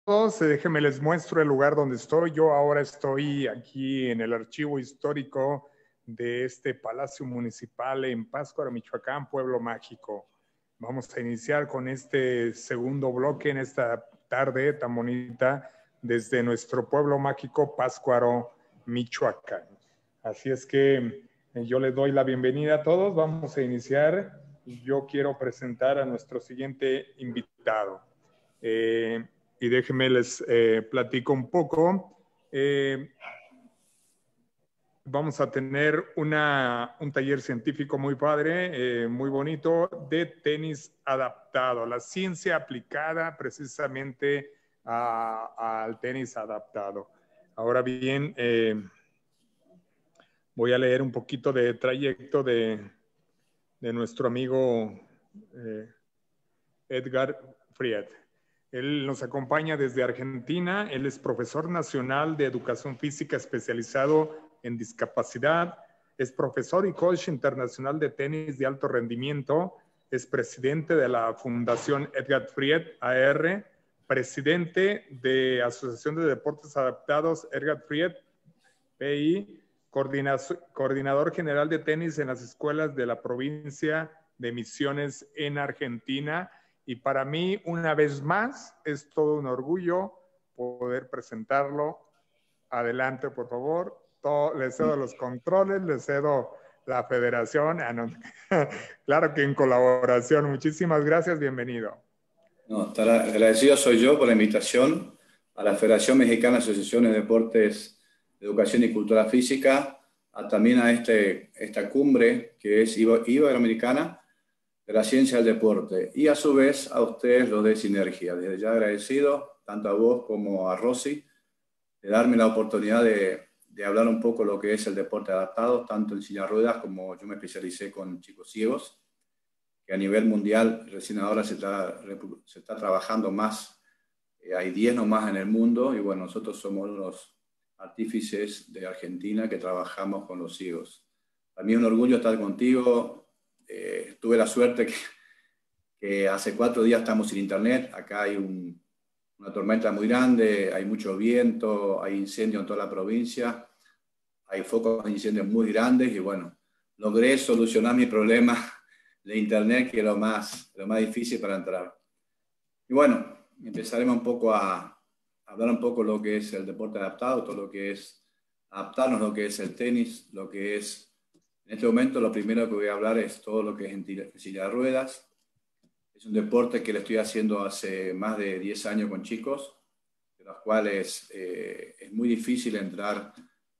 todos, déjenme les muestro el lugar donde estoy. Yo ahora estoy aquí en el archivo histórico de este Palacio Municipal en Pátzcuaro, Michoacán, Pueblo Mágico. Vamos a iniciar con este segundo bloque en esta tarde tan bonita desde nuestro pueblo mágico, Pátzcuaro, Michoacán. Así es que yo les doy la bienvenida a todos. Vamos a iniciar. Yo quiero presentar a nuestro siguiente invitado. Y déjenme les platico un poco. Vamos a tener un taller científico muy padre, muy bonito, de tenis adaptado, la ciencia aplicada precisamente al tenis adaptado. Ahora bien, voy a leer un poquito de trayecto de nuestro amigo Edgar Fried. Él nos acompaña desde Argentina. Él es profesor nacional de educación física especializado en discapacidad. Es profesor y coach internacional de tenis de alto rendimiento. Es presidente de la Fundación Edgar Fried, AR. Presidente de Asociación de Deportes Adaptados, Edgar Fried, PI. Coordinador general de tenis en las escuelas de la provincia de Misiones en Argentina. Y para mí, una vez más, es todo un orgullo poder presentarlo. Adelante, por favor. Le cedo los controles, le cedo la federación. Claro que en colaboración. Muchísimas gracias, bienvenido. No, agradecido soy yo por la invitación a la Federación Mexicana de Asociaciones de Deportes, de Educación y Cultura Física, también a esta cumbre que es Iberoamericana de la Ciencia del Deporte, y a su vez a ustedes los de Sinergia. Desde ya agradecido, tanto a vos como a Rosy, de darme la oportunidad de hablar un poco lo que es el deporte adaptado, tanto en silla de ruedas como yo me especialicé con chicos ciegos, que a nivel mundial recién ahora se está trabajando más. Hay 10 nomás en el mundo, y bueno, nosotros somos unos artífices de Argentina que trabajamos con los ciegos. Para mí es un orgullo estar contigo. Tuve la suerte que hace 4 días estamos sin internet. Acá hay una tormenta muy grande, hay mucho viento, hay incendios en toda la provincia, hay focos de incendios muy grandes, y bueno, logré solucionar mi problema de internet, que es lo más difícil para entrar. Y bueno, empezaremos un poco a hablar un poco lo que es el deporte adaptado, todo lo que es adaptarnos, lo que es el tenis, lo que es, en este momento lo primero que voy a hablar es todo lo que es en silla de ruedas. Es un deporte que lo estoy haciendo hace más de 10 años con chicos, de los cuales es muy difícil entrar,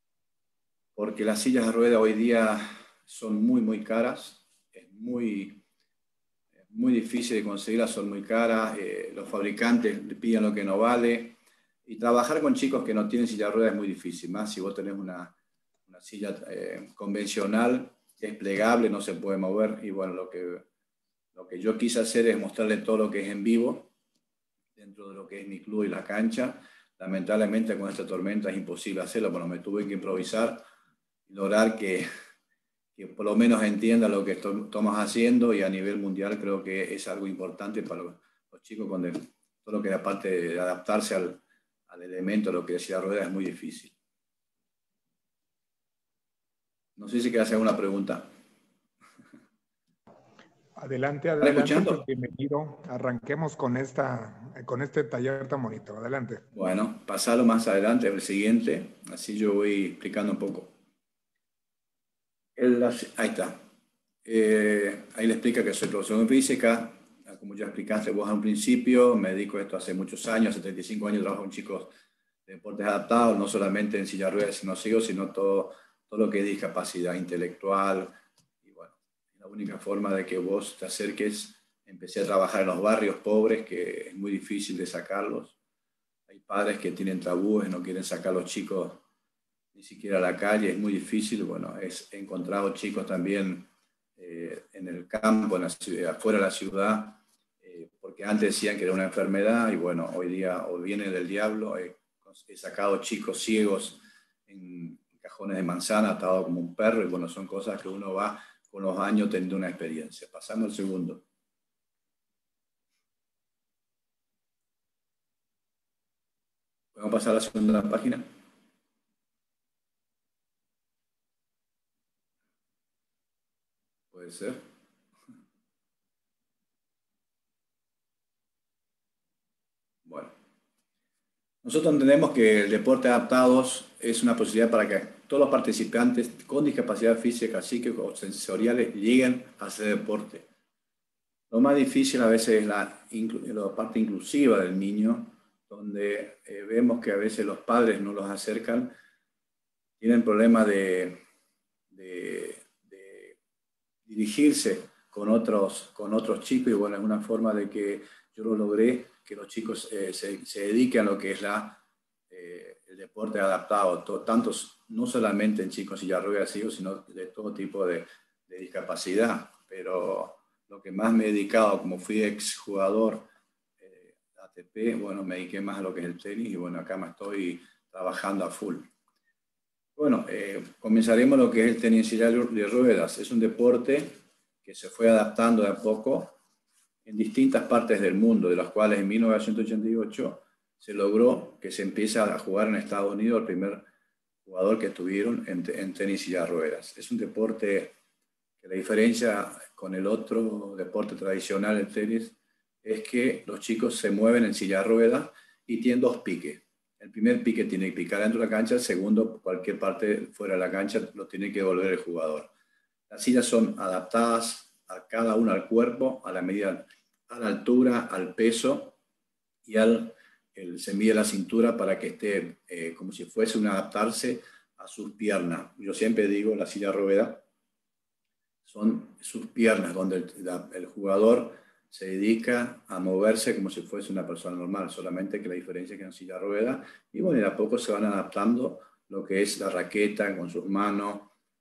porque las sillas de ruedas hoy día son muy caras, es muy difícil de conseguirlas, son muy caras, los fabricantes piden lo que no vale, y trabajar con chicos que no tienen silla de ruedas es muy difícil, más si vos tenés una silla convencional, es plegable, no se puede mover. Y bueno, lo que yo quise hacer es mostrarle todo lo que es en vivo, dentro de lo que es mi club y la cancha. Lamentablemente con esta tormenta es imposible hacerlo, pero me tuve que improvisar y lograr que por lo menos entienda lo que estamos haciendo, y a nivel mundial creo que es algo importante para los chicos, cuando todo lo que es la parte de adaptarse al elemento, lo que decía Rueda, es muy difícil. No sé si quieres hacer una pregunta. Adelante, ¿Están escuchando? pues bienvenido. Arranquemos con este taller tan bonito. Adelante. Bueno, pasarlo más adelante, el siguiente, así yo voy explicando un poco. Ahí está. Ahí le explica que soy profesor de física. Como ya explicaste vos al principio, me dedico a esto hace muchos años, 75 años trabajo con chicos de deportes adaptados, no solamente en silla de ruedas, sino todo lo que es discapacidad intelectual. Y bueno, la única forma de que vos te acerques, empecé a trabajar en los barrios pobres, que es muy difícil de sacarlos. Hay padres que tienen tabúes, no quieren sacar a los chicos ni siquiera a la calle, es muy difícil. Bueno, he encontrado chicos también en el campo, en la ciudad, afuera de la ciudad, porque antes decían que era una enfermedad, y bueno, hoy día o viene del diablo. He sacado chicos ciegos en cajones de manzana, atado como un perro, y bueno, son cosas que uno va con los años teniendo una experiencia. Pasando al segundo. ¿Podemos pasar a la segunda página? Puede ser. Bueno. Nosotros entendemos que el deporte adaptados es una posibilidad para que todos los participantes con discapacidad física, psíquica o sensoriales lleguen a hacer deporte. Lo más difícil a veces es la parte inclusiva del niño, donde vemos que a veces los padres no los acercan, tienen problemas de dirigirse con otros chicos, y bueno, es una forma de que yo lo logré, que los chicos se dediquen a lo que es el deporte adaptado, tanto no solamente en chicos en silla de ruedas, sino de todo tipo de discapacidad. Pero lo que más me he dedicado, como fui exjugador ATP, bueno, me dediqué más a lo que es el tenis, y bueno, acá me estoy trabajando a full. Bueno, comenzaremos lo que es el tenis en silla de ruedas. Es un deporte que se fue adaptando de a poco en distintas partes del mundo, de las cuales en 1988 se logró que se empiece a jugar en Estados Unidos el primer jugador que tuvieron en tenis y silla de ruedas. Es un deporte que la diferencia con el otro deporte tradicional, el tenis, es que los chicos se mueven en silla de ruedas y tienen dos piques. El primer pique tiene que picar dentro de la cancha, el segundo, cualquier parte fuera de la cancha, lo tiene que devolver el jugador. Las sillas son adaptadas a cada una al cuerpo, a la medida, a la altura, al peso, y se mide la cintura para que esté como si fuese un adaptarse a sus piernas. Yo siempre digo, la silla de ruedas son sus piernas, donde el jugador se dedica a moverse como si fuese una persona normal, solamente que la diferencia es que en silla de ruedas, y bueno, de a poco se van adaptando lo que es la raqueta con sus manos,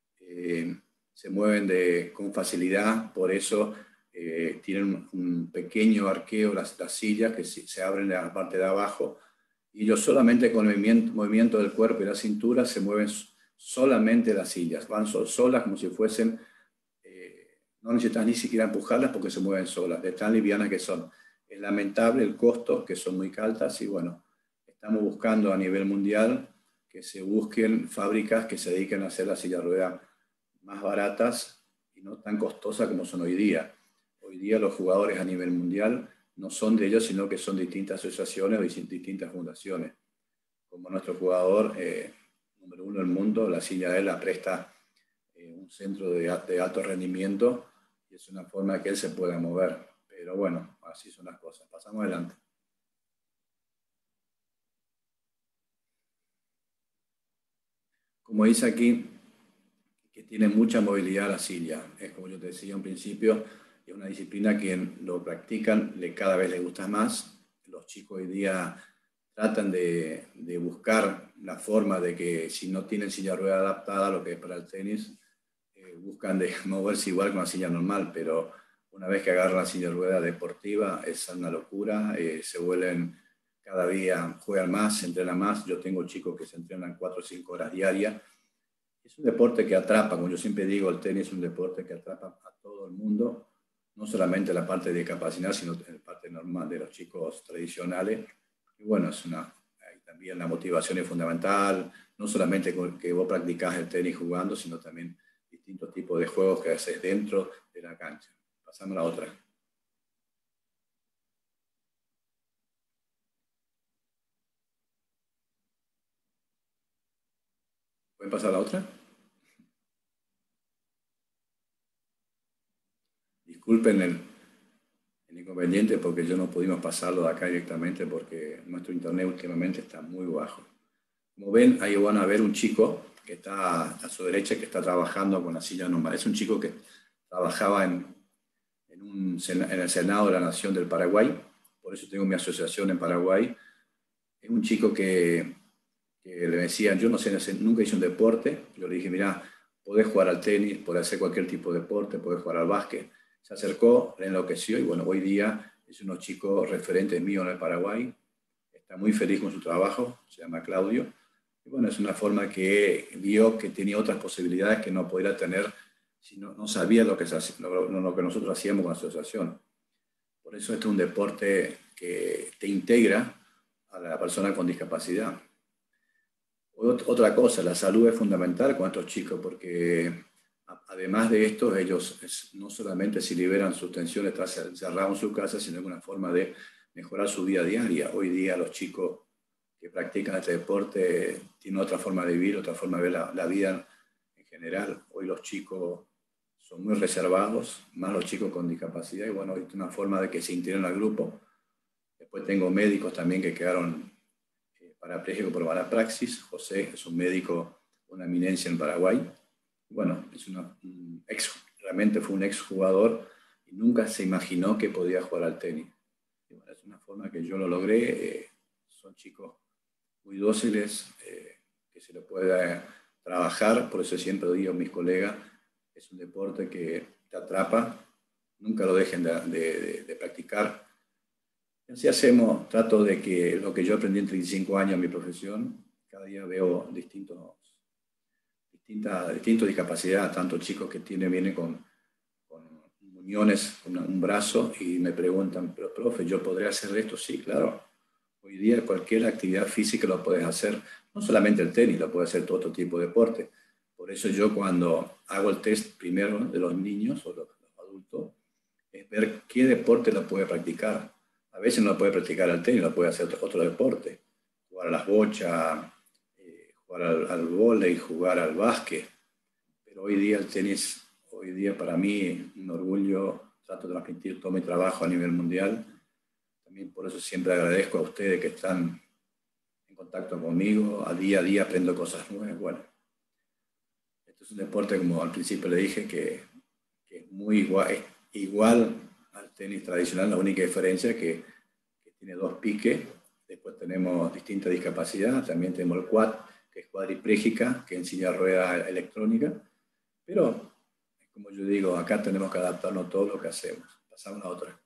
se mueven con facilidad, por eso tienen un pequeño arqueo las sillas que se abren de la parte de abajo, y ellos solamente con el movimiento del cuerpo y la cintura se mueven solamente las sillas, van solas como si fuesen... no necesitas ni siquiera empujarlas porque se mueven solas, de tan livianas que son. Es lamentable el costo, que son muy altas, y bueno, estamos buscando a nivel mundial que se busquen fábricas que se dediquen a hacer las sillas de ruedas más baratas y no tan costosas como son hoy día. Hoy día los jugadores a nivel mundial no son de ellos, sino que son distintas asociaciones o distintas fundaciones. Como nuestro jugador número uno del mundo, la silla de él la presta un centro de alto rendimiento, y es una forma que él se pueda mover. Pero bueno, así son las cosas. Pasamos adelante. Como dice aquí, que tiene mucha movilidad la silla. Es como yo te decía al principio, es una disciplina que lo practican, cada vez les gusta más. Los chicos hoy día tratan de buscar la forma de que si no tienen silla de rueda adaptada, lo que es para el tenis, buscan de moverse igual con la silla normal, pero una vez que agarran la silla de rueda deportiva es una locura, se vuelven cada día, juegan más, se entrenan más. Yo tengo chicos que se entrenan 4 o 5 horas diarias. Es un deporte que atrapa, como yo siempre digo, el tenis es un deporte que atrapa a todo el mundo, no solamente la parte de capacidad, sino la parte normal de los chicos tradicionales. Y bueno, también la motivación es fundamental, no solamente que vos practicás el tenis jugando, sino también distintos tipos de juegos que haces dentro de la cancha. Pasamos a la otra. ¿Pueden pasar a la otra? Disculpen el inconveniente porque yo no pudimos pasarlo de acá directamente porque nuestro internet últimamente está muy bajo. Como ven, ahí van a ver un chico que está a su derecha, que está trabajando con la silla normal. Es un chico que trabajaba en el Senado de la Nación del Paraguay, por eso tengo mi asociación en Paraguay. Es un chico que le decían, yo no sé, nunca hice un deporte. Yo le dije, mira, podés jugar al tenis, podés hacer cualquier tipo de deporte, podés jugar al básquet. Se acercó, le enloqueció, y bueno, hoy día es uno de los chicos referentes míos en el Paraguay. Está muy feliz con su trabajo, se llama Claudio. Y bueno, es una forma que vio que tenía otras posibilidades que no podría tener si no sabía lo que nosotros hacíamos con la asociación. Por eso este es un deporte que te integra a la persona con discapacidad. Otra cosa, la salud es fundamental con estos chicos porque además de esto, ellos no solamente se liberan sus tensiones tras encerrados en su casa, sino de una forma de mejorar su vida diaria. Hoy día los chicos que practican este deporte tienen otra forma de vivir, otra forma de ver la vida en general. Hoy los chicos son muy reservados, más los chicos con discapacidad, y bueno, es una forma de que se integren al grupo. Después tengo médicos también que quedaron parapléjicos por mala praxis. José es un médico, una eminencia en Paraguay. Bueno, realmente fue un exjugador y nunca se imaginó que podía jugar al tenis. Y bueno, es una forma que yo lo logré. Son chicos muy dóciles, que se le puede trabajar, por eso siempre digo a mis colegas, es un deporte que te atrapa, nunca lo dejen de practicar. Y así hacemos, trato de que lo que yo aprendí en 35 años en mi profesión, cada día veo distintas discapacidades, tanto chicos que vienen con muñones, con un brazo, y me preguntan, pero profe, ¿yo podría hacer esto? Sí, claro. Hoy día cualquier actividad física lo puedes hacer, no solamente el tenis, lo puedes hacer todo otro tipo de deporte. Por eso yo cuando hago el test primero de los niños o los adultos, es ver qué deporte lo puede practicar. A veces no lo puede practicar el tenis, lo puede hacer otro deporte. Jugar a las bochas, jugar al vóley, jugar al básquet. Pero hoy día el tenis, hoy día para mí, un orgullo, trato de transmitir todo mi trabajo a nivel mundial. También por eso siempre agradezco a ustedes que están en contacto conmigo. A día aprendo cosas nuevas. Bueno, esto es un deporte, como al principio le dije, que es muy igual al tenis tradicional. La única diferencia es que tiene 2 piques. Después tenemos distintas discapacidades. También tenemos el quad, que es cuadripléjica, que enseña rueda electrónica. Pero, como yo digo, acá tenemos que adaptarnos a todo lo que hacemos. Pasamos a otra.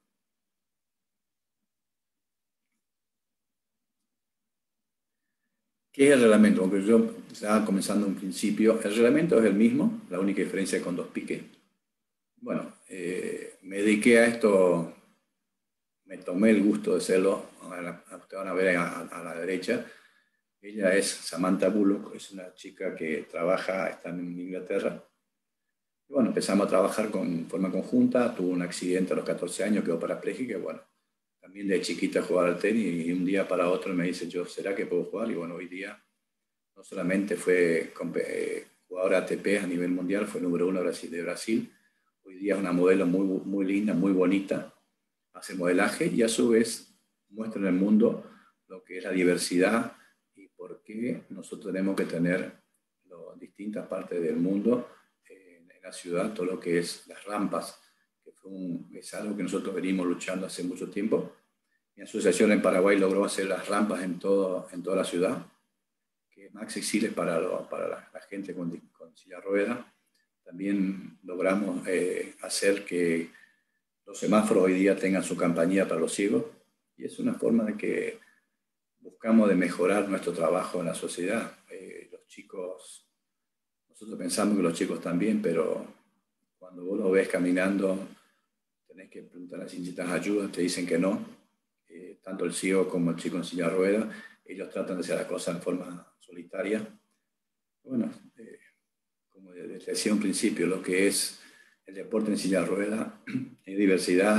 ¿Qué es el reglamento? Aunque yo estaba comenzando un principio, el reglamento es el mismo, la única diferencia es con 2 piques. Bueno, me dediqué a esto, me tomé el gusto de hacerlo. Ustedes van a ver a la derecha. Ella es Samantha Bullock, es una chica que está en Inglaterra. Y bueno, empezamos a trabajar en forma conjunta. Tuvo un accidente a los 14 años, quedó parapléjica. Bueno, también de chiquita jugaba al tenis y un día para otro me dice yo, ¿será que puedo jugar? Y bueno, hoy día no solamente fue jugadora ATP a nivel mundial, fue número 1 de Brasil. Hoy día es una modelo muy, muy linda, muy bonita. Hace modelaje y a su vez muestra en el mundo lo que es la diversidad y por qué nosotros tenemos que tener distintas partes del mundo en la ciudad, todo lo que es las rampas, que es algo que nosotros venimos luchando hace mucho tiempo. Mi asociación en Paraguay logró hacer las rampas en toda la ciudad, que es más accesible para la gente con silla de ruedas. También logramos hacer que los semáforos hoy día tengan su campanilla para los ciegos, y es una forma de que buscamos de mejorar nuestro trabajo en la sociedad. Los chicos, nosotros pensamos que los chicos también, pero cuando vos lo ves caminando, tenés que preguntar si necesitas ayuda, te dicen que no. Tanto el ciego como el chico en silla de ruedas, ellos tratan de hacer las cosas en forma solitaria. Bueno, como decía en principio, lo que es el deporte en silla de ruedas, en diversidad,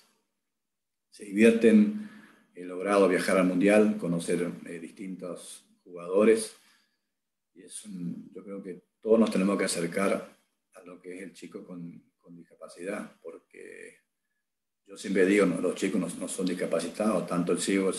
se divierten. He logrado viajar al mundial, conocer distintos jugadores, y yo creo que todos nos tenemos que acercar a lo que es el chico con discapacidad, porque yo siempre digo, no, los chicos no son discapacitados, tanto el ciego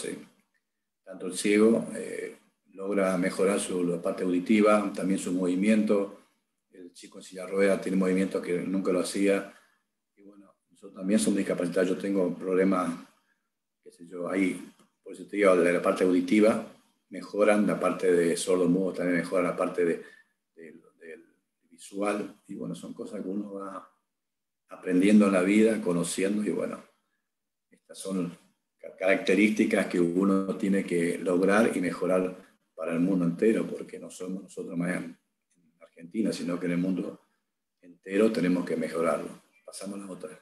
logra mejorar la parte auditiva, también su movimiento. El chico en silla de ruedas tiene movimientos que nunca lo hacía. Y bueno, nosotros también somos discapacitados. Yo tengo problemas, qué sé yo, ahí, por eso te digo, de la parte auditiva, mejoran la parte de sordo-mudo, también mejoran la parte del visual. Y bueno, son cosas que uno va aprendiendo en la vida, conociendo, y bueno, estas son características que uno tiene que lograr y mejorar para el mundo entero, porque no somos nosotros más en Argentina, sino que en el mundo entero tenemos que mejorarlo. Pasamos a la otra.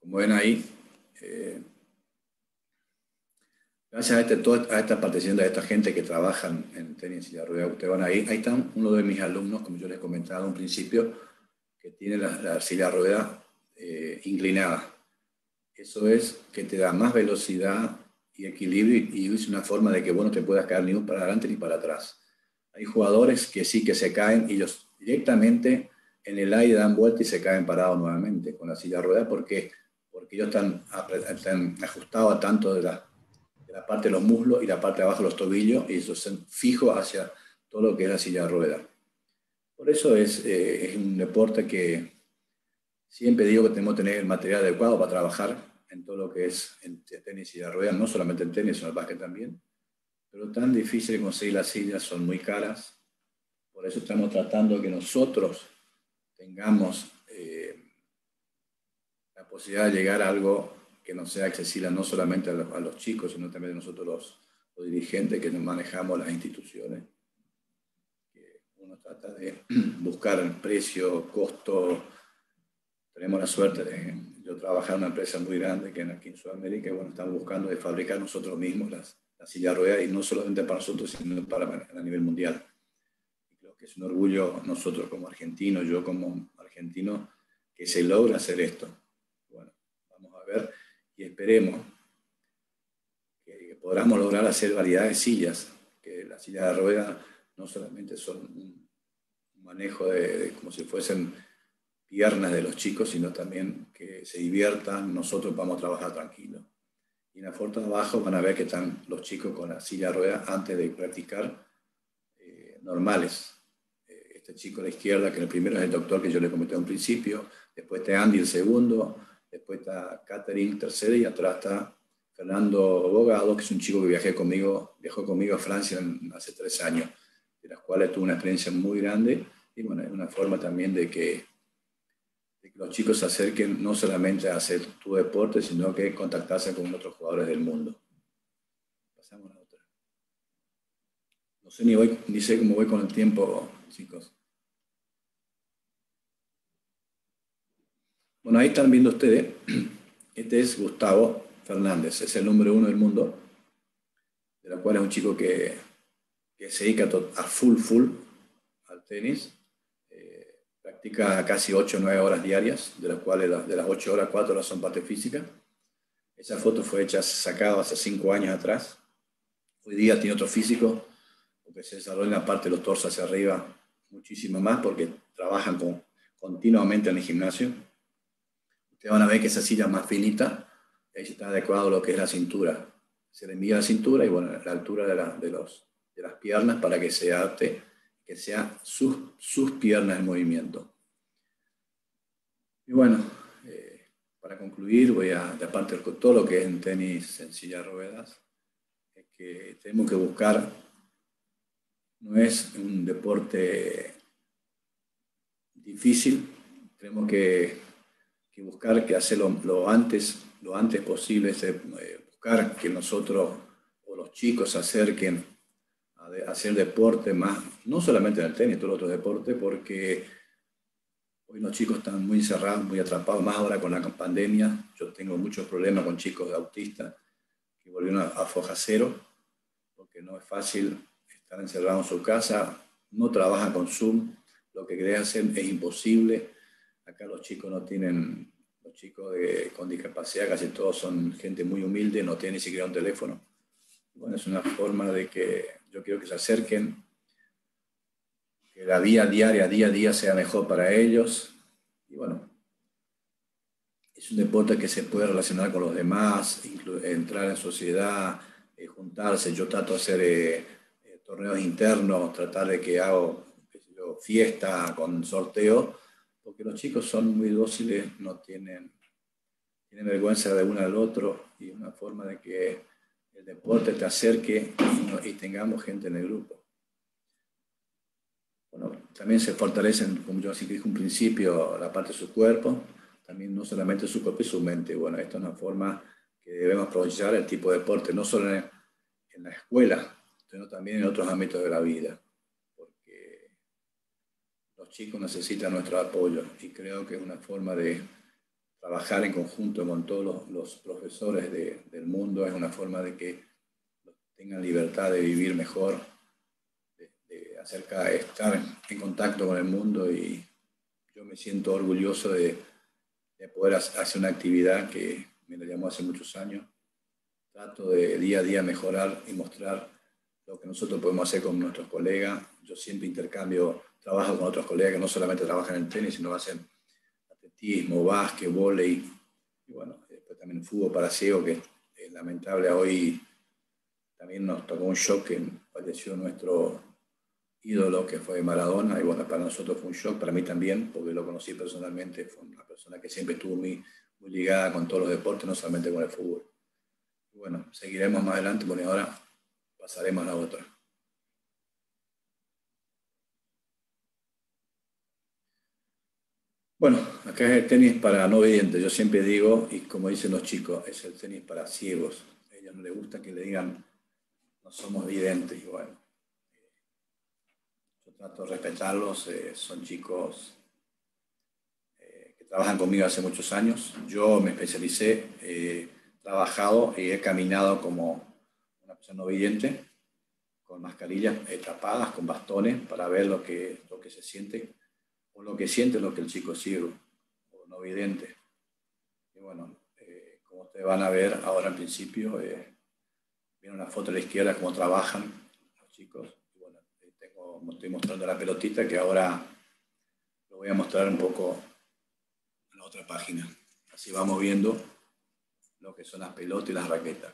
como ven ahí, gracias a esta participación de esta gente que trabaja en tenis en silla de ruedas, ustedes van ahí están uno de mis alumnos, como yo les comentaba en un principio, que tiene la silla de ruedas inclinada. Eso es que te da más velocidad y equilibrio y es una forma de que vos no te puedas caer ni para adelante ni para atrás. Hay jugadores que sí que se caen y ellos directamente en el aire dan vuelta y se caen parados nuevamente con la silla de ruedas porque ellos están ajustados a tanto de la parte de los muslos y la parte de abajo de los tobillos y eso se fijos hacia todo lo que es la silla de ruedas. Por eso es un deporte que siempre digo que tenemos que tener el material adecuado para trabajar en todo lo que es en tenis y de ruedas, no solamente en tenis, sino en el básquet también. Pero tan difícil de conseguir las sillas, son muy caras. Por eso estamos tratando de que nosotros tengamos la posibilidad de llegar a algo que no sea accesible no solamente a los chicos, sino también a nosotros los dirigentes que manejamos las instituciones. Uno trata de buscar el precio, costo. Tenemos la suerte de yo trabajar en una empresa muy grande que aquí en Sudamérica, y bueno, estamos buscando de fabricar nosotros mismos las sillas de ruedas, y no solamente para nosotros, sino a nivel mundial. Y creo que es un orgullo nosotros como argentinos, yo como argentino, que se logra hacer esto. Bueno, vamos a ver y esperemos que podamos lograr hacer variedad de sillas, que las sillas de ruedas no solamente son un manejo de como si fuesen piernas de los chicos, sino también que se diviertan, nosotros vamos a trabajar tranquilos. Y en la foto de abajo van a ver que están los chicos con la silla de ruedas antes de practicar normales. Este chico a la izquierda, que el primero es el doctor que yo le comenté a un principio, después está Andy el segundo, después está Catherine tercera y atrás está Fernando Bogado, que es un chico que viajó conmigo a Francia hace 3 años, de las cuales tuvo una experiencia muy grande y bueno, es una forma también de que los chicos se acerquen no solamente a hacer tu deporte, sino que contactarse con otros jugadores del mundo. Pasamos a la otra. No sé ni sé cómo voy con el tiempo, chicos. Bueno, ahí están viendo ustedes. Este es Gustavo Fernández, es el número 1 del mundo, de la cual es un chico que se dedica a full al tenis. Practica casi 8 o 9 horas diarias, de las cuales de las 8 horas, 4 horas son parte física. Esa foto fue sacada hace 5 años atrás. Hoy día tiene otro físico, porque se desarrolla en la parte de los torsos hacia arriba muchísimo más, porque trabajan continuamente en el gimnasio. Ustedes van a ver que esa silla es más finita, y ahí está adecuado lo que es la cintura. Se le envía la cintura y bueno, la altura de las piernas para que se adapte, que sean sus piernas en movimiento. Y bueno, para concluir, de aparte de todo lo que es en tenis en silla de ruedas, es que tenemos que buscar, no es un deporte difícil, tenemos que buscar que hacerlo lo antes posible, buscar que nosotros o los chicos se acerquen a hacer deporte más, no solamente en el tenis, todos los otros deportes, porque hoy los chicos están muy encerrados, muy atrapados, más ahora con la pandemia. Yo tengo muchos problemas con chicos autistas que volvieron a foja cero, porque no es fácil estar encerrado en su casa, no trabajan con Zoom, lo que querés hacer es imposible. Acá los chicos con discapacidad, casi todos son gente muy humilde, no tienen ni siquiera un teléfono. Bueno, es una forma de que yo quiero que se acerquen, que la vida diaria, día a día, sea mejor para ellos. Y bueno, es un deporte que se puede relacionar con los demás, entrar en sociedad, juntarse. Yo trato de hacer torneos internos, tratar de que hago fiesta con sorteo, porque los chicos son muy dóciles, no tienen vergüenza de uno al otro, y una forma de que el deporte te acerque y tengamos gente en el grupo. Bueno, también se fortalecen, como yo así dije en un principio, la parte de su cuerpo, también no solamente su cuerpo y su mente. Bueno, esta es una forma que debemos aprovechar el tipo de deporte, no solo en la escuela, sino también en otros ámbitos de la vida, porque los chicos necesitan nuestro apoyo y creo que es una forma de trabajar en conjunto con todos los profesores del mundo es una forma de que tengan libertad de vivir mejor, de estar en contacto con el mundo, y yo me siento orgulloso de poder hacer una actividad que me la llamó hace muchos años. Trato de día a día mejorar y mostrar lo que nosotros podemos hacer con nuestros colegas. Yo siempre trabajo con otros colegas que no solamente trabajan en tenis, sino hacen atletismo, básquet, vóley, y bueno, después también fútbol para ciegos, que es lamentable. Hoy también nos tocó un shock que falleció nuestro ídolo, que fue Maradona, y bueno, para nosotros fue un shock, para mí también, porque lo conocí personalmente. Fue una persona que siempre estuvo muy ligada con todos los deportes, no solamente con el fútbol. Y bueno, seguiremos más adelante, porque ahora pasaremos a la otra. Bueno, acá es el tenis para no videntes. Yo siempre digo, y como dicen los chicos, es el tenis para ciegos. A ellos no les gusta que le digan no somos videntes. Y bueno, yo trato de respetarlos. Son chicos que trabajan conmigo hace muchos años. Yo me especialicé, he trabajado y he caminado como una persona no vidente, con mascarillas tapadas, con bastones, para ver lo que se siente, o lo que siente lo que el chico ciego o no vidente. Y bueno, como ustedes van a ver ahora al principio, viene una foto a la izquierda cómo trabajan los chicos. Y bueno, estoy mostrando la pelotita, que ahora lo voy a mostrar un poco en la otra página. Así vamos viendo lo que son las pelotas y las raquetas.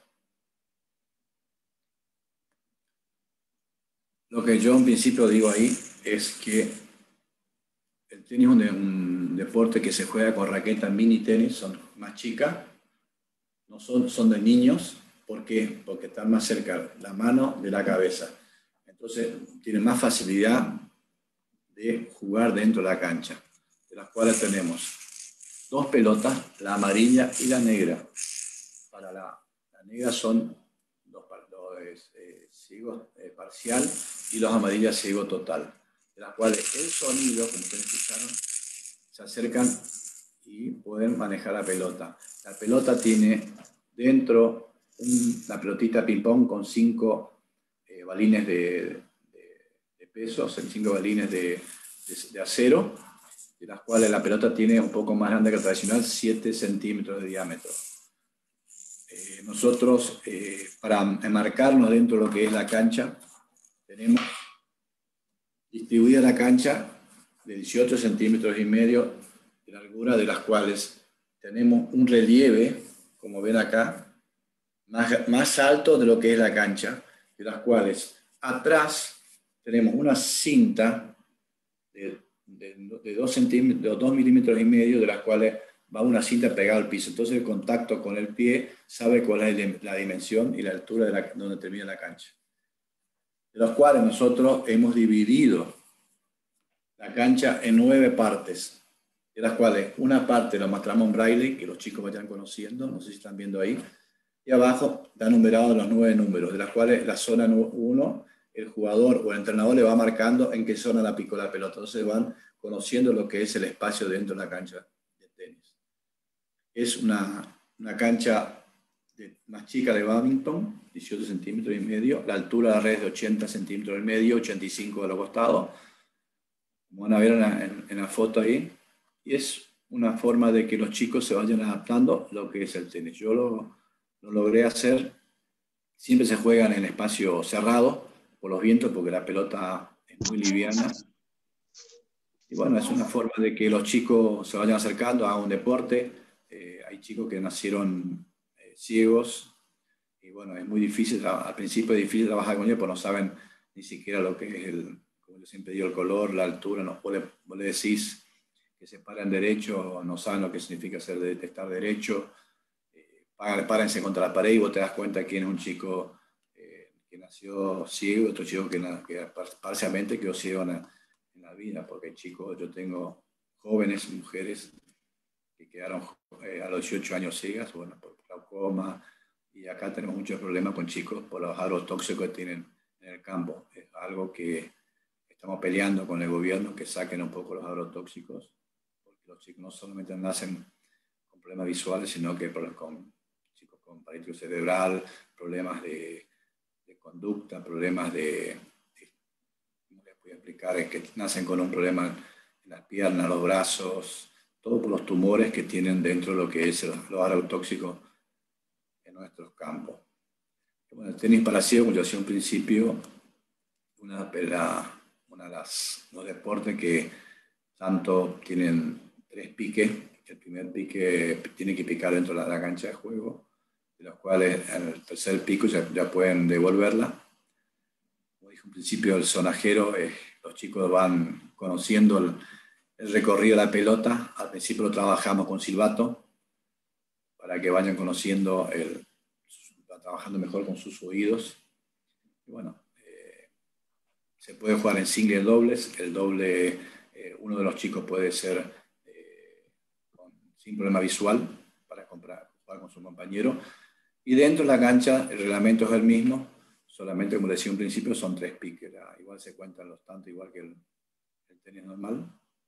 Lo que yo en principio digo ahí es que el tenis es un deporte que se juega con raquetas mini tenis, son más chicas, no son de niños. ¿Por qué? Porque están más cerca la mano de la cabeza. Entonces tienen más facilidad de jugar dentro de la cancha, de las cuales tenemos dos pelotas, la amarilla y la negra. Para la negra son los ciegos parcial, y los amarillas ciego total, de las cuales el sonido, como ustedes escucharon, se acercan y pueden manejar la pelota. La pelota tiene dentro la pelotita ping-pong con 5 balines de pesos, 5 balines de acero, de las cuales la pelota tiene un poco más grande que la tradicional, 7 centímetros de diámetro. Nosotros, para enmarcarnos dentro de lo que es la cancha, tenemos distribuida la cancha de 18 centímetros y medio de largura, de las cuales tenemos un relieve, como ven acá, más alto de lo que es la cancha, de las cuales atrás tenemos una cinta de 2 milímetros y medio, de las cuales va una cinta pegada al piso. Entonces el contacto con el pie sabe cuál es la dimensión y la altura donde termina la cancha. De los cuales nosotros hemos dividido la cancha en 9 partes, de las cuales una parte la mostramos en braille, que los chicos vayan conociendo, no sé si están viendo ahí, y abajo están numerados los 9 números, de las cuales la zona 1, el jugador o el entrenador le va marcando en qué zona la picó la pelota. Entonces van conociendo lo que es el espacio dentro de la cancha de tenis. Es una cancha más chica de badminton, 18 centímetros y medio, la altura de la red es de 80 centímetros y medio, 85 de los costados, como van a ver en la foto ahí, y es una forma de que los chicos se vayan adaptando a lo que es el tenis. Yo lo logré hacer. Siempre se juegan en espacio cerrado por los vientos, porque la pelota es muy liviana. Y bueno, es una forma de que los chicos se vayan acercando a un deporte. Hay chicos que nacieron ciegos, y bueno, es muy difícil, al principio es difícil trabajar con ellos, porque no saben ni siquiera lo que es como yo siempre digo, el color, la altura. No, vos le decís que se paren derecho, no saben lo que significa estar derecho. Párense contra la pared y vos te das cuenta quién es un chico que nació ciego, otro chico que parcialmente quedó ciego en la vida, porque hay chicos, yo tengo jóvenes mujeres que quedaron a los 18 años ciegas, bueno, por glaucoma, y acá tenemos muchos problemas con chicos por los agrotóxicos que tienen en el campo. Es algo que estamos peleando con el gobierno, que saquen un poco los agrotóxicos, porque los chicos no solamente nacen con problemas visuales, sino que con chicos con parálisis cerebral, problemas de conducta, problemas ¿cómo les voy a explicar? Es que nacen con un problema en las piernas, los brazos, todo por los tumores que tienen dentro de lo que es los agrotóxicos en nuestros campos. Bueno, el tenis para ciegos, como yo decía un principio, uno de los deportes que tanto tienen 3 piques. El primer pique tiene que picar dentro de la cancha de juego, de los cuales en el tercer pico ya pueden devolverla. Como dije al principio, el sonajero, los chicos van conociendo el recorrido de la pelota. Al principio lo trabajamos con silbato, para que vayan conociendo, trabajando mejor con sus oídos. Y bueno, se puede jugar en single y dobles. El doble, uno de los chicos puede ser sin problema visual para jugar con su compañero. Y dentro de la cancha el reglamento es el mismo, solamente, como decía en un principio, son 3 piques. Igual se cuentan los tantos, igual que el tenis normal.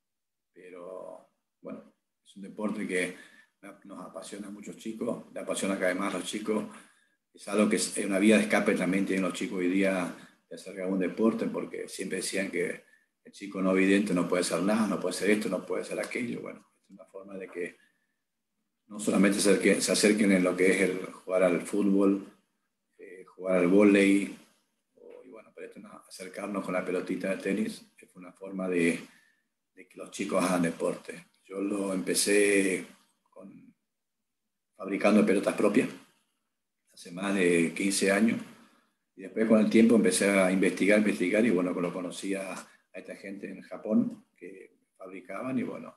Pero bueno, es un deporte que nos apasiona a muchos chicos, le apasiona cada vez más a los chicos. Es algo que es una vía de escape también tienen los chicos hoy día de hacer algún deporte, porque siempre decían que el chico no vidente no puede hacer nada, no puede hacer esto, no puede hacer aquello. Bueno, es una forma de que no solamente se acerquen en lo que es el jugar al fútbol, jugar al vóley, y bueno, pero acercarnos con la pelotita de tenis es una forma de que los chicos hagan deporte. Yo lo empecé fabricando pelotas propias hace más de 15 años, y después con el tiempo empecé a investigar y bueno, lo conocía a esta gente en Japón que fabricaban, y bueno,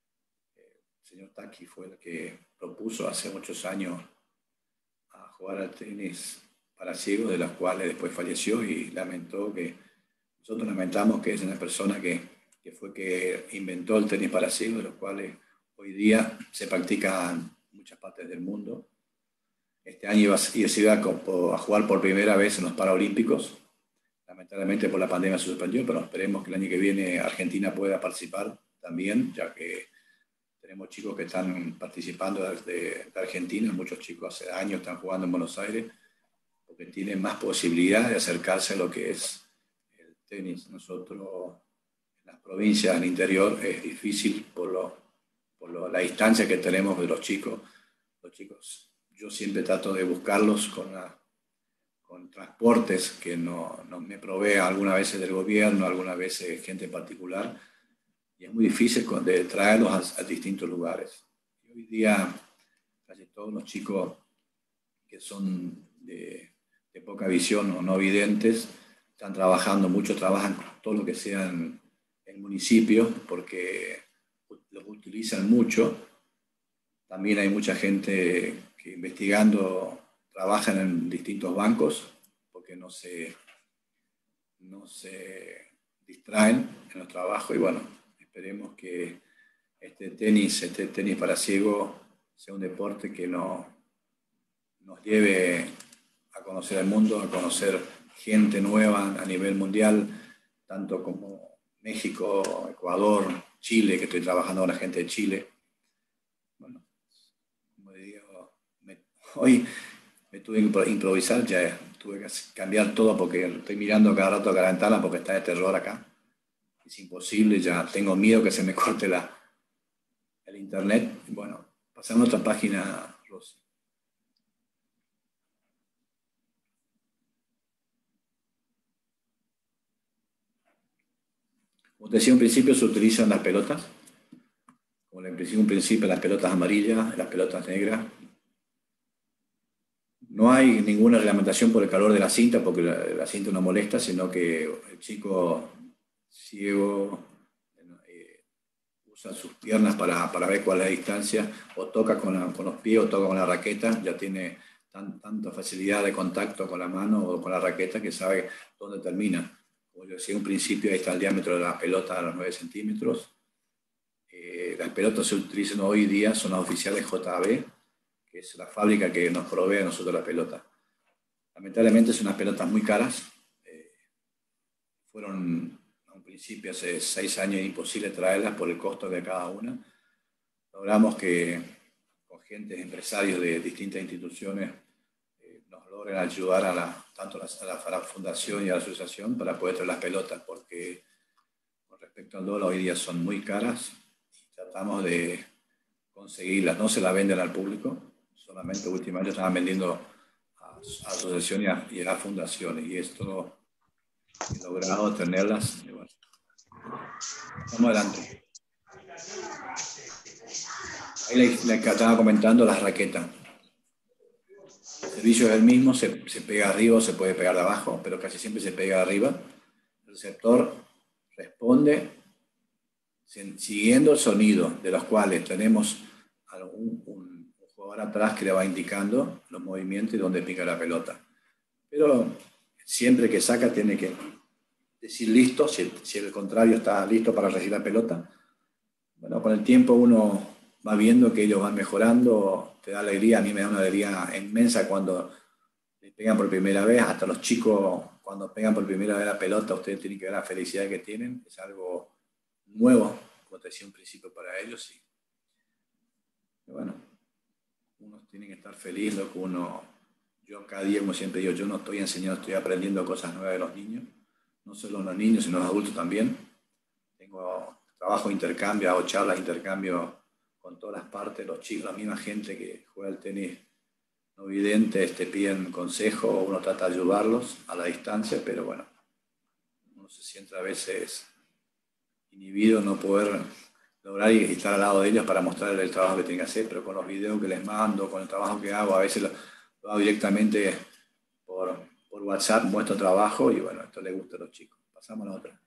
el señor Taki fue el que propuso hace muchos años a jugar al tenis para ciegos, de los cuales después falleció, y nosotros lamentamos que es una persona que inventó el tenis para ciegos, de los cuales hoy día se practica en muchas partes del mundo. Este año se iba a jugar por primera vez en los Paralímpicos. Lamentablemente por la pandemia se suspendió, pero esperemos que el año que viene Argentina pueda participar también, ya que tenemos chicos que están participando de Argentina. Muchos chicos hace años están jugando en Buenos Aires, porque tienen más posibilidad de acercarse a lo que es el tenis. Nosotros, en las provincias del interior, es difícil por la distancia que tenemos de los chicos. Los chicos, yo siempre trato de buscarlos con transportes que no me provee algunas veces del gobierno, algunas veces gente en particular, y es muy difícil de traerlos a distintos lugares. Y hoy día casi todos los chicos que son de poca visión o no videntes están trabajando, muchos trabajan todo lo que sea en el municipio, porque los utilizan mucho. También hay mucha gente que investigando trabajan en distintos bancos, porque no se distraen en los trabajos. Y bueno, esperemos que este tenis para ciegos sea un deporte que nos lleve a conocer el mundo, a conocer gente nueva a nivel mundial, tanto como México, Ecuador, Chile, que estoy trabajando con la gente de Chile. Bueno, como digo, hoy me tuve que improvisar, ya tuve que cambiar todo porque estoy mirando cada rato a la ventana porque está de terror acá. Es imposible, ya tengo miedo que se me corte el internet. Bueno, pasando a otra página, Rosy. Como te decía, en principio se utilizan las pelotas, como en principio las pelotas amarillas, las pelotas negras. No hay ninguna reglamentación por el calor de la cinta, porque la cinta no molesta, sino que el chico ciego usa sus piernas para ver cuál es la distancia, o toca con los pies o toca con la raqueta, ya tiene tanta facilidad de contacto con la mano o con la raqueta que sabe dónde termina. Como yo decía en un principio, ahí está el diámetro de la pelota a los 9 centímetros. Las pelotas se utilizan hoy día, son las oficiales JB, que es la fábrica que nos provee a nosotros la pelota. Lamentablemente son unas pelotas muy caras. Fueron a un principio, hace 6 años, imposible traerlas por el costo de cada una. Logramos que con agentes empresarios de distintas instituciones nos logren ayudar tanto a la fundación y a la asociación para poder traer las pelotas, porque con respecto al dólar hoy día son muy caras y tratamos de conseguirlas. No se las venden al público, solamente últimamente estaban vendiendo a asociaciones y a fundaciones, y esto he logrado tenerlas. Y bueno, vamos adelante. Ahí le estaba comentando las raquetas. El servicio es el mismo, se pega arriba o se puede pegar de abajo, pero casi siempre se pega de arriba. El receptor responde siguiendo el sonido, de los cuales tenemos un jugador atrás que le va indicando los movimientos y dónde pica la pelota. Pero siempre que saca tiene que decir listo, si el contrario está listo para recibir la pelota. Bueno, con el tiempo uno va viendo que ellos van mejorando, te da alegría. A mí me da una alegría inmensa cuando le pegan por primera vez. Hasta los chicos, cuando pegan por primera vez la pelota, ustedes tienen que ver la felicidad que tienen. Es algo nuevo, como te decía, un principio para ellos. Y bueno, uno tiene que estar feliz. Lo que yo cada día, como siempre digo, yo no estoy enseñando, estoy aprendiendo cosas nuevas de los niños. No solo los niños, sino los adultos también. Trabajo de intercambio, hago charlas de intercambio con todas las partes, los chicos, la misma gente que juega al tenis no videntes, te piden consejo, uno trata de ayudarlos a la distancia, pero bueno, uno se siente a veces inhibido no poder lograr y estar al lado de ellos para mostrarles el trabajo que tienen que hacer, pero con los videos que les mando, con el trabajo que hago, a veces lo hago directamente por WhatsApp, muestro trabajo y bueno, esto les gusta a los chicos. Pasamos a la otra.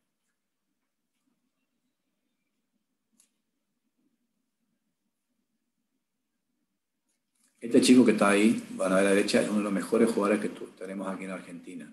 Este chico que está ahí, van a ver a la derecha, es uno de los mejores jugadores que tenemos aquí en Argentina.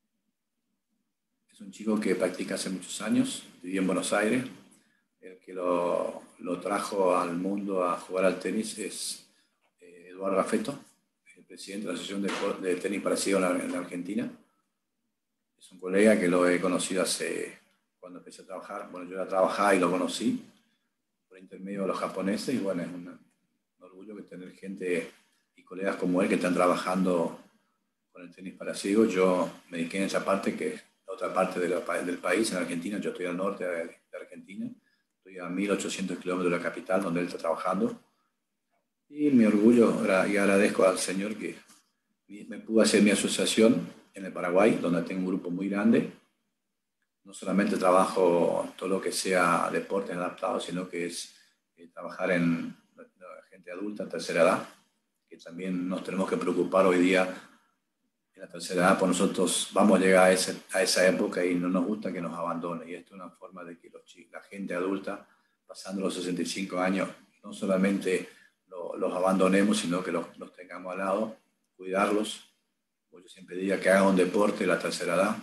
Es un chico que practica hace muchos años, vivió en Buenos Aires. El que lo trajo al mundo a jugar al tenis es Eduardo Raffetto, el presidente de la Asociación de Tenis Parecido en la Argentina. Es un colega que lo he conocido cuando empecé a trabajar. Bueno, yo ya trabajaba y lo conocí por intermedio de los japoneses y bueno, es un orgullo que tener gente y colegas como él que están trabajando con el tenis para ciegos. Yo me dediqué en esa parte, que es la otra parte del país, en Argentina. Yo estoy al norte de Argentina, estoy a 1800 kilómetros de la capital donde él está trabajando. Y mi orgullo, y agradezco al Señor que me pudo hacer mi asociación en el Paraguay, donde tengo un grupo muy grande. No solamente trabajo todo lo que sea deportes adaptados, sino que es trabajar en gente adulta, tercera edad, que también nos tenemos que preocupar hoy día en la tercera edad, pues nosotros vamos a llegar a esa época y no nos gusta que nos abandonen. Y esto es una forma de que la gente adulta, pasando los 65 años, no solamente los abandonemos, sino que los tengamos al lado, cuidarlos. Pues yo siempre diría que hagan un deporte de la tercera edad.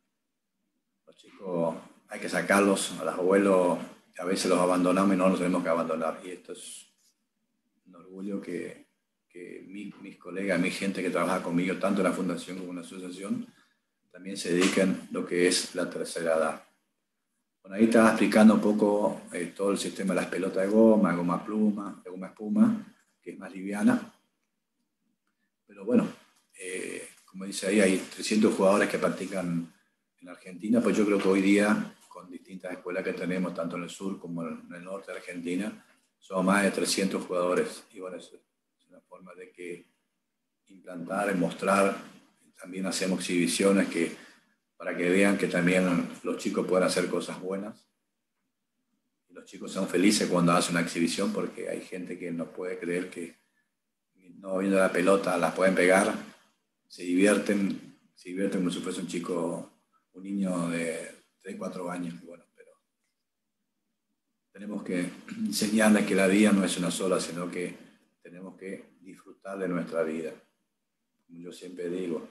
Los chicos hay que sacarlos, a los abuelos a veces los abandonamos y no los tenemos que abandonar. Y esto es un orgullo que mis colegas, mi gente que trabaja conmigo, tanto en la fundación como en la asociación, también se dedican a lo que es la tercera edad. Bueno, ahí estaba explicando un poco todo el sistema de las pelotas de goma pluma, de goma espuma, que es más liviana. Pero bueno, como dice ahí, hay 300 jugadores que practican en Argentina, pues yo creo que hoy día, con distintas escuelas que tenemos, tanto en el sur como en el norte de Argentina, somos más de 300 jugadores. Y bueno, es una forma de que implantar, mostrar, también hacemos exhibiciones para que vean que también los chicos pueden hacer cosas buenas. Y los chicos son felices cuando hacen una exhibición, porque hay gente que no puede creer que no viendo la pelota las pueden pegar, se divierten como si fuese un niño de 3, 4 años. Bueno, pero tenemos que enseñarles que la vida no es una sola, sino que tenemos que disfrutar de nuestra vida. Como yo siempre digo,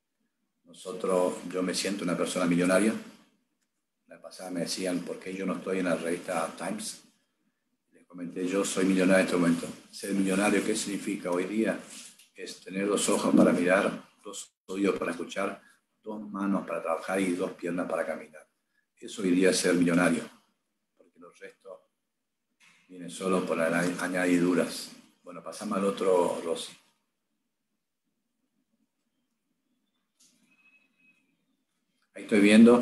yo me siento una persona millonaria. La pasada me decían, ¿por qué yo no estoy en la revista Times? Les comenté, yo soy millonario en este momento. Ser millonario, ¿qué significa hoy día? Es tener 2 ojos para mirar, 2 oídos para escuchar, 2 manos para trabajar y 2 piernas para caminar. Eso hoy día es ser millonario, porque los restos vienen solo por añadiduras. Bueno, pasamos al otro, Rosy. Ahí estoy viendo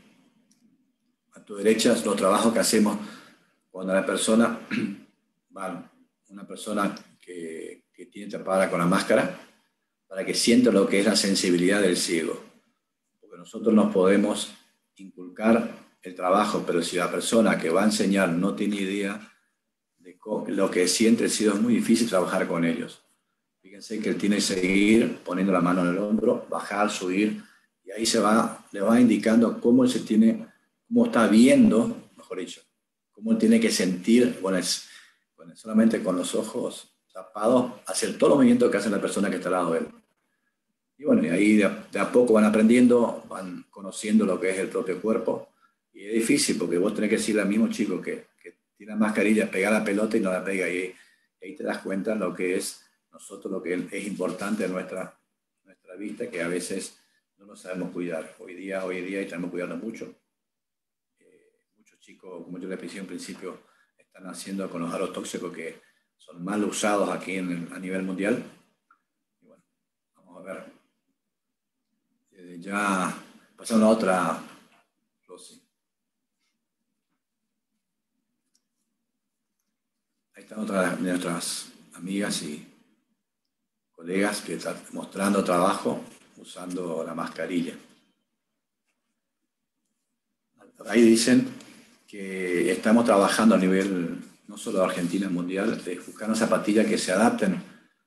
a tu derecha los trabajos que hacemos cuando la persona, una persona que tiene tapada con la máscara, para que sienta lo que es la sensibilidad del ciego. Porque nosotros nos podemos inculcar el trabajo, pero si la persona que va a enseñar no tiene idea de lo que siente el ciego, es muy difícil trabajar con ellos. Fíjense que él tiene que seguir poniendo la mano en el hombro, bajar, subir, y ahí le va indicando cómo él cómo está viendo, mejor dicho, cómo él tiene que sentir, solamente con los ojos tapados, hacer todos los movimientos que hace la persona que está al lado de él. Y bueno, y ahí de a poco van aprendiendo, van conociendo lo que es el propio cuerpo. Y es difícil porque vos tenés que decirle al mismo chico que tiene la mascarilla, pegar la pelota y no la pega. Y ahí te das cuenta lo que es nosotros, lo que es importante en nuestra vista, que a veces no nos sabemos cuidar. Hoy día y estamos cuidando mucho. Muchos chicos, como yo les decía en principio, están haciendo con los aros tóxicos que son mal usados aquí a nivel mundial. Y bueno, vamos a ver. Ya pasamos a otra, Rosy. Ahí están otras de nuestras amigas y colegas que están mostrando trabajo usando la mascarilla. Ahí dicen que estamos trabajando a nivel no solo de Argentina, mundial, de buscar unas zapatillas que se adapten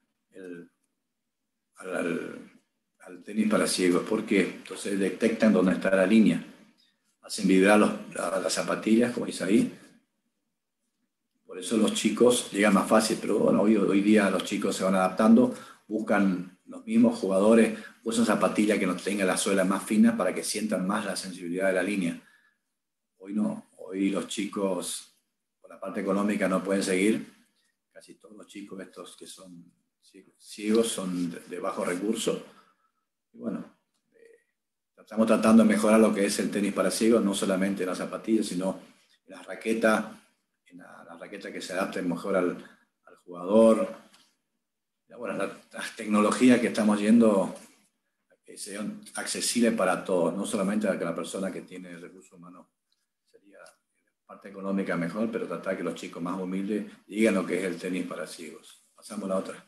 al tenis para ciegos, porque entonces detectan dónde está la línea, hacen vibrar las zapatillas, como dice ahí. Por eso los chicos llegan más fácil, pero bueno, hoy día los chicos se van adaptando, buscan los mismos jugadores, usan zapatillas que no tengan la suela más fina para que sientan más la sensibilidad de la línea. Hoy no, hoy los chicos por la parte económica no pueden seguir, casi todos los chicos estos que son ciegos son de bajo recurso. Y bueno, estamos tratando de mejorar lo que es el tenis para ciegos, no solamente en las zapatillas, sino en las raquetas, la raqueta que se adapte mejor al jugador. Bueno, las tecnologías que estamos yendo que sean accesibles para todos, no solamente a la persona que tiene recursos humanos. Sería la parte económica mejor, pero tratar que los chicos más humildes digan lo que es el tenis para ciegos. Pasamos a la otra.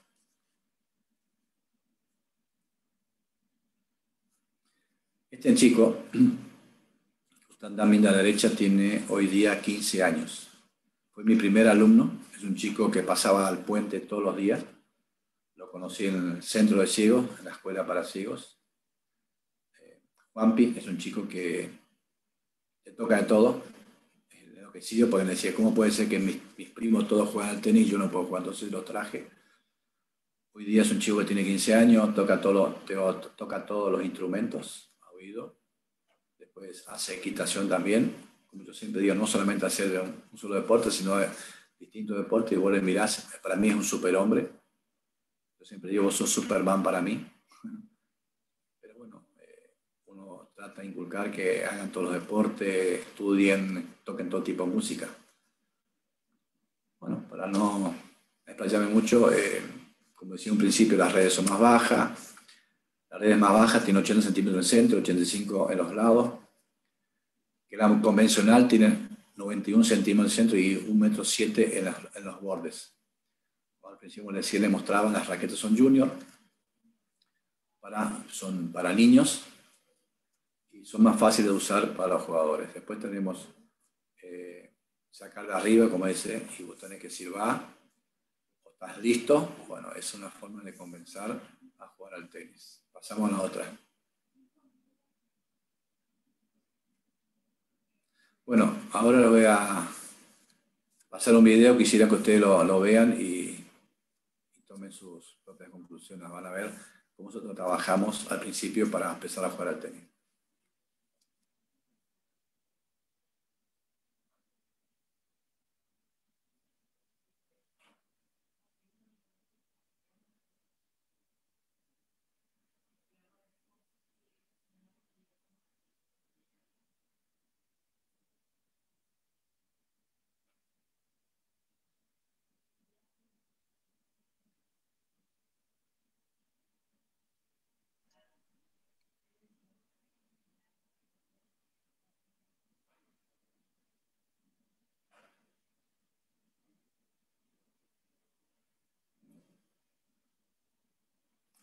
Este chico, también a la derecha, tiene hoy día 15 años. Fue mi primer alumno, es un chico que pasaba al puente todos los días. Lo conocí en el centro de ciegos, en la escuela para ciegos. Juanpi es un chico que te toca de todo. Lo que sí, porque me decía, ¿cómo puede ser que mis primos todos juegan al tenis y yo no puedo jugar? Entonces lo traje. Hoy día es un chico que tiene 15 años, toca todos los instrumentos a oído. Después hace equitación también. Como yo siempre digo, no solamente hacer un solo deporte, sino distintos deportes. Y vos le mirás, para mí es un superhombre. Yo siempre digo, vos sos Superman para mí. Pero bueno, uno trata de inculcar que hagan todos los deportes, estudien, toquen todo tipo de música. Bueno, para no explayarme mucho, como decía en un principio, las redes son más bajas. Las redes más bajas tienen 80 centímetros en el centro, 85 en los lados. Que la convencional tiene 91 centímetros en el centro y 1,7 m en los bordes. Al principio le mostraban, las raquetas son junior, son para niños y son más fáciles de usar para los jugadores. Después tenemos sacar de arriba, como dice, y vos tenés que decir va, o estás listo. Bueno, es una forma de comenzar a jugar al tenis. Pasamos a la otra. Bueno, ahora les voy a pasar un video, quisiera que ustedes lo vean y tomen sus propias conclusiones. Van a ver cómo nosotros trabajamos al principio para empezar a jugar al tenis.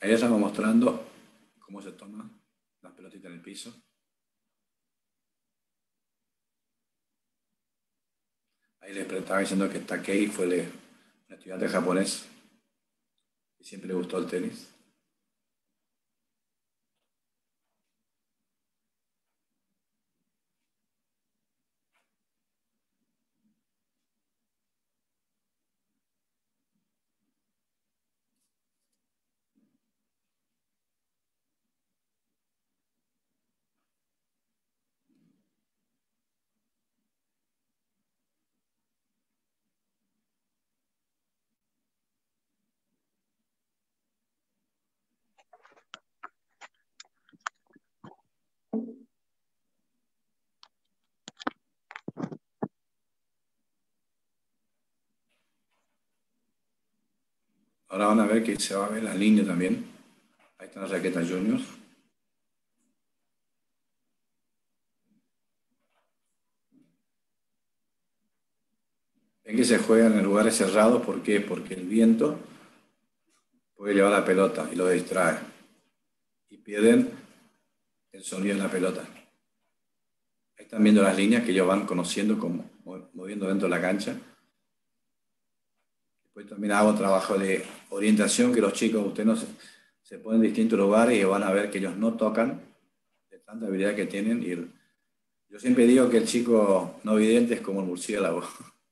Ahí estamos mostrando cómo se toma las pelotitas en el piso. Ahí les estaba diciendo que Takei fue un estudiante japonés que siempre le gustó el tenis. Ahora van a ver que se va a ver la línea también. Ahí están las raquetas juniors. Ven que se juegan en lugares cerrados. ¿Por qué? Porque el viento puede llevar la pelota y lo distrae. Y pierden el sonido de la pelota. Ahí están viendo las líneas que ellos van conociendo, como moviendo dentro de la cancha. Después también hago trabajo de orientación, que los chicos, ustedes no se ponen en distintos lugares y van a ver que ellos no tocan de tanta habilidad que tienen. Y yo siempre digo que el chico no vidente es como el murciélago.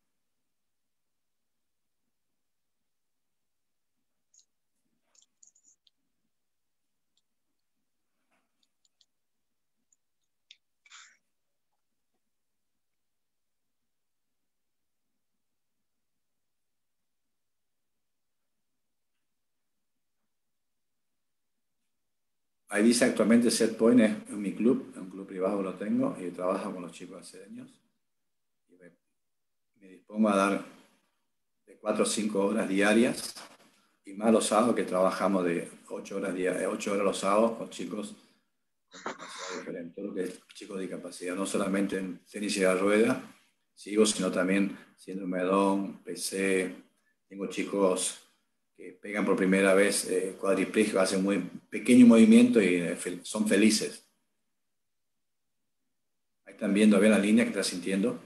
Ahí dice actualmente Set Point es mi club, es un club privado lo tengo y trabajo con los chicos hace años. Y me dispongo a dar de 4 o 5 horas diarias y más los sábados que trabajamos de 8 horas, 8 horas los sábados con chicos con capacidad diferente, todo lo que es chicos de discapacidad, no solamente en tenis y la rueda, sigo, sino también siendo medón, PC, tengo chicos que pegan por primera vez cuadripléjicos, hacen muy pequeño movimiento y son felices. Ahí están viendo, ven la línea que está sintiendo.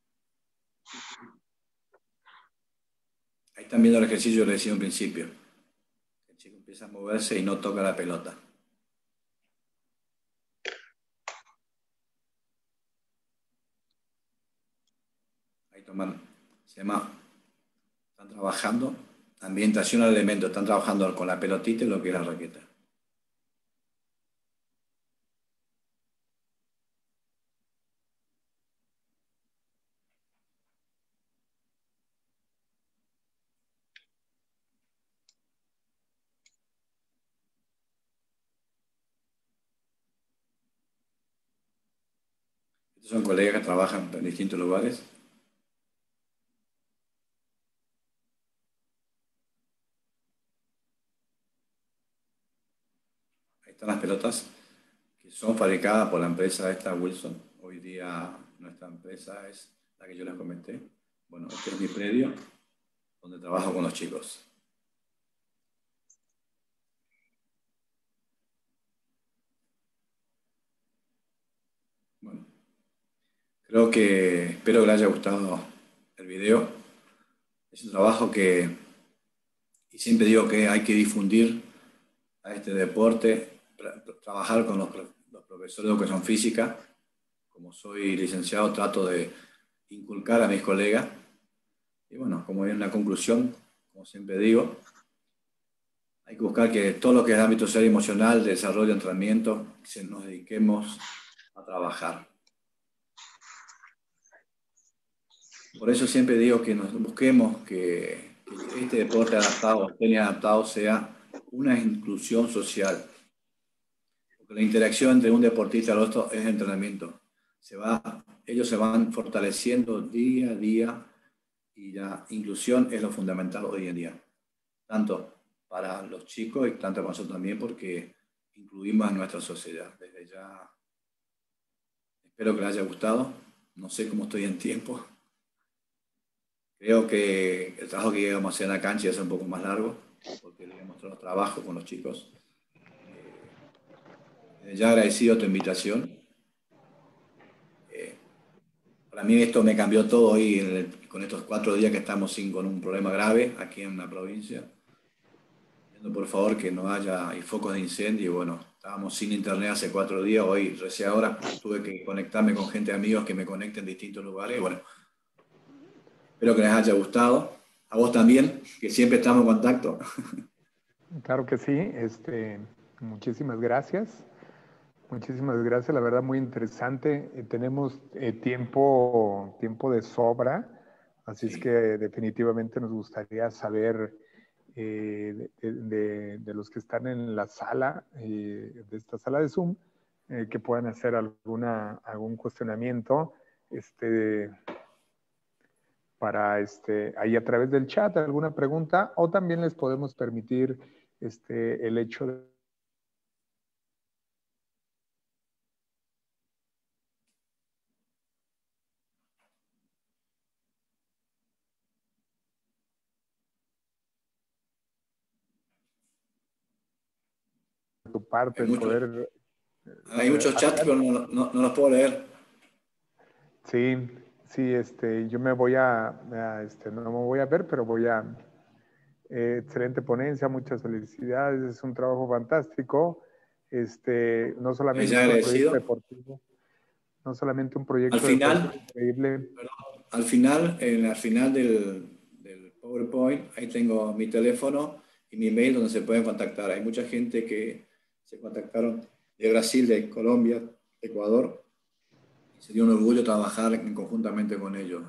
Ahí están viendo el ejercicio que les decía en principio. El chico empieza a moverse y no toca la pelota. Ahí toman, se llama, están trabajando, ambientación al elemento, están trabajando con la pelotita y lo que es la raqueta. Estos son colegas que trabajan en distintos lugares. Ahí están las pelotas que son fabricadas por la empresa esta Wilson. Hoy día nuestra empresa es la que yo les comenté. Bueno, este es mi predio donde trabajo con los chicos. Bueno, espero que les haya gustado el video. Es un trabajo y siempre digo que hay que difundir a este deporte, trabajar con los profesores de educación física. Como soy licenciado, trato de inculcar a mis colegas. Y bueno, como es una conclusión, como siempre digo, hay que buscar que todo lo que es el ámbito social y emocional, de desarrollo, entrenamiento, nos dediquemos a trabajar. Por eso siempre digo que nos busquemos que este deporte adaptado, el tenis adaptado, sea una inclusión social. Porque la interacción entre un deportista y el otro es entrenamiento. Ellos se van fortaleciendo día a día y la inclusión es lo fundamental hoy en día. Tanto para los chicos y tanto para nosotros también, porque incluimos a nuestra sociedad. Desde ya espero que les haya gustado. No sé cómo estoy en tiempo. Creo que el trabajo que llegamos a hacer en la cancha es un poco más largo. porque le he mostrado trabajo con los chicos. Ya agradecido a tu invitación. Para mí esto me cambió todo hoy con estos 4 días que estamos con un problema grave aquí en la provincia. Pidiendo por favor que no haya focos de incendio. Bueno, estábamos sin internet hace 4 días. Hoy, recién ahora, tuve que conectarme con gente, amigos que me conecten en distintos lugares. Bueno, espero que les haya gustado. A vos también, que siempre estamos en contacto. Claro que sí, muchísimas gracias. Muchísimas gracias, la verdad muy interesante. Tenemos tiempo de sobra, así es Sí, que definitivamente nos gustaría saber de los que están en la sala, de esta sala de Zoom, que puedan hacer algún cuestionamiento para ahí a través del chat, alguna pregunta, o también les podemos permitir el hecho de tu parte, hay el muchos, poder hay muchos chats, pero adelante. no los puedo leer. Sí, sí, yo me voy no me voy a ver, pero excelente ponencia, muchas felicidades, es un trabajo fantástico, no Ya solamente un proyecto agradecido. deportivo, no solamente un Al proyecto deportivo final, increíble. al final del PowerPoint, ahí tengo mi teléfono y mi mail donde se pueden contactar. Hay mucha gente que se contactaron de Brasil, de Colombia, Ecuador, y sería un orgullo trabajar conjuntamente con ellos.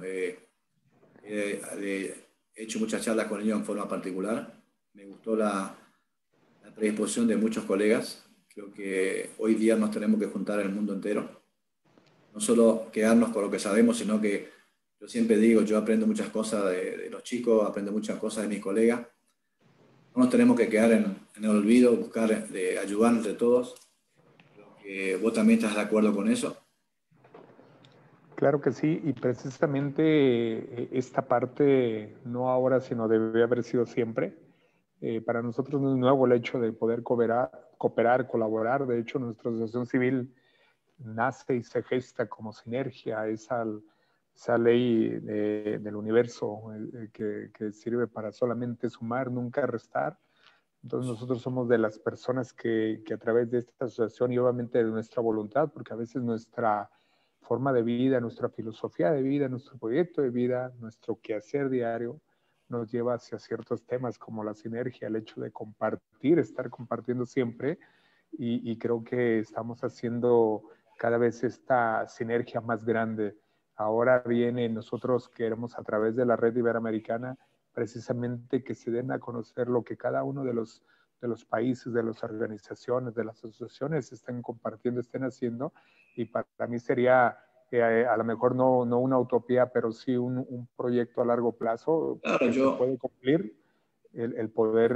He hecho muchas charlas con ellos en forma particular. Me gustó la predisposición de muchos colegas. Creo que hoy día nos tenemos que juntar el mundo entero. No solo quedarnos con lo que sabemos, sino que yo siempre digo, yo aprendo muchas cosas de los chicos, aprendo muchas cosas de mis colegas. No nos tenemos que quedar en el olvido, buscar de ayudarnos de todos. Creo que vos también estás de acuerdo con eso. Claro que sí, y precisamente esta parte, no ahora, sino debe haber sido siempre. Para nosotros no es nuevo el hecho de poder cooperar, colaborar. De hecho, nuestra asociación civil nace y se gesta como sinergia, esa ley del universo que sirve para solamente sumar, nunca restar. Entonces nosotros somos de las personas que a través de esta asociación y obviamente de nuestra voluntad, porque a veces nuestra forma de vida, nuestra filosofía de vida, nuestro proyecto de vida, nuestro quehacer diario, nos lleva hacia ciertos temas como la sinergia, el hecho de compartir, estar compartiendo siempre, y creo que estamos haciendo cada vez esta sinergia más grande. Ahora viene, nosotros queremos a través de la red iberoamericana precisamente que se den a conocer lo que cada uno de los países, de las organizaciones, de las asociaciones estén compartiendo, estén haciendo, y para mí sería a lo mejor no una utopía, pero sí un proyecto a largo plazo Claro, que se puede cumplir, el poder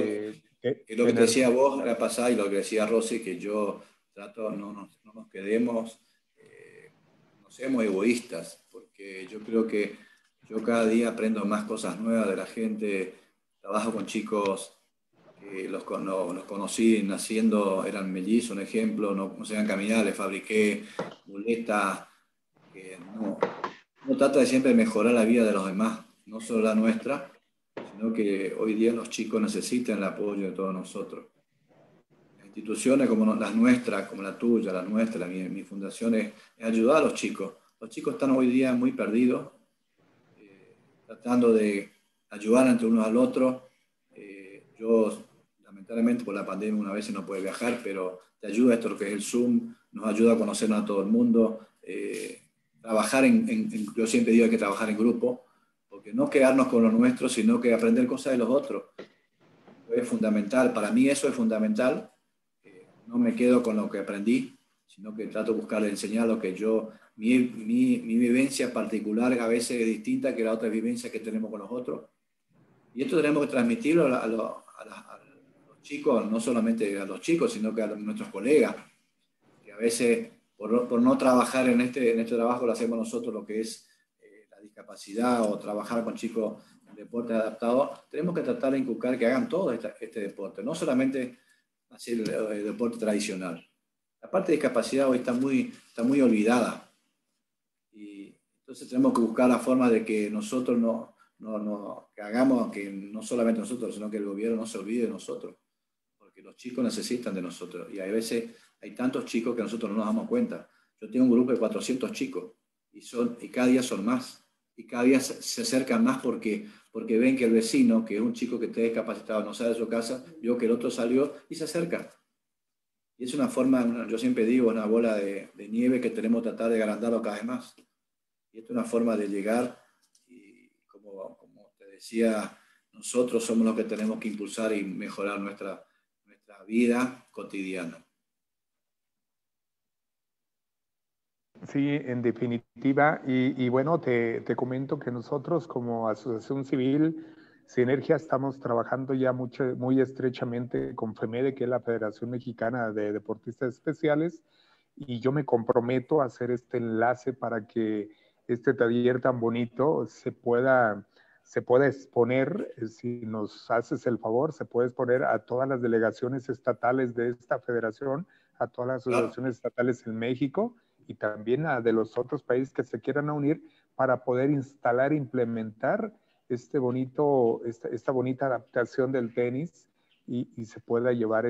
lo que te tener. decía vos la pasada y lo que decía Rosy, que yo trato, no nos quedemos, no seamos egoístas, porque yo creo que yo cada día aprendo más cosas nuevas de la gente, trabajo con chicos que los conocí naciendo, eran mellizos, un ejemplo, no sabían caminar, les fabriqué muletas, que no trata de siempre mejorar la vida de los demás, no solo la nuestra, sino que hoy día los chicos necesitan el apoyo de todos nosotros. Las instituciones como las nuestras, como la tuya, la nuestra, mi fundación, es ayudar a los chicos. Los chicos están hoy día muy perdidos, tratando de ayudar entre unos al otro. Yo, lamentablemente, por la pandemia una vez no puede viajar, pero te ayuda esto, lo que es el Zoom, nos ayuda a conocernos a todo el mundo. Trabajar yo siempre digo que hay que trabajar en grupo, porque no quedarnos con lo nuestro, sino que aprender cosas de los otros. Es fundamental, para mí eso es fundamental. No me quedo con lo que aprendí, sino que trato de buscar enseñar lo que mi vivencia particular a veces es distinta que la otra vivencia que tenemos con los otros. Y esto tenemos que transmitirlo a los chicos, no solamente a los chicos, sino que a nuestros colegas, que a veces por no trabajar en este trabajo lo hacemos nosotros, lo que es la discapacidad o trabajar con chicos deportes adaptados, tenemos que tratar de inculcar que hagan todo este deporte, no solamente hacer el deporte tradicional. La parte de discapacidad hoy está muy olvidada. Y entonces tenemos que buscar la forma de que nosotros que hagamos, que no solamente nosotros, sino que el gobierno no se olvide de nosotros, porque los chicos necesitan de nosotros. Y a veces hay tantos chicos que nosotros no nos damos cuenta. Yo tengo un grupo de 400 chicos y cada día son más. Y cada día se acercan más porque ven que el vecino, que es un chico que esté discapacitado, no sale de su casa, vio que el otro salió y se acerca. Y es una forma, yo siempre digo, una bola de nieve que tenemos que tratar de agrandarlo cada vez más. Y esto es una forma de llegar y como te decía, nosotros somos los que tenemos que impulsar y mejorar nuestra vida cotidiana. Sí, en definitiva. Y bueno, te comento que nosotros como Asociación Civil Sinergia estamos trabajando ya muy estrechamente con FEMEDE, que es la Federación Mexicana de Deportistas Especiales, y yo me comprometo a hacer este enlace para que este taller tan bonito se pueda exponer, si nos haces el favor, se puede exponer a todas las delegaciones estatales de esta federación, a todas las asociaciones estatales en México y también a de los otros países que se quieran unir para poder instalar e implementar esta bonita adaptación del tenis y se pueda llevar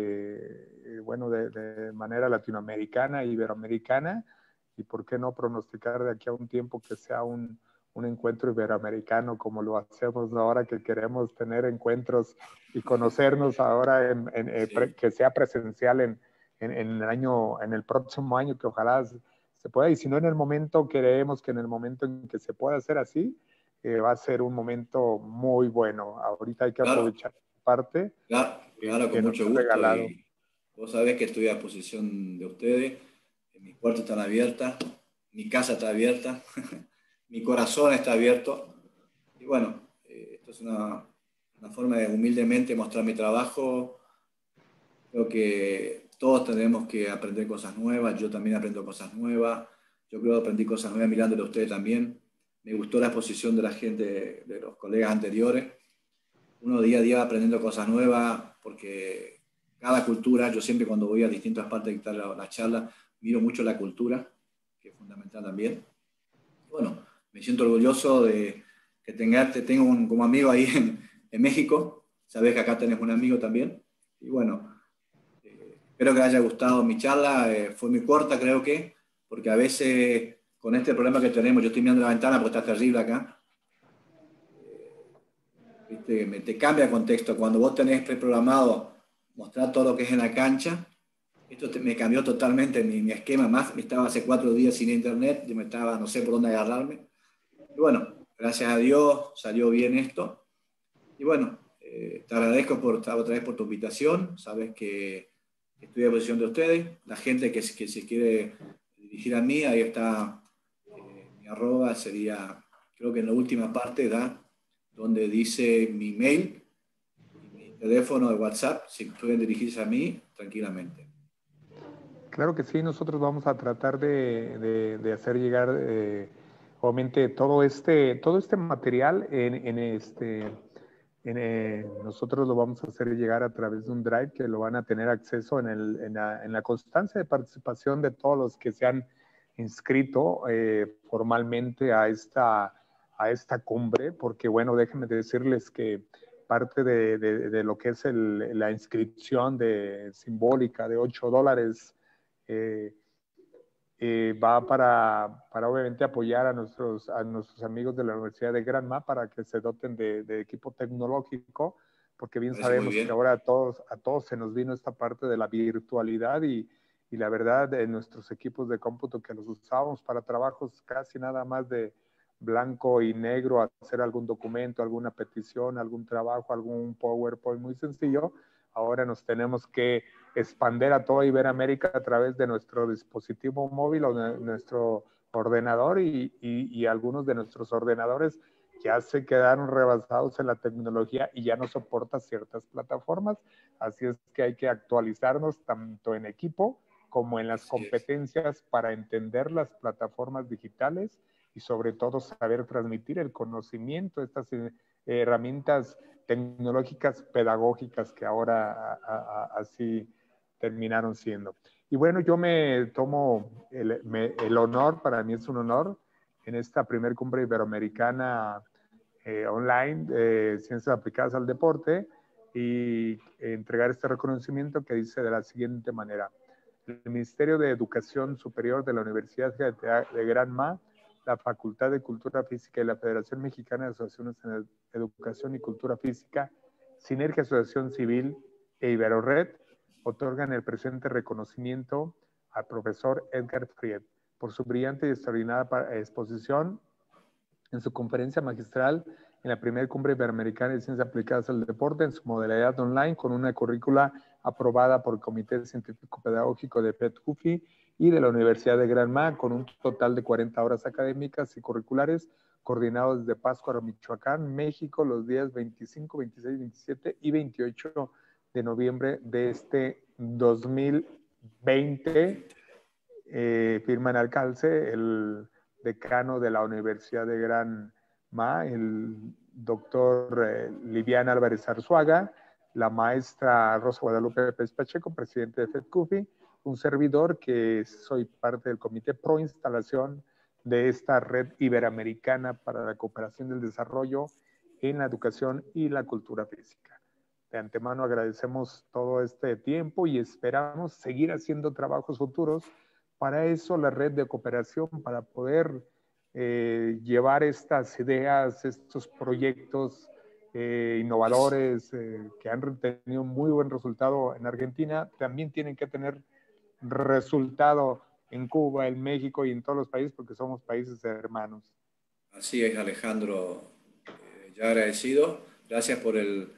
de manera latinoamericana, iberoamericana, y por qué no pronosticar de aquí a un tiempo que sea un encuentro iberoamericano como lo hacemos ahora, que queremos tener encuentros y conocernos ahora Sí. que sea presencial en el próximo año, que ojalá se pueda, y si no en el momento, creemos que en el momento en que se pueda hacer así, va a ser un momento muy bueno. Ahorita hay que Claro, aprovechar parte claro, con que nos mucho ha gusto. regalado. Y vos sabés que estoy a disposición de ustedes. Mis puertas están abiertas, mi casa está abierta, mi corazón está abierto. Y bueno, esto es una forma de humildemente mostrar mi trabajo. Creo que todos tenemos que aprender cosas nuevas. Yo también aprendo cosas nuevas. Yo creo que aprendí cosas nuevas mirándole a ustedes también. Me gustó la exposición de la gente, de los colegas anteriores. Uno día a día va aprendiendo cosas nuevas porque cada cultura, yo siempre cuando voy a distintas partes de dictar la charla, miro mucho la cultura, que es fundamental también. Y bueno, me siento orgulloso de que te tengo como amigo ahí en México. Sabes que acá tenés un amigo también. Y bueno, espero que les haya gustado mi charla. Fue muy corta, creo que, porque a veces con este problema que tenemos, yo estoy mirando la ventana porque está terrible acá. ¿Viste? Te cambia el contexto. Cuando vos tenés preprogramado mostrar todo lo que es en la cancha, esto me cambió totalmente mi esquema. Más, estaba hace 4 días sin internet, yo me estaba, no sé por dónde agarrarme. Y bueno, gracias a Dios salió bien esto. Y bueno, te agradezco otra vez por tu invitación. Sabes que estoy a disposición de ustedes. La gente que se quiere dirigir a mí, ahí está mi arroba, sería, creo que en la última parte da donde dice mi mail y mi teléfono de WhatsApp, si pueden dirigirse a mí tranquilamente. Claro que sí, nosotros vamos a tratar de hacer llegar, obviamente, todo este material nosotros lo vamos a hacer llegar a través de un drive que lo van a tener acceso en la constancia de participación de todos los que se han inscrito formalmente a esta cumbre, porque bueno, déjenme decirles que parte de lo que es la inscripción simbólica de $8 eh, va para obviamente apoyar a nuestros amigos de la Universidad de Granma para que se doten de equipo tecnológico, porque bien Parece muy sabemos que bien. ahora a todos se nos vino esta parte de la virtualidad y la verdad de nuestros equipos de cómputo que los usábamos para trabajos casi nada más de blanco y negro, hacer algún documento, alguna petición, algún trabajo, algún PowerPoint muy sencillo. Ahora nos tenemos que expander a toda Iberoamérica a través de nuestro dispositivo móvil o de nuestro ordenador y algunos de nuestros ordenadores ya se quedaron rebasados en la tecnología y ya no soporta ciertas plataformas. Así es que hay que actualizarnos tanto en equipo como en las Así es. competencias para entender las plataformas digitales y sobre todo saber transmitir el conocimiento, estas herramientas tecnológicas pedagógicas que ahora así terminaron siendo. Y bueno, yo me tomo el honor, para mí es un honor, en esta primer cumbre iberoamericana online de ciencias aplicadas al deporte y entregar este reconocimiento que dice de la siguiente manera. El Ministerio de Educación Superior de la Universidad de Granma, la Facultad de Cultura Física y la Federación Mexicana de Asociaciones en Educación y Cultura Física, Sinergia Asociación Civil e Iberored otorgan el presente reconocimiento al profesor Edgar Fried por su brillante y extraordinaria exposición en su conferencia magistral en la primera cumbre iberoamericana de ciencias aplicadas al deporte en su modalidad online con una currícula aprobada por el Comité Científico Pedagógico de PET-CUFI y de la Universidad de Granma con un total de 40 horas académicas y curriculares coordinados desde Pátzcuaro, Michoacán, México, los días 25, 26, 27 y 28 de noviembre de este 2020. Firma en alcance el decano de la Universidad de Granma, el doctor Liviana Álvarez Arzuaga, la maestra Rosa Guadalupe Pérez Pacheco, presidente de FEDCUFI, un servidor que soy parte del comité pro instalación de esta red iberoamericana para la cooperación del desarrollo en la educación y la cultura física. De antemano agradecemos todo este tiempo y esperamos seguir haciendo trabajos futuros. Para eso la red de cooperación, para poder llevar estas ideas, estos proyectos innovadores que han tenido muy buen resultado en Argentina, también tienen que tener resultado en Cuba, en México y en todos los países porque somos países hermanos. Así es, Alejandro, ya agradecido. Gracias por el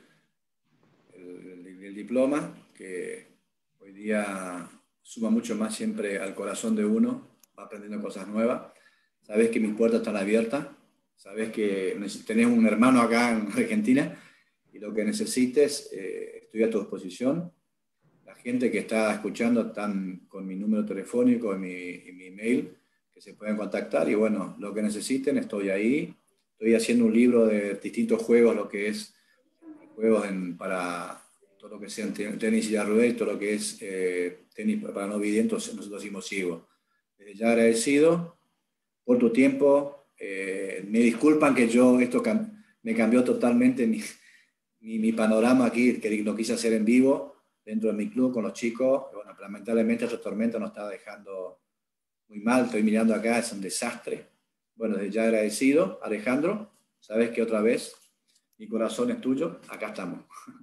diploma, que hoy día suma mucho más siempre al corazón de uno, va aprendiendo cosas nuevas. Sabes que mis puertas están abiertas, sabes que tenés un hermano acá en Argentina y lo que necesites, estoy a tu disposición. La gente que está escuchando están con mi número telefónico y mi email, que se pueden contactar y bueno, lo que necesiten, estoy ahí. Estoy haciendo un libro de distintos juegos, lo que es juegos para todo lo que sea tenis y rueda, todo lo que es tenis para no videntes, nosotros decimos ciego. Ya agradecido por tu tiempo. Me disculpan que esto me cambió totalmente mi panorama aquí, que lo quise hacer en vivo dentro de mi club con los chicos. Bueno, lamentablemente esta tormenta nos está dejando muy mal. Estoy mirando acá, es un desastre. Bueno, ya agradecido, Alejandro. Sabes que otra vez mi corazón es tuyo. Acá estamos.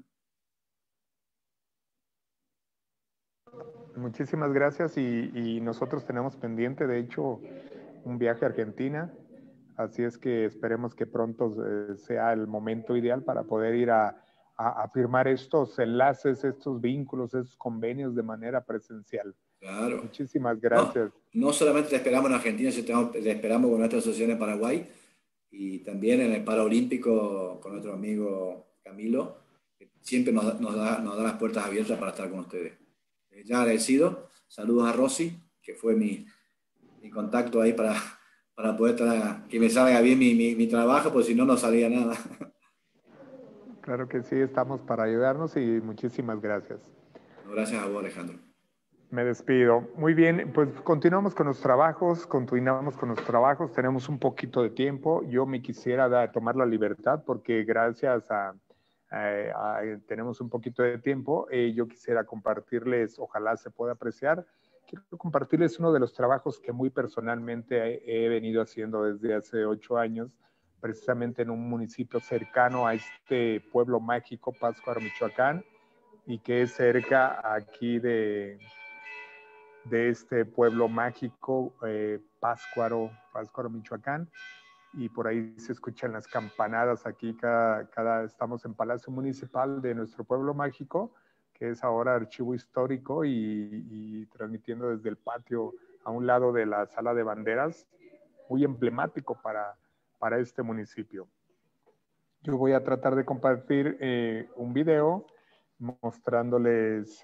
Muchísimas gracias y nosotros tenemos pendiente, de hecho, un viaje a Argentina, así es que esperemos que pronto sea el momento ideal para poder ir a firmar estos enlaces, estos vínculos, estos convenios de manera presencial. Claro. Muchísimas No, gracias. no solamente te esperamos en Argentina, sino te esperamos con nuestra asociación en Paraguay y también en el Paraolímpico con nuestro amigo Camilo, que siempre nos da las puertas abiertas para estar con ustedes. Ya agradecido. Saludos a Rosy, que fue mi contacto ahí para poder que me salga bien mi trabajo, pues si no, no salía nada. Claro que sí, estamos para ayudarnos y muchísimas gracias. Bueno, gracias a vos, Alejandro. Me despido. Muy bien, pues continuamos con los trabajos, tenemos un poquito de tiempo. Yo me quisiera tomar la libertad porque gracias tenemos un poquito de tiempo. Yo quisiera compartirles, ojalá se pueda apreciar, quiero compartirles uno de los trabajos que muy personalmente he venido haciendo desde hace 8 años, precisamente en un municipio cercano a este pueblo mágico, Pátzcuaro, Michoacán, y que es cerca aquí de este pueblo mágico, Pátzcuaro, Michoacán, y por ahí se escuchan las campanadas aquí, estamos en Palacio Municipal de nuestro pueblo mágico, que es ahora archivo histórico y transmitiendo desde el patio a un lado de la sala de banderas, muy emblemático para este municipio. Yo voy a tratar de compartir un video mostrándoles...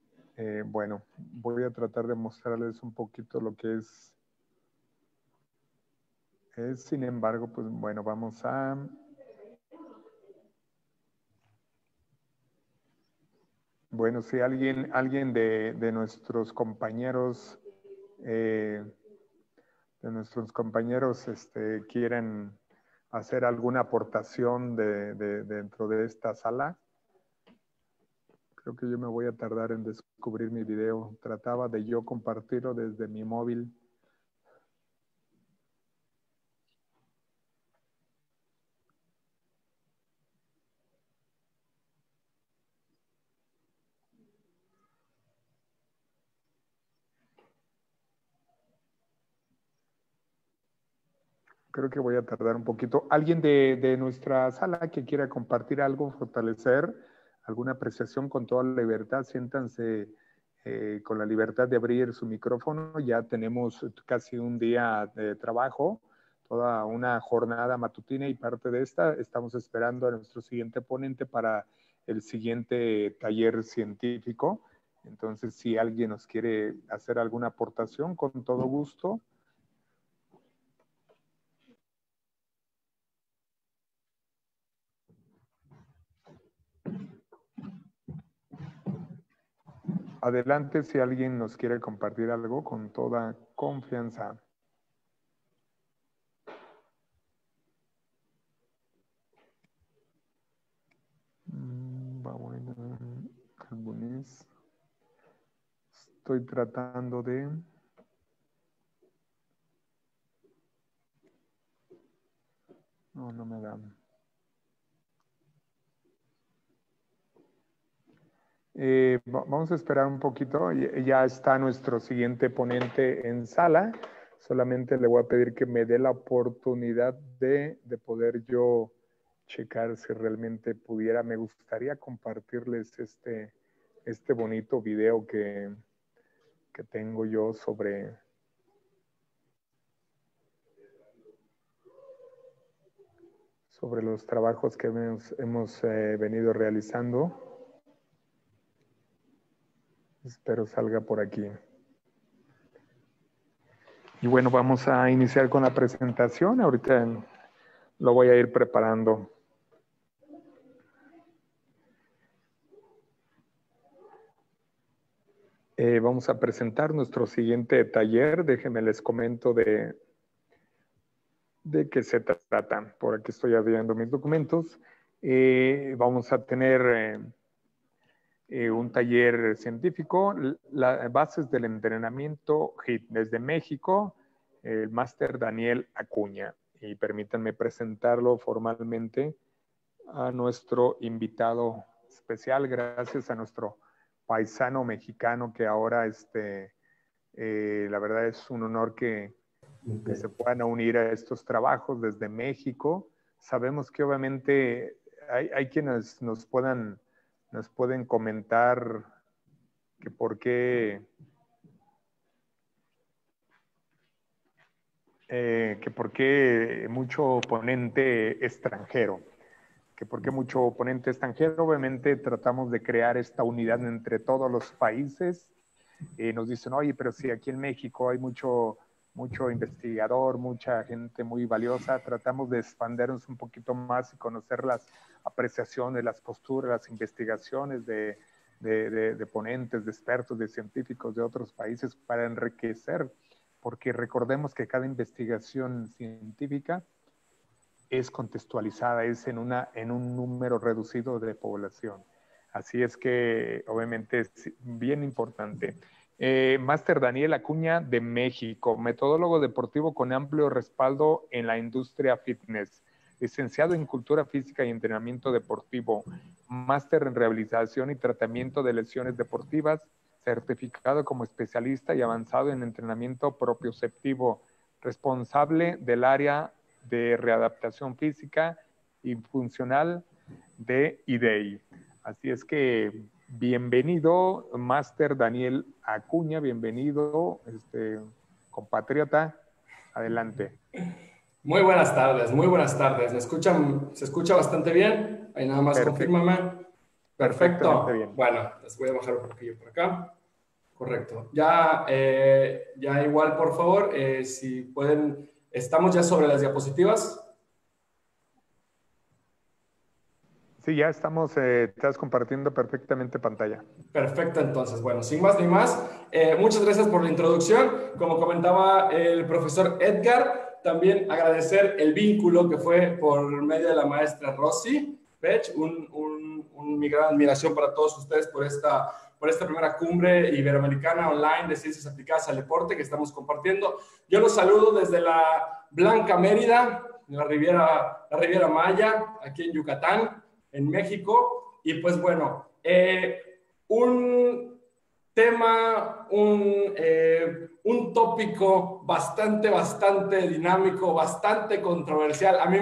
bueno, voy a tratar de mostrarles un poquito lo que es Sin embargo, pues bueno, vamos a... Bueno, si alguien de nuestros compañeros, quieren hacer alguna aportación dentro de esta sala, creo que yo me voy a tardar en descubrir mi video. Trataba de yo compartirlo desde mi móvil. Creo que voy a tardar un poquito. ¿Alguien de nuestra sala que quiera compartir algo, fortalecer alguna apreciación con toda la libertad? Siéntanse con la libertad de abrir su micrófono. Ya tenemos casi un día de trabajo, toda una jornada matutina y parte de esta estamos esperando a nuestro siguiente ponente para el siguiente taller científico. Entonces, si alguien nos quiere hacer alguna aportación, con todo gusto. Adelante si alguien nos quiere compartir algo con toda confianza. Estoy tratando de... No me dan. Vamos a esperar un poquito. Ya está nuestro siguiente ponente en sala. Solamente le voy a pedir que me dé la oportunidad de poder yo checar si realmente pudiera. Me gustaría compartirles este bonito video que tengo yo sobre los trabajos que hemos venido realizando. Espero salga por aquí. Y bueno, vamos a iniciar con la presentación. Ahorita lo voy a ir preparando. Vamos a presentar nuestro siguiente taller. Déjenme les comento de qué se trata. Por aquí estoy abriendo mis documentos. Vamos a tener un taller científico, las bases del entrenamiento HIIT desde México, el máster Daniel Acuña. Y permítanme presentarlo formalmente a nuestro invitado especial, gracias a nuestro paisano mexicano que ahora, la verdad es un honor que se puedan unir a estos trabajos desde México. Sabemos que obviamente hay quienes nos pueden comentar que por qué mucho oponente extranjero. Obviamente tratamos de crear esta unidad entre todos los países. Nos dicen, oye, pero si aquí en México hay mucho investigador, mucha gente muy valiosa, tratamos de expandirnos un poquito más y conocer las apreciaciones, las posturas, las investigaciones de ponentes, de expertos, de científicos de otros países para enriquecer, porque recordemos que cada investigación científica es contextualizada, es en un número reducido de población. Así es que obviamente es bien importante. Máster Daniel Acuña de México, metodólogo deportivo con amplio respaldo en la industria fitness, licenciado en Cultura Física y Entrenamiento Deportivo, máster en Rehabilitación y Tratamiento de Lesiones Deportivas, certificado como especialista y avanzado en entrenamiento propioceptivo, responsable del área de readaptación física y funcional de IDEI. Así es que bienvenido, Máster Daniel Acuña, bienvenido, compatriota, adelante. Muy buenas tardes, muy buenas tardes. ¿Se escucha bastante bien? Ahí nada más confírmame. Perfecto. Bien. Bueno, les voy a bajar un poquillo por acá. Correcto. Ya igual, por favor, si pueden ¿Estamos ya sobre las diapositivas? Sí, ya estamos, estás compartiendo perfectamente pantalla. Perfecto, entonces, bueno, sin más ni más, muchas gracias por la introducción. Como comentaba el profesor Edgar, también agradecer el vínculo que fue por medio de la maestra Rosy Pech, mi gran admiración para todos ustedes por esta primera cumbre iberoamericana online de ciencias aplicadas al deporte que estamos compartiendo. Yo los saludo desde la Blanca Mérida, la Riviera Maya, aquí en Yucatán, en México. Y pues bueno, un tema, un tópico bastante dinámico, bastante controversial. A mí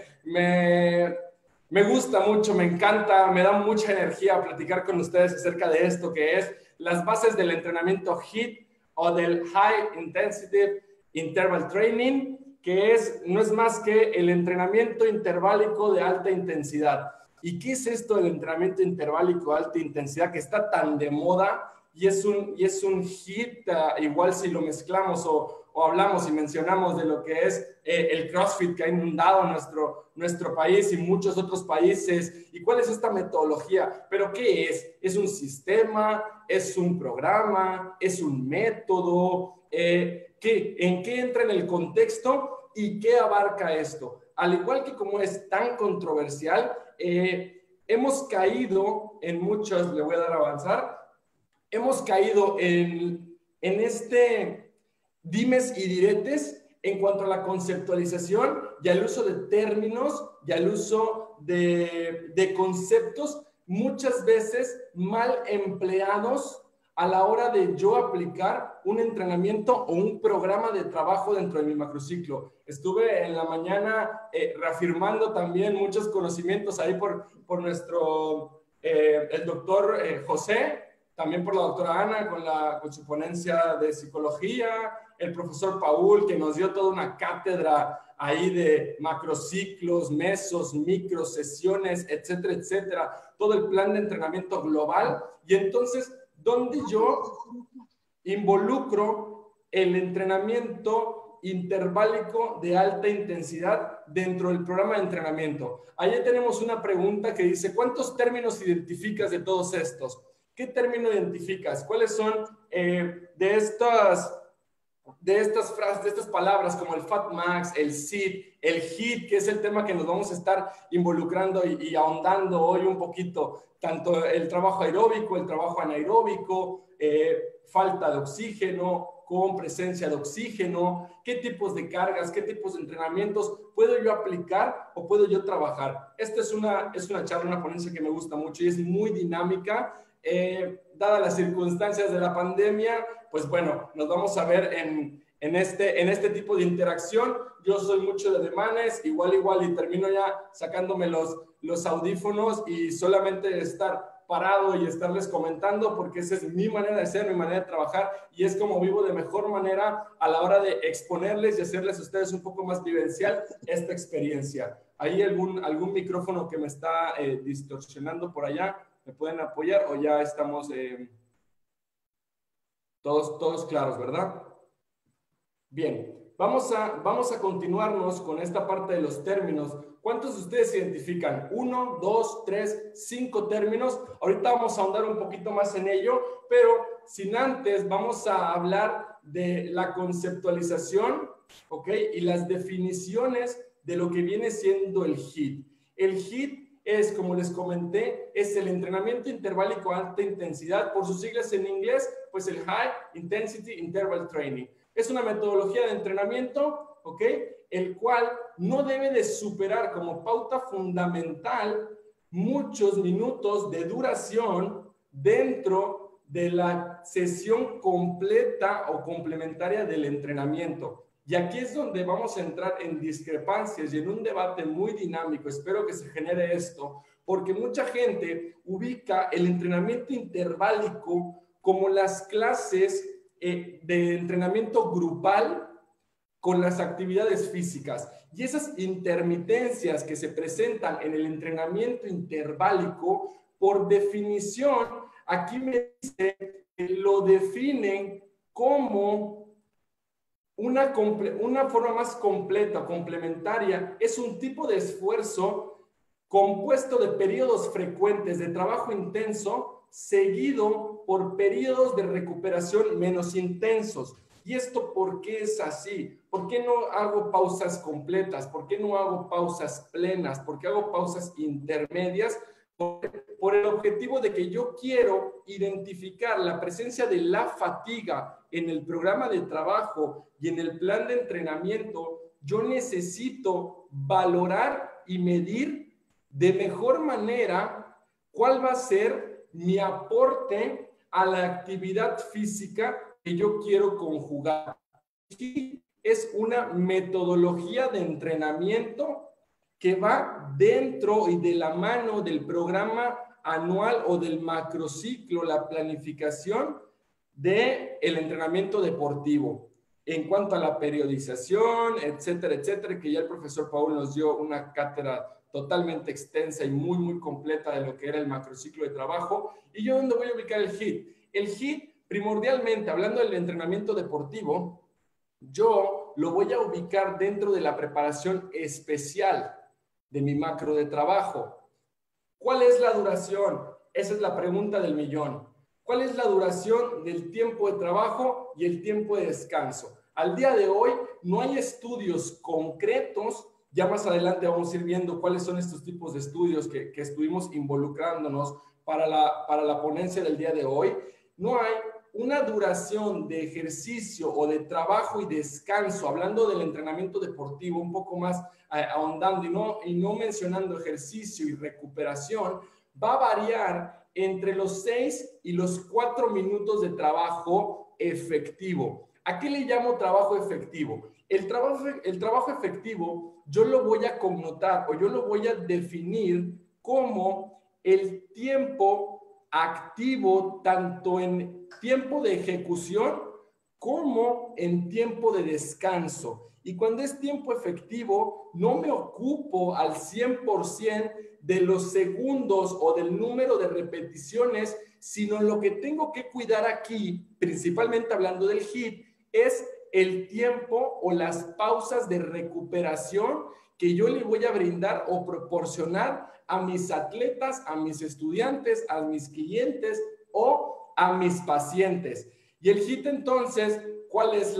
me gusta mucho, me encanta, me da mucha energía platicar con ustedes acerca de esto, que es las bases del entrenamiento HIIT o del High Intensity Interval Training, que no es más que el entrenamiento interválico de alta intensidad. ¿Y qué es esto del entrenamiento interválico de alta intensidad que está tan de moda? Y es un hit, igual si lo mezclamos o hablamos y mencionamos de lo que es el CrossFit que ha inundado nuestro país y muchos otros países. ¿Y cuál es esta metodología? ¿Pero qué es? ¿Es un sistema? ¿Es un programa? ¿Es un método? ¿En qué entra en el contexto y qué abarca esto? Al igual que como es tan controversial, hemos caído en muchos, le voy a dar a avanzar, hemos caído en este dimes y diretes en cuanto a la conceptualización y al uso de términos y al uso de conceptos muchas veces mal empleados a la hora de yo aplicar un entrenamiento o un programa de trabajo dentro de mi macrociclo. Estuve en la mañana reafirmando también muchos conocimientos ahí por el doctor José, también por la doctora Ana con su ponencia de psicología, el profesor Paul que nos dio toda una cátedra ahí de macrociclos, mesos, micro sesiones, etcétera, etcétera, todo el plan de entrenamiento global. Y entonces, ¿dónde yo involucro el entrenamiento interválico de alta intensidad dentro del programa de entrenamiento? Ahí tenemos una pregunta que dice, ¿cuántos términos identificas de todos estos? ¿Qué término identificas? ¿Cuáles son de estas frases, de estas palabras como el Fat Max, el SID, el HIIT, que es el tema que nos vamos a estar involucrando y ahondando hoy un poquito, tanto el trabajo aeróbico, el trabajo anaeróbico, falta de oxígeno, con presencia de oxígeno, qué tipos de cargas, qué tipos de entrenamientos puedo yo aplicar o puedo yo trabajar. Esta es una charla, una ponencia que me gusta mucho y es muy dinámica. Dadas las circunstancias de la pandemia, pues bueno, nos vamos a ver en este tipo de interacción. Yo soy mucho de ademanes, igual, y termino ya sacándome los audífonos y solamente estar parado y estarles comentando, porque esa es mi manera de ser, mi manera de trabajar, y es como vivo de mejor manera a la hora de exponerles y hacerles a ustedes un poco más vivencial esta experiencia. ¿Hay algún micrófono que me está distorsionando por allá? ¿Me pueden apoyar o ya estamos todos claros, verdad? Bien, vamos a continuarnos con esta parte de los términos. ¿Cuántos de ustedes identifican? 1, 2, 3, 5 términos. Ahorita vamos a ahondar un poquito más en ello, pero sin antes vamos a hablar de la conceptualización, ¿ok? Y las definiciones de lo que viene siendo el HIIT. El HIIT es, como les comenté, es el entrenamiento interválico a alta intensidad, por sus siglas en inglés, pues el High Intensity Interval Training. Es una metodología de entrenamiento, ¿ok? El cual no debe de superar como pauta fundamental muchos minutos de duración dentro de la sesión completa o complementaria del entrenamiento. Y aquí es donde vamos a entrar en discrepancias y en un debate muy dinámico. Espero que se genere esto, porque mucha gente ubica el entrenamiento interválico como las clases de entrenamiento grupal con las actividades físicas. Y esas intermitencias que se presentan en el entrenamiento interválico, por definición, aquí me dice que lo definen como una forma más completa, complementaria, es un tipo de esfuerzo compuesto de periodos frecuentes de trabajo intenso, seguido por periodos de recuperación menos intensos. ¿Y esto por qué es así? ¿Por qué no hago pausas completas? ¿Por qué no hago pausas plenas? ¿Por qué hago pausas intermedias? Por el objetivo de que yo quiero identificar la presencia de la fatiga en el programa de trabajo y en el plan de entrenamiento. Yo necesito valorar y medir de mejor manera cuál va a ser mi aporte a la actividad física que yo quiero conjugar. Y es una metodología de entrenamiento que va dentro y de la mano del programa anual o del macrociclo, la planificación del entrenamiento deportivo. En cuanto a la periodización, etcétera, etcétera, que ya el profesor Paul nos dio una cátedra totalmente extensa y muy, muy completa de lo que era el macrociclo de trabajo. ¿Y yo dónde voy a ubicar el HIIT? El HIIT, primordialmente, hablando del entrenamiento deportivo, yo lo voy a ubicar dentro de la preparación especial de mi macro de trabajo. ¿Cuál es la duración? Esa es la pregunta del millón. ¿Cuál es la duración del tiempo de trabajo y el tiempo de descanso? Al día de hoy no hay estudios concretos. Ya más adelante vamos a ir viendo cuáles son estos tipos de estudios que estuvimos involucrándonos para la ponencia del día de hoy. No hay una duración de ejercicio o de trabajo y descanso, hablando del entrenamiento deportivo, un poco más ahondando y no mencionando ejercicio y recuperación, va a variar entre los 6 y los 4 minutos de trabajo efectivo. ¿A qué le llamo trabajo efectivo? El trabajo efectivo yo lo voy a connotar o yo lo voy a definir como el tiempo activo tanto en tiempo de ejecución como en tiempo de descanso. Y cuando es tiempo efectivo, no me ocupo al 100% de los segundos o del número de repeticiones, sino lo que tengo que cuidar aquí, principalmente hablando del HIIT, es el tiempo o las pausas de recuperación que yo le voy a brindar o proporcionar a mis atletas, a mis estudiantes, a mis clientes o a mis pacientes. Y el HIIT entonces, ¿cuál es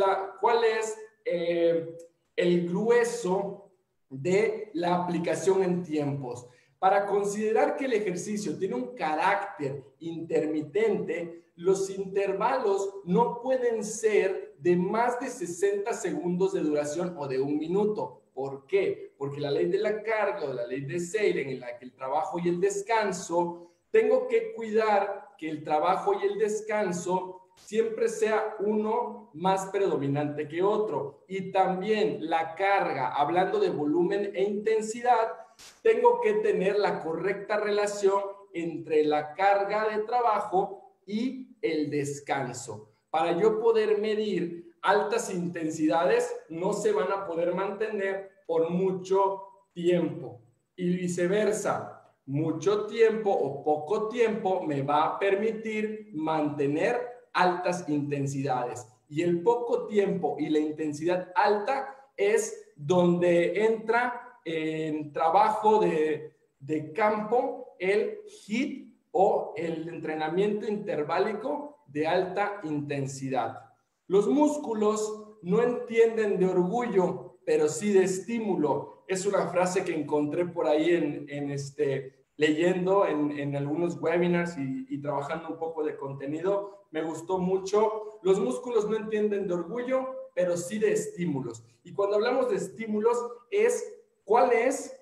el grueso de la aplicación en tiempos? Para considerar que el ejercicio tiene un carácter intermitente, los intervalos no pueden ser de más de 60 segundos de duración o de 1 minuto. ¿Por qué? Porque la ley de la carga o la ley de Seiren, en la que el trabajo y el descanso, tengo que cuidar que el trabajo y el descanso siempre sea uno más predominante que otro. Y también la carga, hablando de volumen e intensidad, tengo que tener la correcta relación entre la carga de trabajo y el descanso. Para yo poder medir altas intensidades, no se van a poder mantener por mucho tiempo. Y viceversa, mucho tiempo o poco tiempo me va a permitir mantener altas intensidades. Y el poco tiempo y la intensidad alta es donde entra en trabajo de campo el HIIT o el entrenamiento interválico de alta intensidad. Los músculos no entienden de orgullo, pero sí de estímulo. Es una frase que encontré por ahí leyendo en algunos webinars y trabajando un poco de contenido. Me gustó mucho. Los músculos no entienden de orgullo, pero sí de estímulos. Y cuando hablamos de estímulos es cuál es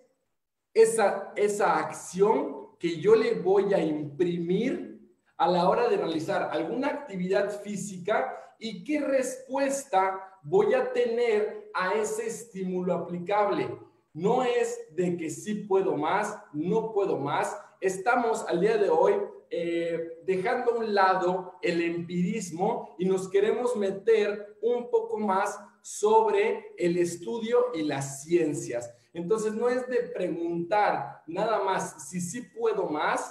esa acción que yo le voy a imprimir a la hora de realizar alguna actividad física y qué respuesta voy a tener a ese estímulo aplicable. No es de que sí puedo más, no puedo más. Estamos al día de hoy dejando a un lado el empirismo y nos queremos meter un poco más sobre el estudio y las ciencias. Entonces no es de preguntar nada más si sí puedo más,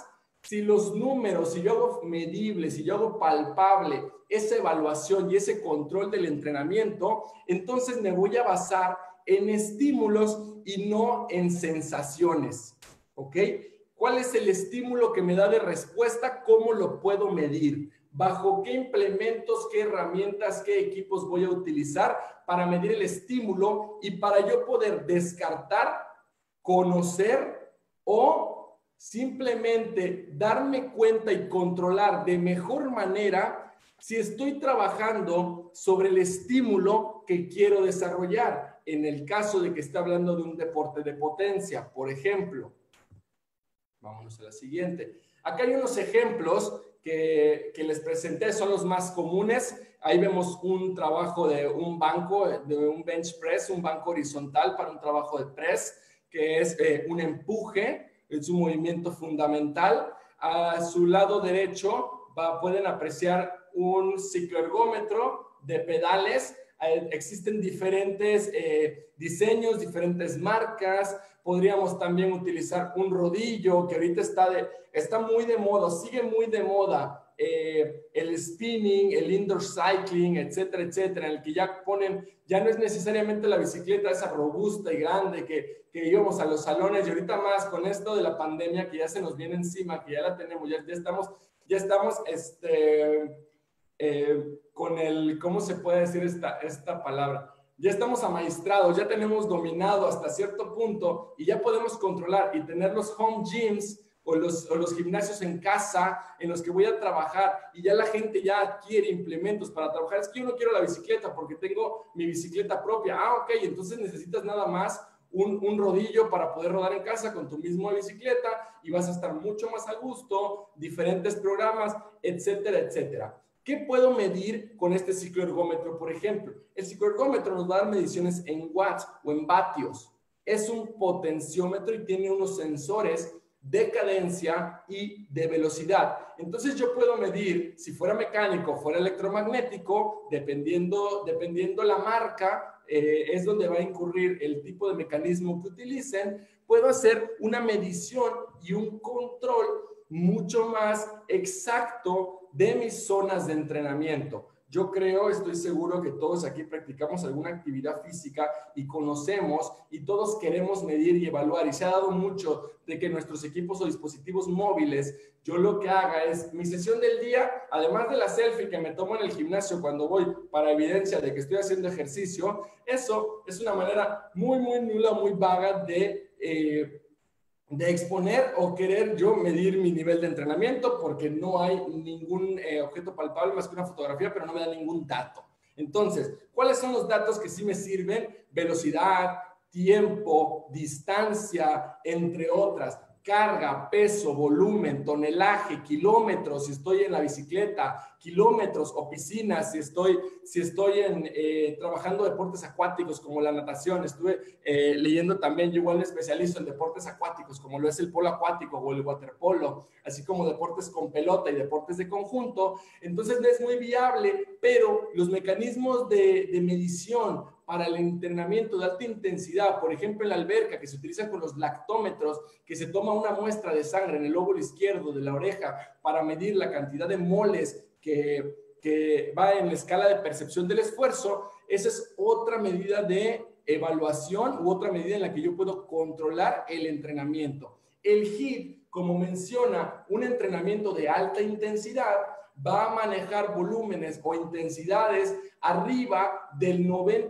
Si los números, si yo hago medible, si yo hago palpable esa evaluación y ese control del entrenamiento, entonces me voy a basar en estímulos y no en sensaciones, ¿ok? ¿Cuál es el estímulo que me da de respuesta? ¿Cómo lo puedo medir? ¿Bajo qué implementos, qué herramientas, qué equipos voy a utilizar para medir el estímulo y para yo poder descartar, conocer o simplemente darme cuenta y controlar de mejor manera si estoy trabajando sobre el estímulo que quiero desarrollar? En el caso de que esté hablando de un deporte de potencia, por ejemplo. Vámonos a la siguiente. Acá hay unos ejemplos que les presenté, son los más comunes. Ahí vemos un trabajo de un banco, de un bench press, un banco horizontal para un trabajo de press, que es un empuje, es un movimiento fundamental. A su lado derecho pueden apreciar un cicloergómetro de pedales. Existen diferentes diseños, diferentes marcas. Podríamos también utilizar un rodillo que ahorita está muy de moda, sigue muy de moda. El spinning, el indoor cycling, etcétera, etcétera, en el que ya ponen, ya no es necesariamente la bicicleta esa robusta y grande que íbamos a los salones, y ahorita más con esto de la pandemia que ya se nos viene encima, que ya la tenemos, ya estamos con el, ¿cómo se puede decir esta palabra? Ya estamos amaestrados, ya tenemos dominado hasta cierto punto y ya podemos controlar y tener los home gyms o los gimnasios en casa en los que voy a trabajar, y ya la gente ya adquiere implementos para trabajar. Es que yo no quiero la bicicleta porque tengo mi bicicleta propia. Ok, entonces necesitas nada más un rodillo para poder rodar en casa con tu misma bicicleta y vas a estar mucho más a gusto, diferentes programas, etcétera, etcétera. ¿Qué puedo medir con este cicloergómetro, por ejemplo? El cicloergómetro nos va a dar mediciones en watts o en vatios. Es un potenciómetro y tiene unos sensores de cadencia y de velocidad. Entonces yo puedo medir, si fuera mecánico, fuera electromagnético, dependiendo la marca, es donde va a incurrir el tipo de mecanismo que utilicen. Puedo hacer una medición y un control mucho más exacto de mis zonas de entrenamiento. Yo creo, estoy seguro que todos aquí practicamos alguna actividad física y conocemos y todos queremos medir y evaluar, y se ha dado mucho de que nuestros equipos o dispositivos móviles, yo lo que haga es mi sesión del día, además de la selfie que me tomo en el gimnasio cuando voy para evidencia de que estoy haciendo ejercicio, eso es una manera muy, muy nula, muy vaga de exponer o querer yo medir mi nivel de entrenamiento, porque no hay ningún objeto palpable más que una fotografía, pero no me da ningún dato. Entonces, ¿cuáles son los datos que sí me sirven? Velocidad, tiempo, distancia, entre otras. Carga, peso, volumen, tonelaje, kilómetros, si estoy en la bicicleta, kilómetros o piscinas, si estoy trabajando deportes acuáticos como la natación. Estuve leyendo también, yo igual me especializo en deportes acuáticos como lo es el polo acuático o el waterpolo, así como deportes con pelota y deportes de conjunto. Entonces no es muy viable, pero los mecanismos de medición para el entrenamiento de alta intensidad, por ejemplo en la alberca, que se utilizan con los lactómetros, que se toma una muestra de sangre en el lóbulo izquierdo de la oreja para medir la cantidad de moles que va en la escala de percepción del esfuerzo. Esa es otra medida de evaluación u otra medida en la que yo puedo controlar el entrenamiento. El HIIT, como menciona, un entrenamiento de alta intensidad, va a manejar volúmenes o intensidades arriba del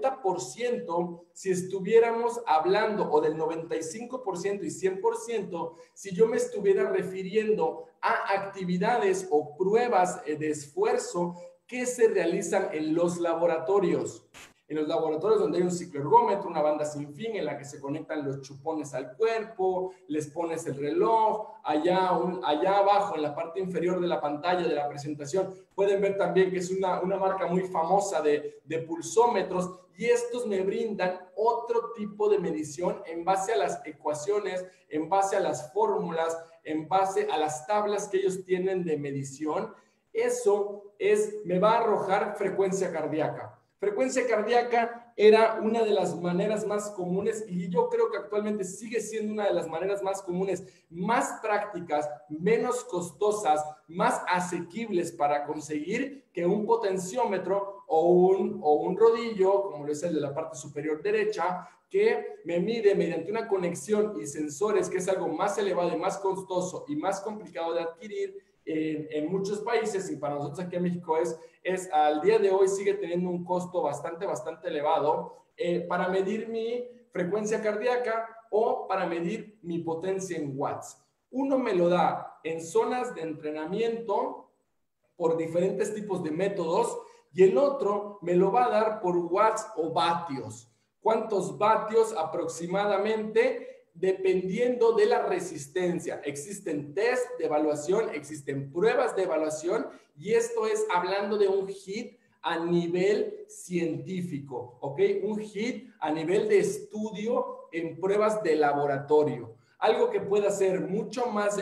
90% si estuviéramos hablando, o del 95% y 100% si yo me estuviera refiriendo a actividades o pruebas de esfuerzo que se realizan en los laboratorios. En los laboratorios donde hay un cicloergómetro, una banda sin fin en la que se conectan los chupones al cuerpo, les pones el reloj, allá abajo en la parte inferior de la pantalla de la presentación pueden ver también que es una marca muy famosa de pulsómetros, y estos me brindan otro tipo de medición en base a las ecuaciones, en base a las fórmulas, en base a las tablas que ellos tienen de medición. Eso me va a arrojar frecuencia cardíaca. Frecuencia cardíaca era una de las maneras más comunes y yo creo que actualmente sigue siendo una de las maneras más comunes, más prácticas, menos costosas, más asequibles para conseguir que un potenciómetro o un rodillo, como lo es el de la parte superior derecha, que me mide mediante una conexión y sensores, que es algo más elevado y más costoso y más complicado de adquirir en muchos países, y para nosotros aquí en México es al día de hoy sigue teniendo un costo bastante elevado para medir mi frecuencia cardíaca o para medir mi potencia en watts. Uno me lo da en zonas de entrenamiento por diferentes tipos de métodos y el otro me lo va a dar por watts o vatios. ¿Cuántos vatios aproximadamente? Dependiendo de la resistencia. Existen test de evaluación, existen pruebas de evaluación y esto es hablando de un HIIT a nivel científico, ¿ok? Un HIIT a nivel de estudio en pruebas de laboratorio. Algo que pueda ser mucho más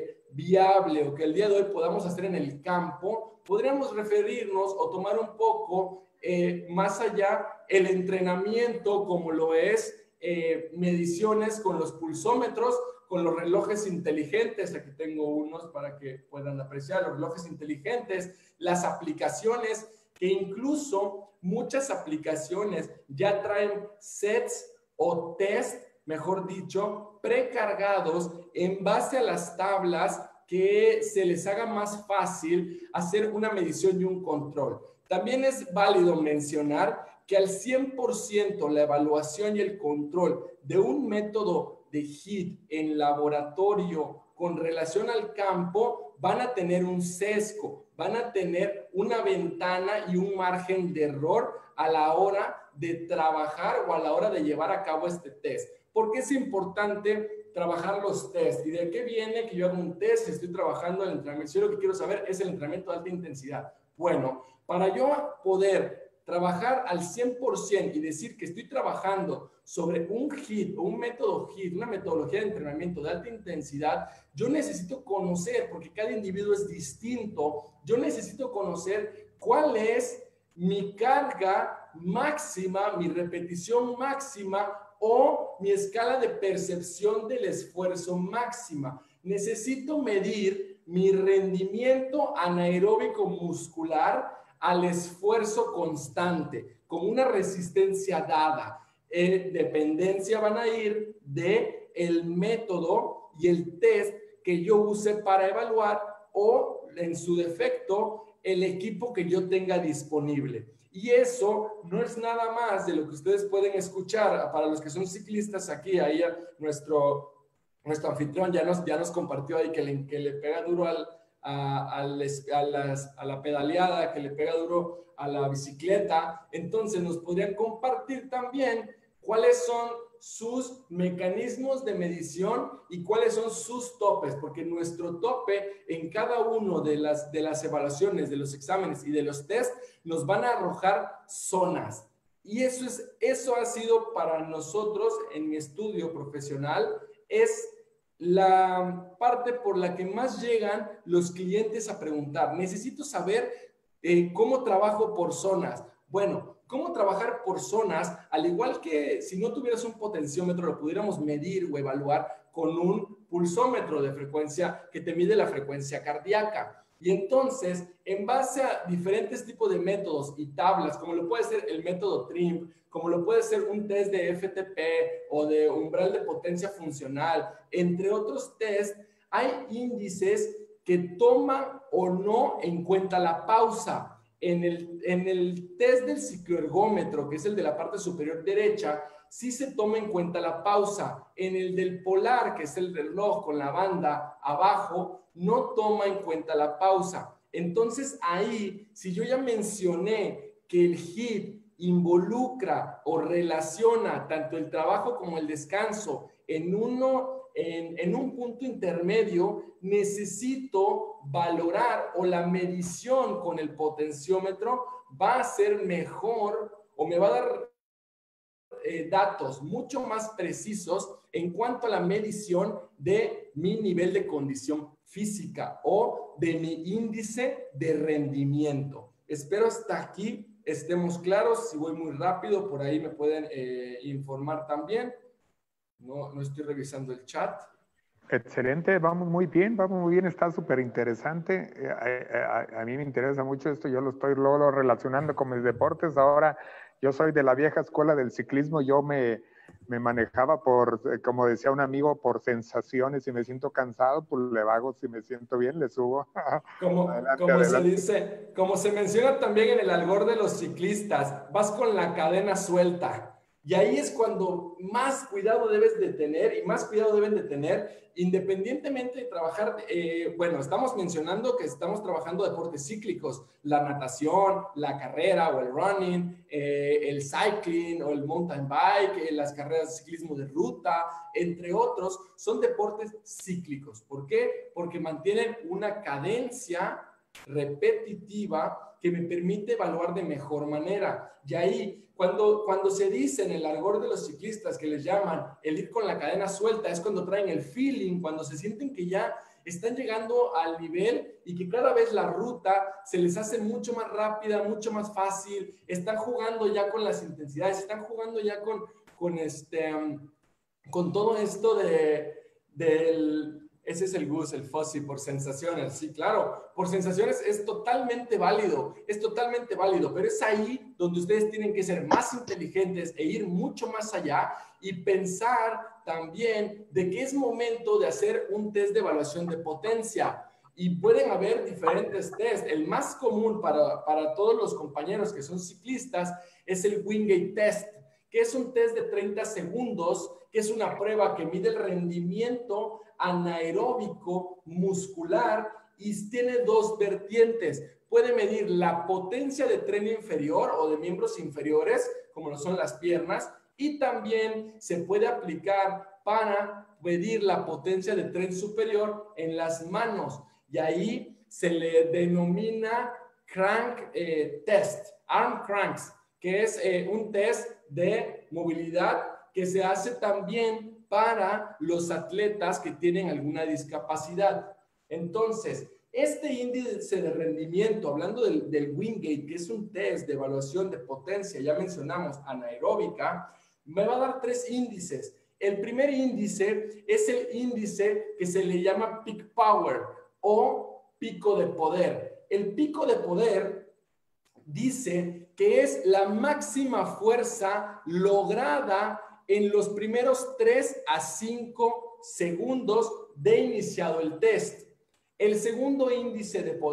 viable o que el día de hoy podamos hacer en el campo, podríamos referirnos o tomar un poco más allá el entrenamiento como lo es mediciones con los pulsómetros, con los relojes inteligentes. Aquí tengo unos para que puedan apreciar los relojes inteligentes, las aplicaciones que incluso muchas aplicaciones ya traen sets o test, mejor dicho, precargados en base a las tablas que se les haga más fácil hacer una medición y un control. También es válido mencionar que al 100% la evaluación y el control de un método de HIIT en laboratorio con relación al campo van a tener un sesgo, van a tener una ventana y un margen de error a la hora de trabajar o a la hora de llevar a cabo este test. ¿Por qué es importante trabajar los tests? ¿Y de qué viene que yo haga un test si estoy trabajando en el entrenamiento? Si lo que quiero saber es el entrenamiento de alta intensidad. Bueno, para yo poder trabajar al 100% y decir que estoy trabajando sobre un HIIT o un método HIIT, una metodología de entrenamiento de alta intensidad, yo necesito conocer, porque cada individuo es distinto, yo necesito conocer cuál es mi carga máxima, mi repetición máxima o mi escala de percepción del esfuerzo máxima. Necesito medir mi rendimiento anaeróbico muscular al esfuerzo constante, con una resistencia dada. Dependencia van a ir del método y el test que yo use para evaluar o, en su defecto, el equipo que yo tenga disponible. Y eso no es nada más de lo que ustedes pueden escuchar. Para los que son ciclistas aquí, ahí nuestro anfitrión ya nos compartió ahí que le pega duro a la pedaleada, que le pega duro a la bicicleta. Entonces nos podrían compartir también cuáles son sus mecanismos de medición y cuáles son sus topes, porque nuestro tope en cada uno de las evaluaciones, de los exámenes y de los test nos van a arrojar zonas. Y eso ha sido para nosotros en mi estudio profesional, es la parte por la que más llegan los clientes a preguntar. Necesito saber cómo trabajo por zonas. Bueno, cómo trabajar por zonas, al igual que si no tuvieras un potenciómetro, lo pudiéramos medir o evaluar con un pulsómetro de frecuencia que te mide la frecuencia cardíaca. Y entonces, en base a diferentes tipos de métodos y tablas, como lo puede ser el método TRIMP, como lo puede ser un test de FTP o de umbral de potencia funcional, entre otros test, hay índices que toman o no en cuenta la pausa. En el test del cicloergómetro, que es el de la parte superior derecha, sí se toma en cuenta la pausa. En el del polar, que es el reloj con la banda abajo, no toma en cuenta la pausa. Entonces ahí, si yo ya mencioné que el HIIT involucra o relaciona tanto el trabajo como el descanso en un punto intermedio, necesito valorar o la medición con el potenciómetro va a ser mejor o me va a dar datos mucho más precisos en cuanto a la medición de mi nivel de condición física o de mi índice de rendimiento. Espero hasta aquí estemos claros. Si voy muy rápido, por ahí me pueden informar también. No estoy revisando el chat. Excelente, vamos muy bien, está súper interesante. A mí me interesa mucho esto, yo lo estoy luego relacionando con mis deportes. Ahora yo soy de la vieja escuela del ciclismo, yo me manejaba por, como decía un amigo, por sensaciones. Si me siento cansado, pues le bajo, si me siento bien, le subo. Como se dice, como se menciona también en el albor de los ciclistas, vas con la cadena suelta. Y ahí es cuando más cuidado debes de tener y más cuidado deben de tener, independientemente de trabajar. Bueno, estamos mencionando que estamos trabajando deportes cíclicos, la natación, la carrera o el running, el cycling o el mountain bike, las carreras de ciclismo de ruta, entre otros, son deportes cíclicos. ¿Por qué? Porque mantienen una cadencia repetitiva que me permite evaluar de mejor manera. Y ahí, cuando se dice en el argot de los ciclistas que les llaman el ir con la cadena suelta, es cuando traen el feeling, cuando se sienten que ya están llegando al nivel y que cada vez la ruta se les hace mucho más rápida, mucho más fácil, están jugando ya con las intensidades, están jugando ya con todo esto ese es el Gus, el Fuzzy, por sensaciones. Sí, claro, por sensaciones es totalmente válido, pero es ahí donde ustedes tienen que ser más inteligentes e ir mucho más allá y pensar también de que es momento de hacer un test de evaluación de potencia. Y pueden haber diferentes tests. El más común para todos los compañeros que son ciclistas es el Wingate Test, que es un test de 30 segundos, que es una prueba que mide el rendimiento anaeróbico muscular y tiene dos vertientes. Puede medir la potencia de tren inferior o de miembros inferiores, como lo son las piernas, y también se puede aplicar para medir la potencia de tren superior en las manos. Y ahí se le denomina crank test, arm cranks, que es un test de movilidad que se hace también para los atletas que tienen alguna discapacidad. Entonces, este índice de rendimiento, hablando del Wingate, que es un test de evaluación de potencia, ya mencionamos anaeróbica, me va a dar 3 índices. El primer índice es el índice que se le llama peak power o pico de poder. El pico de poder dice que es la máxima fuerza lograda en los primeros 3 a 5 segundos de iniciado el test. El segundo índice de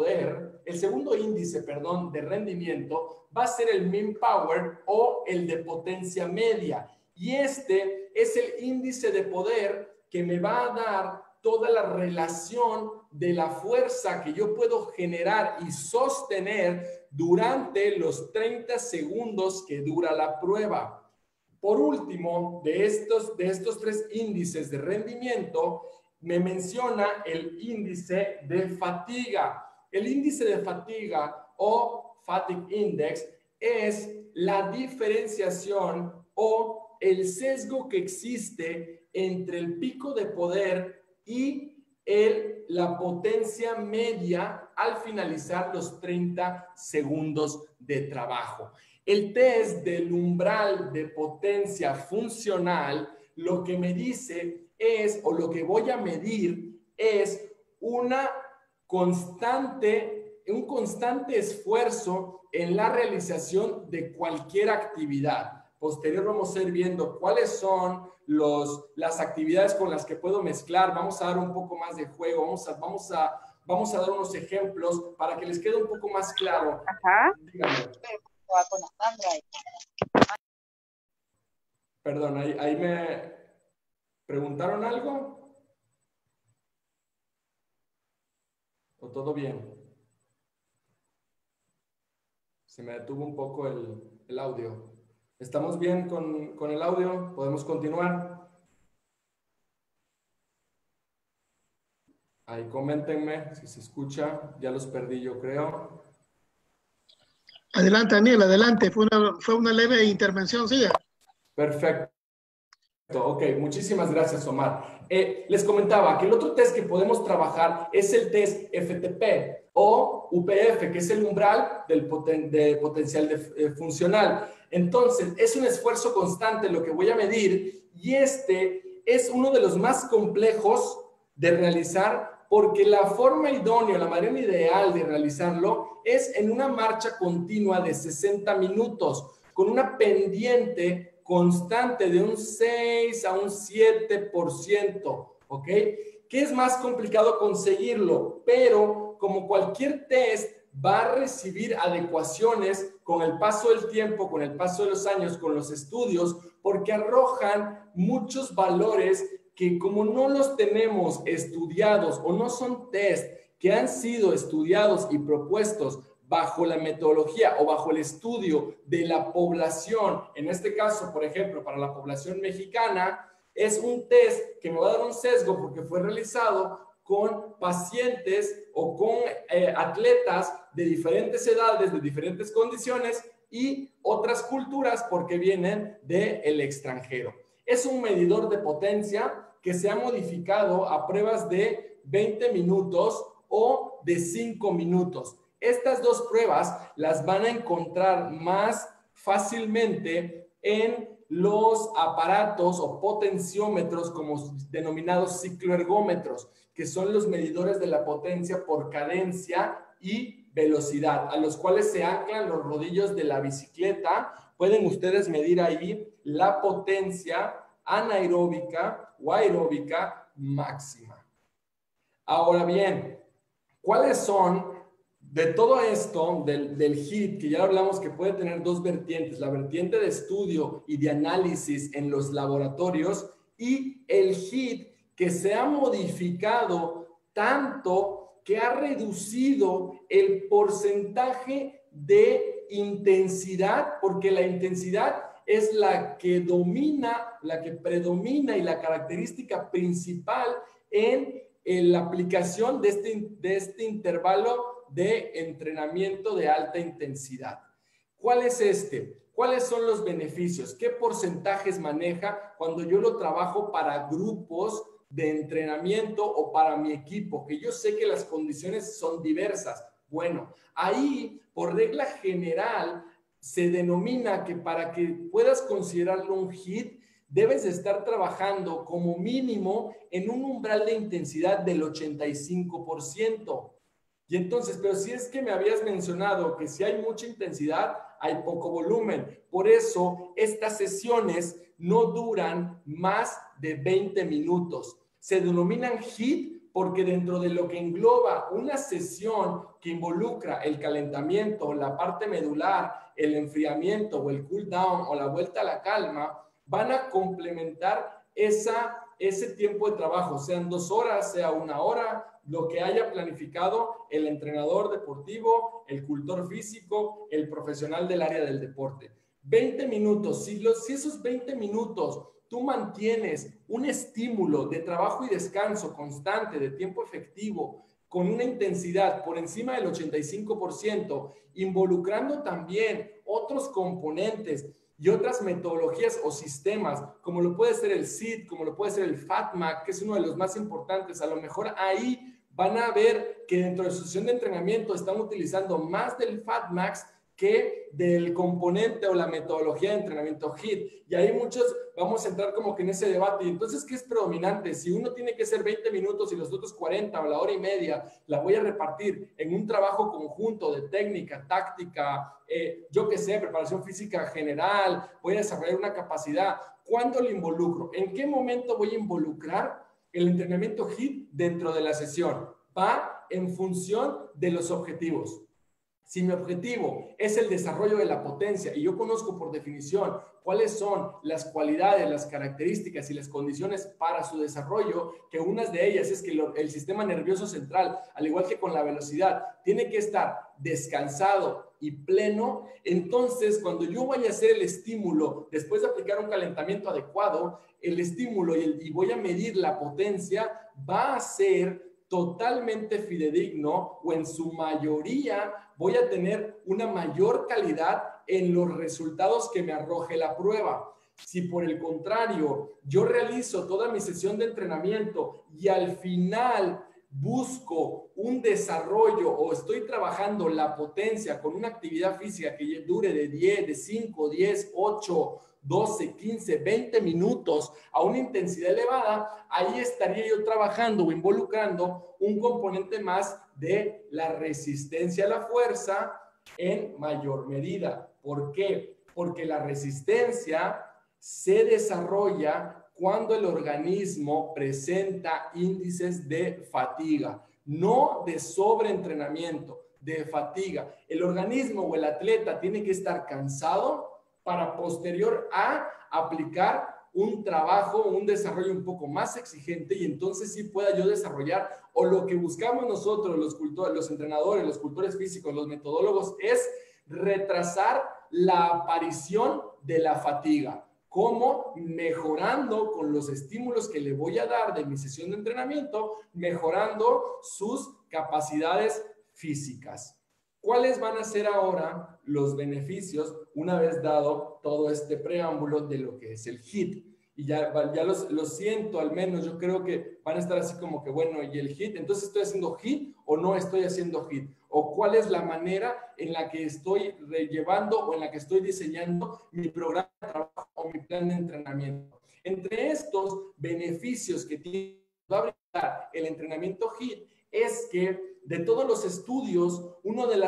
rendimiento va a ser el mean power o el de potencia media. Y este es el índice de poder que me va a dar toda la relación de la fuerza que yo puedo generar y sostener durante los 30 segundos que dura la prueba. Por último, de estos 3 índices de rendimiento, me menciona el índice de fatiga. El índice de fatiga o Fatigue Index es la diferenciación o el sesgo que existe entre el pico de poder y la potencia media al finalizar los 30 segundos de trabajo. El test del umbral de potencia funcional lo que me dice es, o lo que voy a medir es un constante esfuerzo en la realización de cualquier actividad. Posterior vamos a ir viendo cuáles son las actividades con las que puedo mezclar. Vamos a dar un poco más de juego, vamos a dar unos ejemplos para que les quede un poco más claro. Ajá. Díganme. Perdón, ahí me preguntaron algo. ¿O todo bien? Se me detuvo un poco el audio. ¿Estamos bien con el audio? ¿Podemos continuar? Ahí coméntenme si se escucha. Ya los perdí, yo creo. Adelante, Daniel, adelante. Fue una leve intervención, siga. Perfecto. Ok, muchísimas gracias, Omar. Les comentaba que el otro test que podemos trabajar es el test FTP o UPF, que es el umbral de potencial funcional. Entonces, es un esfuerzo constante lo que voy a medir y este es uno de los más complejos de realizar porque la forma idónea, la manera ideal de realizarlo es en una marcha continua de 60 minutos con una pendiente constante de un 6 a un 7%, ¿ok? Que es más complicado conseguirlo, pero como cualquier test va a recibir adecuaciones con el paso del tiempo, con el paso de los años, con los estudios, porque arrojan muchos valores que como no los tenemos estudiados o no son test que han sido estudiados y propuestos bajo la metodología o bajo el estudio de la población, en este caso, por ejemplo, para la población mexicana, es un test que me va a dar un sesgo porque fue realizado con pacientes o con atletas de diferentes edades, de diferentes condiciones y otras culturas porque vienen del extranjero. Es un medidor de potencia que se ha modificado a pruebas de 20 minutos o de 5 minutos. Estas dos pruebas las van a encontrar más fácilmente en los aparatos o potenciómetros como denominados cicloergómetros, que son los medidores de la potencia por cadencia y velocidad, a los cuales se anclan los rodillos de la bicicleta. Pueden ustedes medir ahí la potencia anaeróbica o aeróbica máxima. Ahora bien, ¿cuáles son de todo esto, del HIIT, que ya hablamos que puede tener dos vertientes, la vertiente de estudio y de análisis en los laboratorios y el HIIT que se ha modificado tanto que ha reducido el porcentaje de intensidad, porque la intensidad es la que domina, la que predomina y la característica principal en la aplicación de este intervalo de entrenamiento de alta intensidad. ¿Cuál es este? ¿Cuáles son los beneficios? ¿Qué porcentajes maneja cuando yo lo trabajo para grupos de entrenamiento o para mi equipo? Que yo sé que las condiciones son diversas. Bueno, ahí, por regla general, se denomina que para que puedas considerarlo un HIIT, debes de estar trabajando como mínimo en un umbral de intensidad del 85%. Y entonces, pero si es que me habías mencionado que si hay mucha intensidad, hay poco volumen. Por eso, estas sesiones no duran más de 20 minutos. Se denominan HIIT porque dentro de lo que engloba una sesión que involucra el calentamiento, la parte medular, el enfriamiento o el cool down o la vuelta a la calma, van a complementar ese tiempo de trabajo, sean 2 horas, sea 1 hora, lo que haya planificado el entrenador deportivo, el cultor físico, el profesional del área del deporte. 20 minutos, si esos 20 minutos tú mantienes un estímulo de trabajo y descanso constante, de tiempo efectivo, con una intensidad por encima del 85%, involucrando también otros componentes y otras metodologías o sistemas, como lo puede ser el SIT, como lo puede ser el FATMAC, que es uno de los más importantes. A lo mejor ahí van a ver que dentro de su sesión de entrenamiento están utilizando más del FATMAC que del componente o la metodología de entrenamiento HIIT. Y ahí muchos vamos a entrar como que en ese debate. Y entonces, ¿qué es predominante? Si uno tiene que ser 20 minutos y los otros 40 o la hora y media, la voy a repartir en un trabajo conjunto de técnica, táctica, yo qué sé, preparación física general, voy a desarrollar una capacidad. ¿Cuándo lo involucro? ¿En qué momento voy a involucrar el entrenamiento HIIT dentro de la sesión? Va en función de los objetivos. Si mi objetivo es el desarrollo de la potencia y yo conozco por definición cuáles son las cualidades, las características y las condiciones para su desarrollo, que unas de ellas es que el sistema nervioso central, al igual que con la velocidad, tiene que estar descansado y pleno, entonces cuando yo vaya a hacer el estímulo, después de aplicar un calentamiento adecuado, el estímulo y voy a medir la potencia, va a ser totalmente fidedigno o en su mayoría voy a tener una mayor calidad en los resultados que me arroje la prueba. Si por el contrario yo realizo toda mi sesión de entrenamiento y al final busco un desarrollo o estoy trabajando la potencia con una actividad física que dure de 5, 10, 8, 12, 15, 20 minutos a una intensidad elevada, ahí estaría yo trabajando o involucrando un componente más de la resistencia a la fuerza en mayor medida. ¿Por qué? Porque la resistencia se desarrolla cuando el organismo presenta índices de fatiga, no de sobreentrenamiento, de fatiga. El organismo o el atleta tiene que estar cansado para posterior a aplicar un trabajo, un desarrollo un poco más exigente y entonces sí pueda yo desarrollar, o lo que buscamos nosotros, los entrenadores, los cultores físicos, los metodólogos, es retrasar la aparición de la fatiga. ¿Cómo? Mejorando con los estímulos que le voy a dar de mi sesión de entrenamiento, mejorando sus capacidades físicas. ¿Cuáles van a ser ahora los beneficios una vez dado todo este preámbulo de lo que es el HIIT? Y ya lo siento, al menos yo creo que van a estar así como que, bueno, ¿y el HIIT? Entonces, ¿estoy haciendo HIIT o no estoy haciendo HIIT? ¿O cuál es la manera en la que estoy llevando o en la que estoy diseñando mi programa de trabajo o mi plan de entrenamiento? Entre estos beneficios que tiene va a brindar el entrenamiento HIIT es que de todos los estudios, una de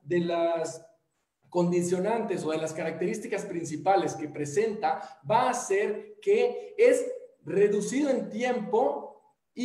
las condicionantes o de las características principales que presenta va a ser que es reducido en tiempo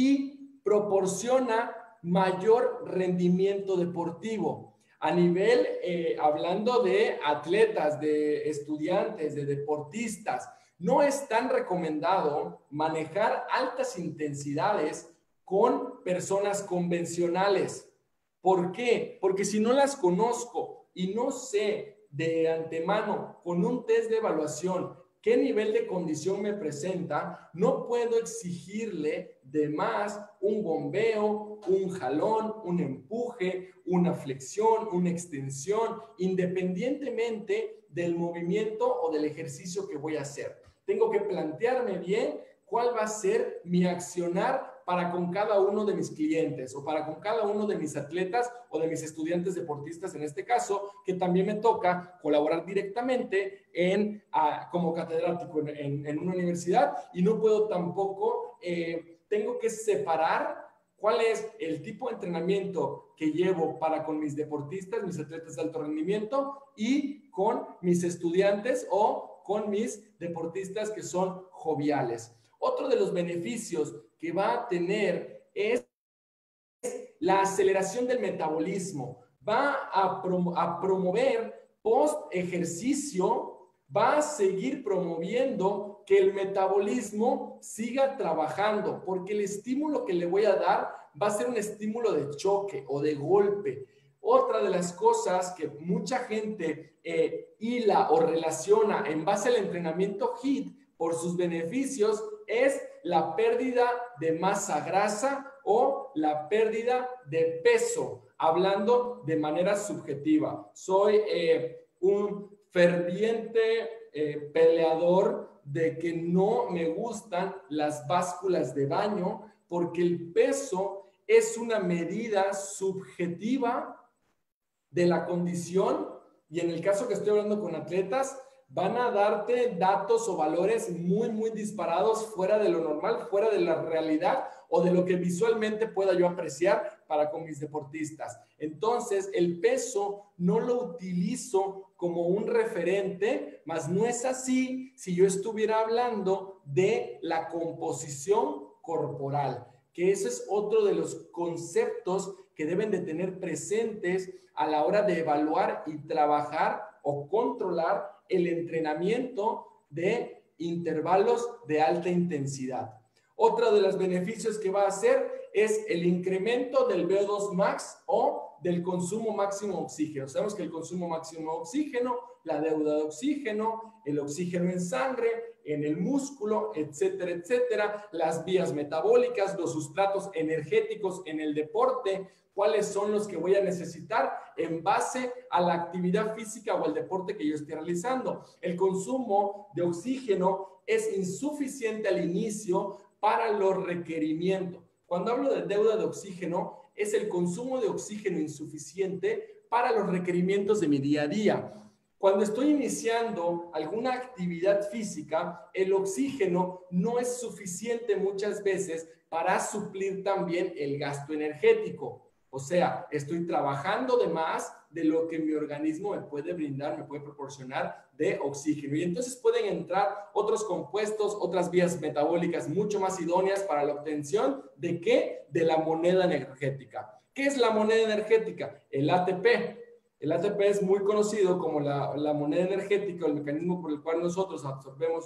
y proporciona mayor rendimiento deportivo. A nivel, hablando de atletas, de estudiantes, de deportistas, no es tan recomendado manejar altas intensidades con personas convencionales. ¿Por qué? Porque si no las conozco y no sé de antemano con un test de evaluación qué nivel de condición me presenta, no puedo exigirle de más un bombeo, un jalón, un empuje, una flexión, una extensión, independientemente del movimiento o del ejercicio que voy a hacer. Tengo que plantearme bien cuál va a ser mi accionar para con cada uno de mis clientes o para con cada uno de mis atletas o de mis estudiantes deportistas, en este caso, que también me toca colaborar directamente como catedrático en una universidad y no puedo tampoco, tengo que separar cuál es el tipo de entrenamiento que llevo para con mis deportistas, mis atletas de alto rendimiento y con mis estudiantes o con mis deportistas que son joviales. Otro de los beneficios que va a tener es la aceleración del metabolismo. Va a promover post-ejercicio, va a seguir promoviendo que el metabolismo siga trabajando, porque el estímulo que le voy a dar va a ser un estímulo de choque o de golpe. Otra de las cosas que mucha gente hila o relaciona en base al entrenamiento HIIT por sus beneficios es la pérdida de masa grasa o la pérdida de peso, hablando de manera subjetiva. Soy un ferviente peleador de que no me gustan las básculas de baño porque el peso es una medida subjetiva de la condición y en el caso que estoy hablando con atletas, van a darte datos o valores muy disparados fuera de lo normal, fuera de la realidad o de lo que visualmente pueda yo apreciar para con mis deportistas. Entonces, el peso no lo utilizo como un referente, mas no es así si yo estuviera hablando de la composición corporal, que ese es otro de los conceptos que deben de tener presentes a la hora de evaluar y trabajar o controlar el entrenamiento de intervalos de alta intensidad. Otro de los beneficios que va a hacer es el incremento del VO2 max o del consumo máximo de oxígeno. Sabemos que el consumo máximo de oxígeno, la deuda de oxígeno, el oxígeno en sangre, en el músculo, etcétera, etcétera, las vías metabólicas, los sustratos energéticos en el deporte, cuáles son los que voy a necesitar en base a la actividad física o el deporte que yo esté realizando. El consumo de oxígeno es insuficiente al inicio para los requerimientos. Cuando hablo de deuda de oxígeno, es el consumo de oxígeno insuficiente para los requerimientos de mi día a día. Cuando estoy iniciando alguna actividad física, el oxígeno no es suficiente muchas veces para suplir también el gasto energético. O sea, estoy trabajando de más de lo que mi organismo me puede brindar, me puede proporcionar de oxígeno. Y entonces pueden entrar otros compuestos, otras vías metabólicas mucho más idóneas para la obtención ¿de qué? De la moneda energética. ¿Qué es la moneda energética? El ATP. El ATP es muy conocido como la moneda energética, el mecanismo por el cual nosotros absorbemos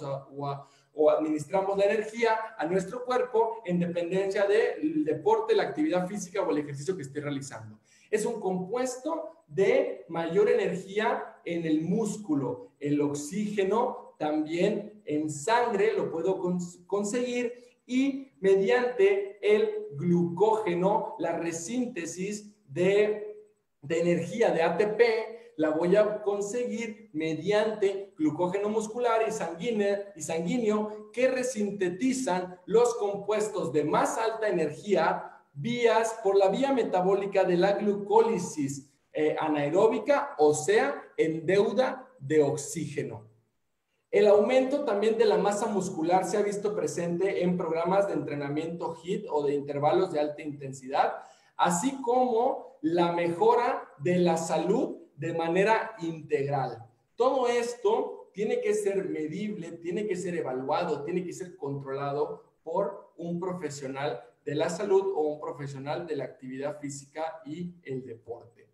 o administramos la energía a nuestro cuerpo en dependencia del deporte, la actividad física o el ejercicio que esté realizando. Es un compuesto de mayor energía en el músculo. El oxígeno también en sangre lo puedo conseguir y mediante el glucógeno, la resíntesis de energía de ATP, la voy a conseguir mediante glucógeno muscular y sanguíneo que resintetizan los compuestos de más alta energía por la vía metabólica de la glucólisis anaeróbica, o sea, en deuda de oxígeno. El aumento también de la masa muscular se ha visto presente en programas de entrenamiento HIIT o de intervalos de alta intensidad, así como la mejora de la salud de manera integral. Todo esto tiene que ser medible, tiene que ser evaluado, tiene que ser controlado por un profesional de la salud o un profesional de la actividad física y el deporte.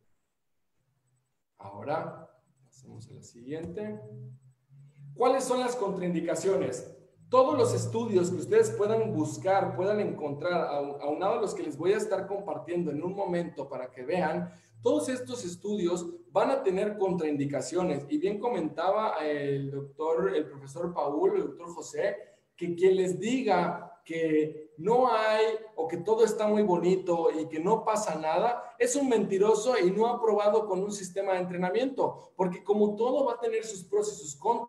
Ahora, pasemos a la siguiente. ¿Cuáles son las contraindicaciones? Todos los estudios que ustedes puedan buscar, puedan encontrar, aunado a los que les voy a estar compartiendo en un momento para que vean, todos estos estudios van a tener contraindicaciones. Y bien comentaba el profesor Paul, el doctor José, que quien les diga que no hay o que todo está muy bonito y que no pasa nada, es un mentiroso y no ha probado con un sistema de entrenamiento, porque como todo va a tener sus pros y sus contras.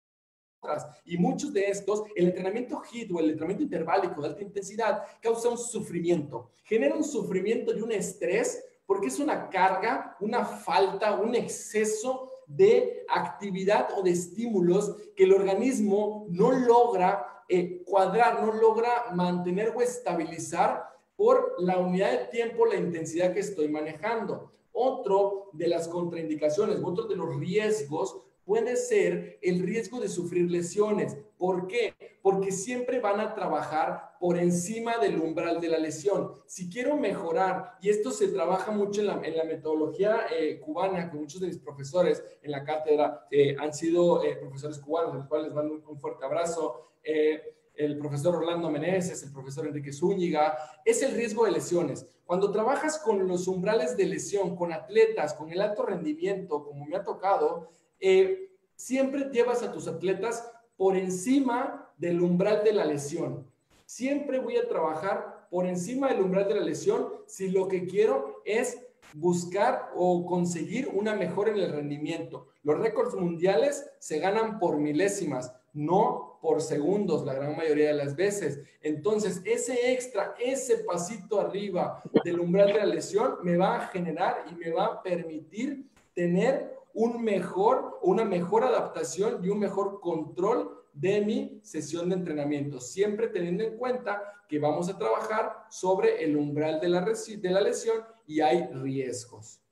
Y muchos de estos, el entrenamiento HIIT o el entrenamiento interválico de alta intensidad causa un sufrimiento, genera un sufrimiento y un estrés porque es una carga, una falta, un exceso de actividad o de estímulos que el organismo no logra cuadrar, no logra mantener o estabilizar por la unidad de tiempo, la intensidad que estoy manejando. Otro de las contraindicaciones, otro de los riesgos puede ser el riesgo de sufrir lesiones. ¿Por qué? Porque siempre van a trabajar por encima del umbral de la lesión. Si quiero mejorar, y esto se trabaja mucho en la metodología cubana, que muchos de mis profesores en la cátedra han sido profesores cubanos, de los cuales les mando un fuerte abrazo, el profesor Orlando Meneses, el profesor Enrique Zúñiga, es el riesgo de lesiones. Cuando trabajas con los umbrales de lesión, con atletas, con el alto rendimiento, como me ha tocado, siempre llevas a tus atletas por encima del umbral de la lesión. Siempre voy a trabajar por encima del umbral de la lesión si lo que quiero es buscar o conseguir una mejora en el rendimiento. Los récords mundiales se ganan por milésimas, no por segundos la gran mayoría de las veces. Entonces, ese extra, ese pasito arriba del umbral de la lesión me va a generar y me va a permitir tener una mejor adaptación y un mejor control de mi sesión de entrenamiento, siempre teniendo en cuenta que vamos a trabajar sobre el umbral de la lesión y hay riesgos.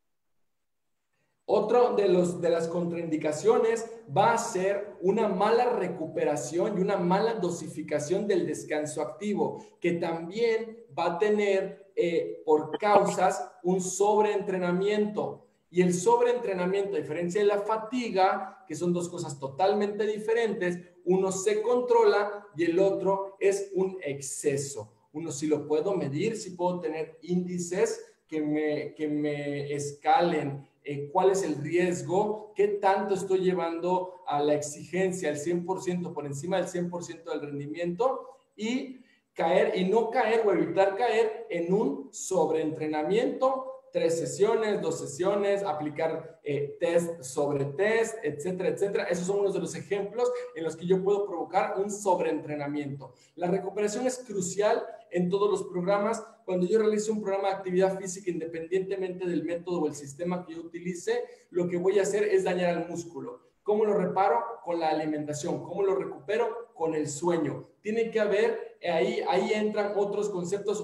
Otro de las contraindicaciones va a ser una mala recuperación y una mala dosificación del descanso activo, que también va a tener por causas un sobreentrenamiento. Y el sobreentrenamiento, a diferencia de la fatiga, que son dos cosas totalmente diferentes, uno se controla y el otro es un exceso. Uno sí lo puedo medir, sí puedo tener índices que me escalen cuál es el riesgo, qué tanto estoy llevando a la exigencia al 100%, por encima del 100% del rendimiento, y no caer o evitar caer en un sobreentrenamiento, 3 sesiones, 2 sesiones, aplicar test sobre test, etcétera, etcétera. Esos son unos de los ejemplos en los que yo puedo provocar un sobreentrenamiento. La recuperación es crucial en todos los programas. Cuando yo realizo un programa de actividad física, independientemente del método o el sistema que yo utilice, lo que voy a hacer es dañar al músculo. ¿Cómo lo reparo? Con la alimentación. ¿Cómo lo recupero? Con el sueño. Tiene que haber, ahí entran otros conceptos,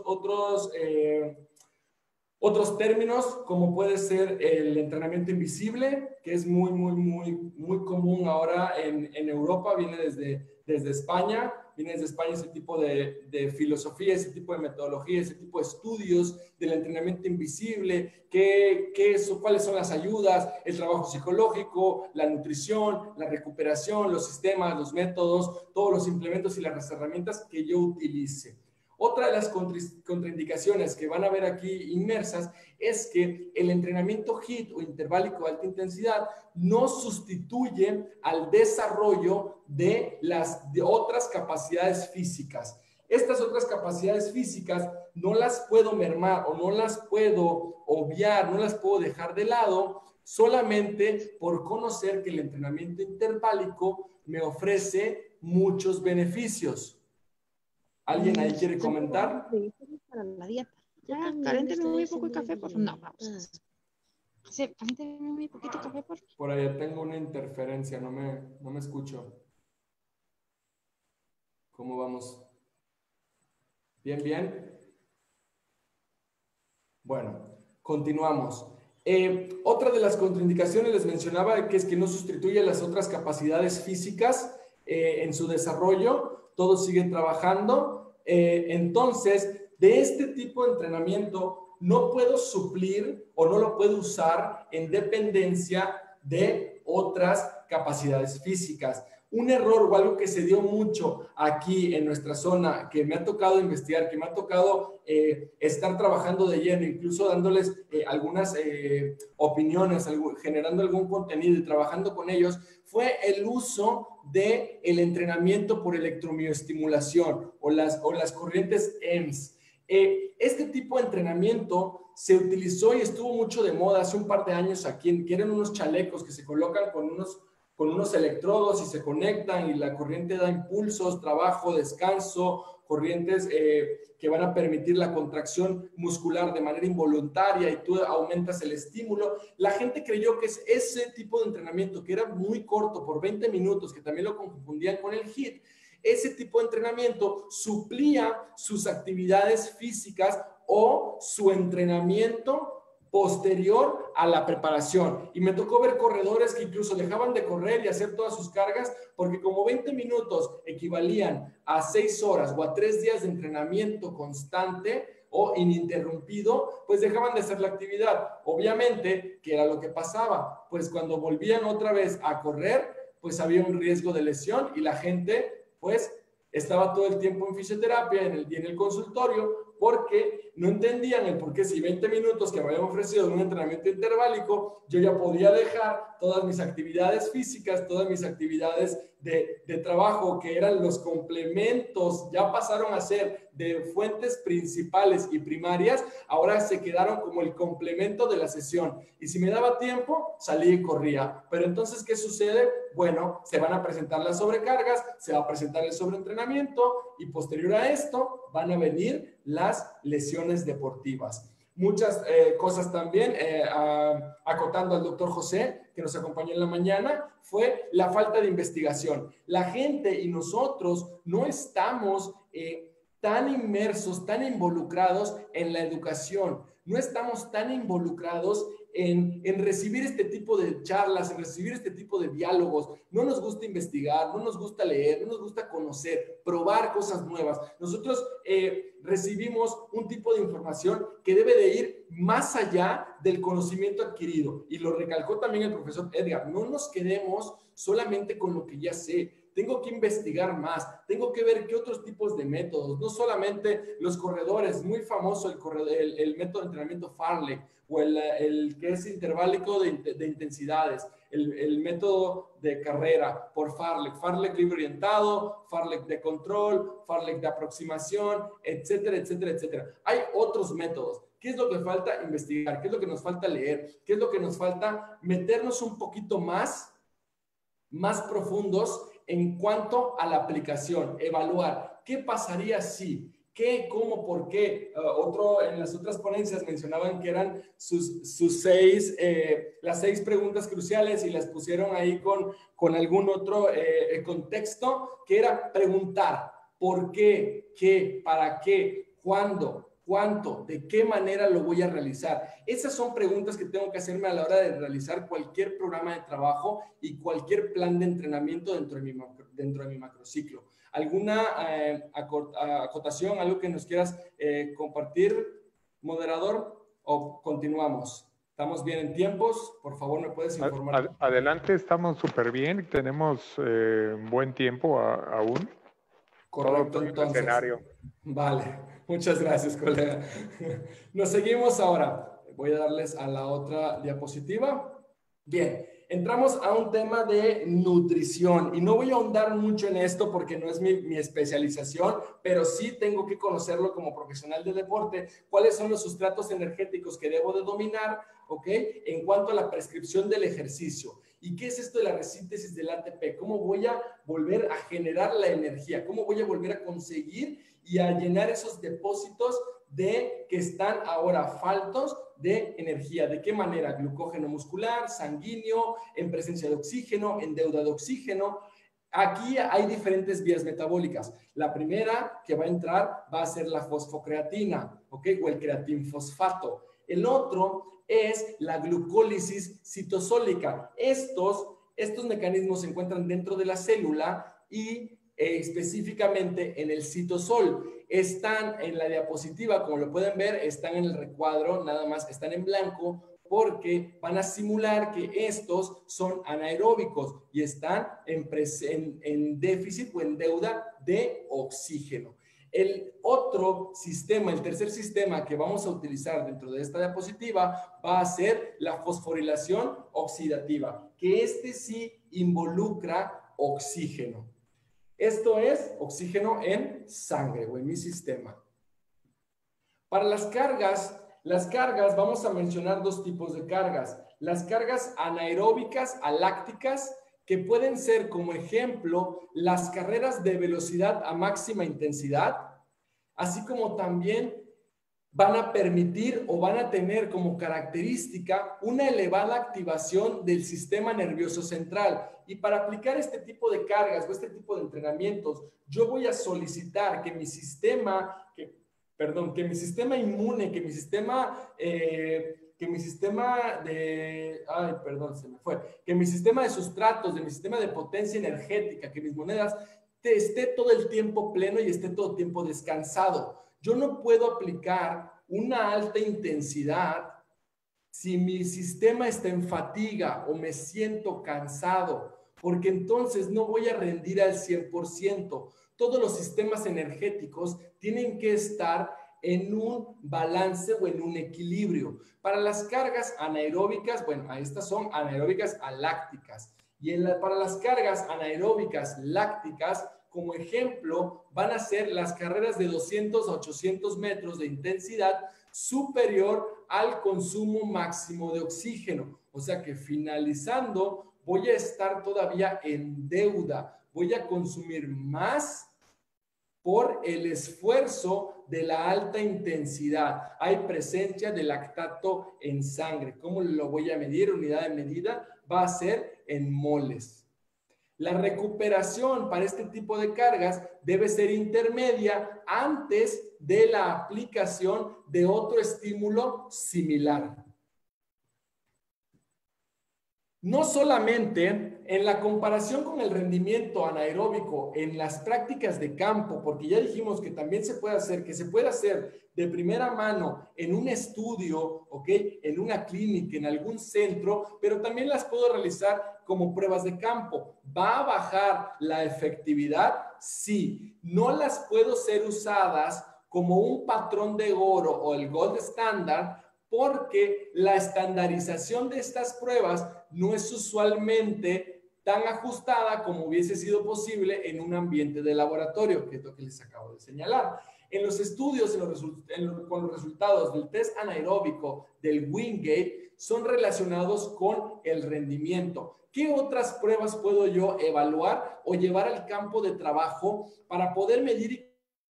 otros términos, como puede ser el entrenamiento invisible, que es muy común ahora en Europa, viene desde España. Viene desde España ese tipo de filosofía, ese tipo de metodología, ese tipo de estudios del entrenamiento invisible, cuáles son las ayudas, el trabajo psicológico, la nutrición, la recuperación, los sistemas, los métodos, todos los implementos y las herramientas que yo utilice. Otra de las contraindicaciones que van a ver aquí inmersas es que el entrenamiento HIIT o interválico de alta intensidad no sustituye al desarrollo de otras capacidades físicas. Estas otras capacidades físicas no las puedo mermar o no las puedo obviar, no las puedo dejar de lado solamente por conocer que el entrenamiento interválico me ofrece muchos beneficios. ¿Alguien ahí quiere comentar? Para la dieta. Ya, calénteme muy poco el café, por favor. No, vamos. Sí, calénteme muy poquito café, por favor. Por allá tengo una interferencia, no me escucho. ¿Cómo vamos? ¿Bien, bien? Bueno, continuamos. Otra de las contraindicaciones les mencionaba que es que no sustituye las otras capacidades físicas en su desarrollo. Todos siguen trabajando. Entonces, de este tipo de entrenamiento no puedo suplir o no lo puedo usar en dependencia de otras capacidades físicas. Un error o algo que se dio mucho aquí en nuestra zona, que me ha tocado investigar, que me ha tocado estar trabajando de lleno, incluso dándoles algunas opiniones, generando algún contenido y trabajando con ellos, fue el uso del entrenamiento por electromioestimulación o las corrientes EMS. Este tipo de entrenamiento se utilizó y estuvo mucho de moda hace un par de años aquí, que eran unos chalecos que se colocan con unos electrodos y se conectan y la corriente da impulsos, trabajo, descanso, corrientes que van a permitir la contracción muscular de manera involuntaria y tú aumentas el estímulo. La gente creyó que ese tipo de entrenamiento, que era muy corto, por 20 minutos, que también lo confundían con el HIIT, ese tipo de entrenamiento suplía sus actividades físicas o su entrenamiento posterior a la preparación. Y me tocó ver corredores que incluso dejaban de correr y hacer todas sus cargas porque como 20 minutos equivalían a 6 horas o a 3 días de entrenamiento constante o ininterrumpido, pues dejaban de hacer la actividad. Obviamente, ¿qué era lo que pasaba? Pues cuando volvían otra vez a correr, pues había un riesgo de lesión y la gente, pues, estaba todo el tiempo en fisioterapia y en el consultorio porque no entendían el por qué si 20 minutos que me habían ofrecido de un entrenamiento interválico, yo ya podía dejar todas mis actividades físicas, todas mis actividades de trabajo, que eran los complementos, ya pasaron a ser de fuentes principales y primarias, ahora se quedaron como el complemento de la sesión. Y si me daba tiempo, salía y corría. Pero entonces, ¿qué sucede? Bueno, se van a presentar las sobrecargas, se va a presentar el sobreentrenamiento y posterior a esto van a venir las lesiones deportivas. Muchas cosas también, acotando al doctor José, que nos acompañó en la mañana, fue la falta de investigación. La gente y nosotros no estamos tan inmersos, tan involucrados en la educación. No estamos tan involucrados en recibir este tipo de charlas, en recibir este tipo de diálogos. No nos gusta investigar, no nos gusta leer, no nos gusta conocer, probar cosas nuevas. Nosotros recibimos un tipo de información que debe de ir más allá del conocimiento adquirido. Y lo recalcó también el profesor Edgar. No nos quedemos solamente con lo que ya sé. tengo que investigar más, tengo que ver qué otros tipos de métodos, no solamente los corredores, muy famoso el método de entrenamiento Farlek, o el que es interválico de intensidades, el método de carrera por Farlek, Farlek libre orientado, Farlek de control, Farlek de aproximación, etcétera, etcétera, etcétera. Hay otros métodos. ¿Qué es lo que falta investigar? ¿Qué es lo que nos falta leer? ¿Qué es lo que nos falta meternos un poquito más profundos en cuanto a la aplicación? Evaluar. ¿Qué pasaría si? ¿Qué? ¿Cómo? ¿Por qué? En las otras ponencias mencionaban que eran las 6 preguntas cruciales y las pusieron ahí con algún otro contexto, que era preguntar ¿por qué? ¿Qué? ¿Para qué? ¿Cuándo? ¿Cuánto? ¿De qué manera lo voy a realizar? Esas son preguntas que tengo que hacerme a la hora de realizar cualquier programa de trabajo y cualquier plan de entrenamiento dentro de mi macrociclo. ¿Alguna acotación, algo que nos quieras compartir, moderador? ¿O continuamos? ¿Estamos bien en tiempos? Por favor, ¿me puedes informar? Adelante, estamos súper bien. Tenemos buen tiempo aún. Correcto, entonces. Escenario. Vale, muchas gracias, colega. Nos seguimos ahora. Voy a darles a la otra diapositiva. Bien, entramos a un tema de nutrición y no voy a ahondar mucho en esto porque no es mi especialización, pero sí tengo que conocerlo como profesional de deporte, cuáles son los sustratos energéticos que debo de dominar, ¿ok? En cuanto a la prescripción del ejercicio. ¿Y qué es esto de la resíntesis del ATP? ¿Cómo voy a volver a generar la energía? ¿Cómo voy a volver a conseguir y a llenar esos depósitos que están ahora faltos de energía? ¿De qué manera? Glucógeno muscular, sanguíneo, en presencia de oxígeno, en deuda de oxígeno. Aquí hay diferentes vías metabólicas. La primera que va a entrar va a ser la fosfocreatina, ¿ok? O el creatinfosfato. El otro es la glucólisis citosólica. Estos mecanismos se encuentran dentro de la célula y específicamente en el citosol. Están en la diapositiva, como lo pueden ver, están en el recuadro, nada más están en blanco porque van a simular que estos son anaeróbicos y están en déficit o en deuda de oxígeno. El otro sistema, el tercer sistema que vamos a utilizar dentro de esta diapositiva va a ser la fosforilación oxidativa, que sí involucra oxígeno. Esto es oxígeno en sangre o en mi sistema. Para las cargas vamos a mencionar 2 tipos de cargas. Las cargas anaeróbicas alácticas, que pueden ser, como ejemplo, las carreras de velocidad a máxima intensidad, así como también van a permitir o van a tener como característica una elevada activación del sistema nervioso central. Y para aplicar este tipo de cargas o este tipo de entrenamientos, yo voy a solicitar que mi sistema inmune, que mi sistema de sustratos, de mi sistema de potencia energética, que mis monedas esté todo el tiempo pleno y esté todo el tiempo descansado. Yo no puedo aplicar una alta intensidad si mi sistema está en fatiga o me siento cansado, porque entonces no voy a rendir al 100%. Todos los sistemas energéticos tienen que estar en un balance o en un equilibrio. Para las cargas anaeróbicas, bueno, estas son anaeróbicas alácticas. Y para las cargas anaeróbicas lácticas, como ejemplo, van a ser las carreras de 200 a 800 metros de intensidad superior al consumo máximo de oxígeno. O sea que finalizando, voy a estar todavía en deuda. Voy a consumir más por el esfuerzo de la alta intensidad. Hay presencia de lactato en sangre. ¿Cómo lo voy a medir? Unidad de medida va a ser en moles. La recuperación para este tipo de cargas debe ser intermedia antes de la aplicación de otro estímulo similar. No solamente en la comparación con el rendimiento anaeróbico en las prácticas de campo, porque ya dijimos que también se puede hacer, que se puede hacer de primera mano en un estudio, ¿ok? En una clínica, en algún centro, pero también las puedo realizar como pruebas de campo. ¿Va a bajar la efectividad? Sí. No las puedo ser usadas como un patrón de oro o el gold standard, porque la estandarización de estas pruebas no es usualmente tan ajustada como hubiese sido posible en un ambiente de laboratorio, que es lo que les acabo de señalar. En los estudios, con los resultados del test anaeróbico del Wingate, son relacionados con el rendimiento. ¿Qué otras pruebas puedo yo evaluar o llevar al campo de trabajo para poder medir y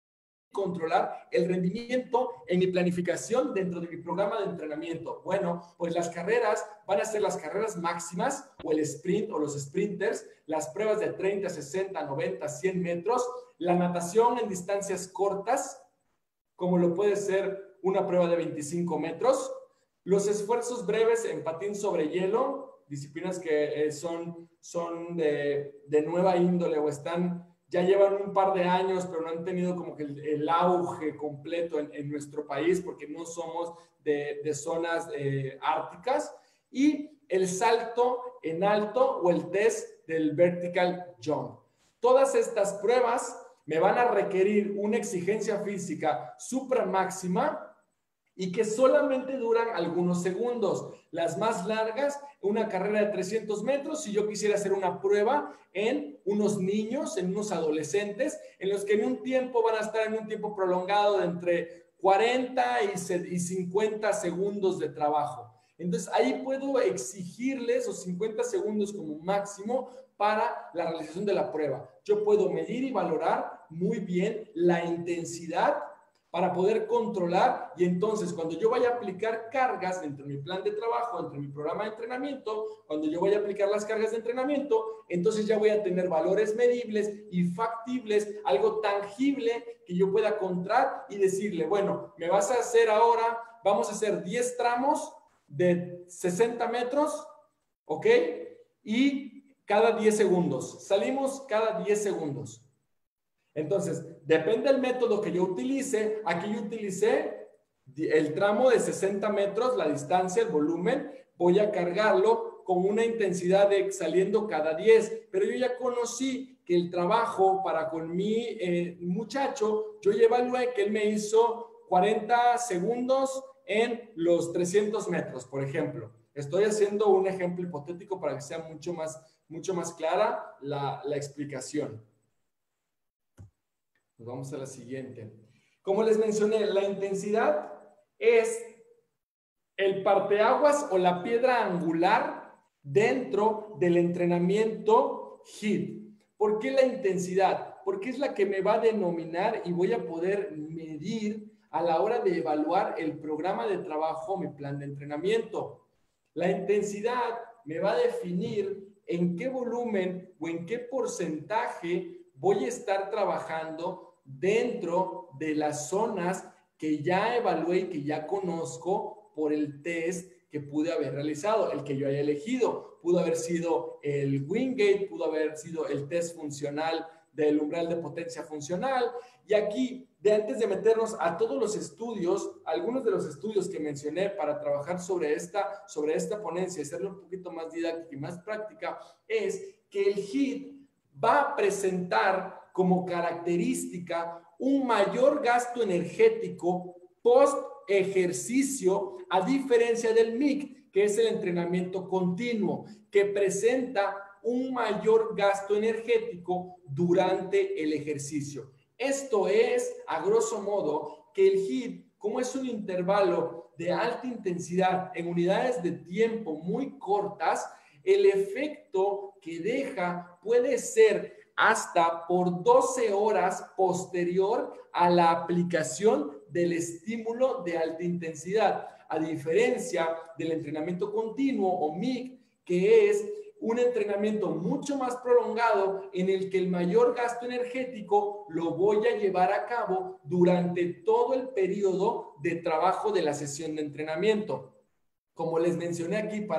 controlar el rendimiento en mi planificación dentro de mi programa de entrenamiento? Bueno, pues las carreras van a ser las carreras máximas o el sprint o los sprinters, las pruebas de 30, 60, 90, 100 metros, la natación en distancias cortas, como lo puede ser una prueba de 25 metros, los esfuerzos breves en patín sobre hielo, disciplinas que son de nueva índole o ya llevan un par de años, pero no han tenido como que el auge completo en nuestro país porque no somos de zonas árticas. Y el salto en alto o el test del vertical jump. Todas estas pruebas me van a requerir una exigencia física supra máxima y que solamente duran algunos segundos. Las más largas, una carrera de 300 metros, si yo quisiera hacer una prueba en unos niños, en unos adolescentes, en los que en un tiempo van a estar en un tiempo prolongado de entre 40 y 50 segundos de trabajo. Entonces, ahí puedo exigirles los 50 segundos como máximo para la realización de la prueba. Yo puedo medir y valorar muy bien la intensidad para poder controlar, y entonces cuando yo vaya a aplicar cargas dentro de mi plan de trabajo, dentro de mi programa de entrenamiento, cuando yo vaya a aplicar las cargas de entrenamiento, entonces ya voy a tener valores medibles y factibles, algo tangible que yo pueda contar y decirle, bueno, me vas a hacer ahora, vamos a hacer 10 tramos de 60 metros, ¿ok? Y cada 10 segundos, salimos cada 10 segundos. Entonces, depende del método que yo utilice. Aquí yo utilicé el tramo de 60 metros, la distancia, el volumen. Voy a cargarlo con una intensidad de saliendo cada 10. Pero yo ya conocí que el trabajo con mi muchacho, yo ya evalué que él me hizo 40 segundos en los 300 metros, por ejemplo. Estoy haciendo un ejemplo hipotético para que sea mucho más clara la explicación. Vamos a la siguiente. Como les mencioné, la intensidad es el parteaguas o la piedra angular dentro del entrenamiento HIIT. ¿Por qué la intensidad? Porque es la que me va a denominar y voy a poder medir a la hora de evaluar el programa de trabajo, mi plan de entrenamiento. La intensidad me va a definir en qué volumen o en qué porcentaje voy a estar trabajando dentro de las zonas que ya evalué y que ya conozco por el test que pude haber realizado, el que yo haya elegido. Pudo haber sido el Wingate, pudo haber sido el test funcional del umbral de potencia funcional. Y aquí, antes de meternos a todos los estudios, algunos de los estudios que mencioné para trabajar sobre esta ponencia y hacerlo un poquito más didáctica y más práctica, es que el HIIT va a presentar como característica un mayor gasto energético post ejercicio, a diferencia del MIC, que es el entrenamiento continuo, que presenta un mayor gasto energético durante el ejercicio. Esto es, a grosso modo, que el HIIT, como es un intervalo de alta intensidad en unidades de tiempo muy cortas, el efecto que deja puede ser hasta por 12 horas posterior a la aplicación del estímulo de alta intensidad, a diferencia del entrenamiento continuo o MIC, que es un entrenamiento mucho más prolongado en el que el mayor gasto energético lo voy a llevar a cabo durante todo el periodo de trabajo de la sesión de entrenamiento. Como les mencioné aquí, para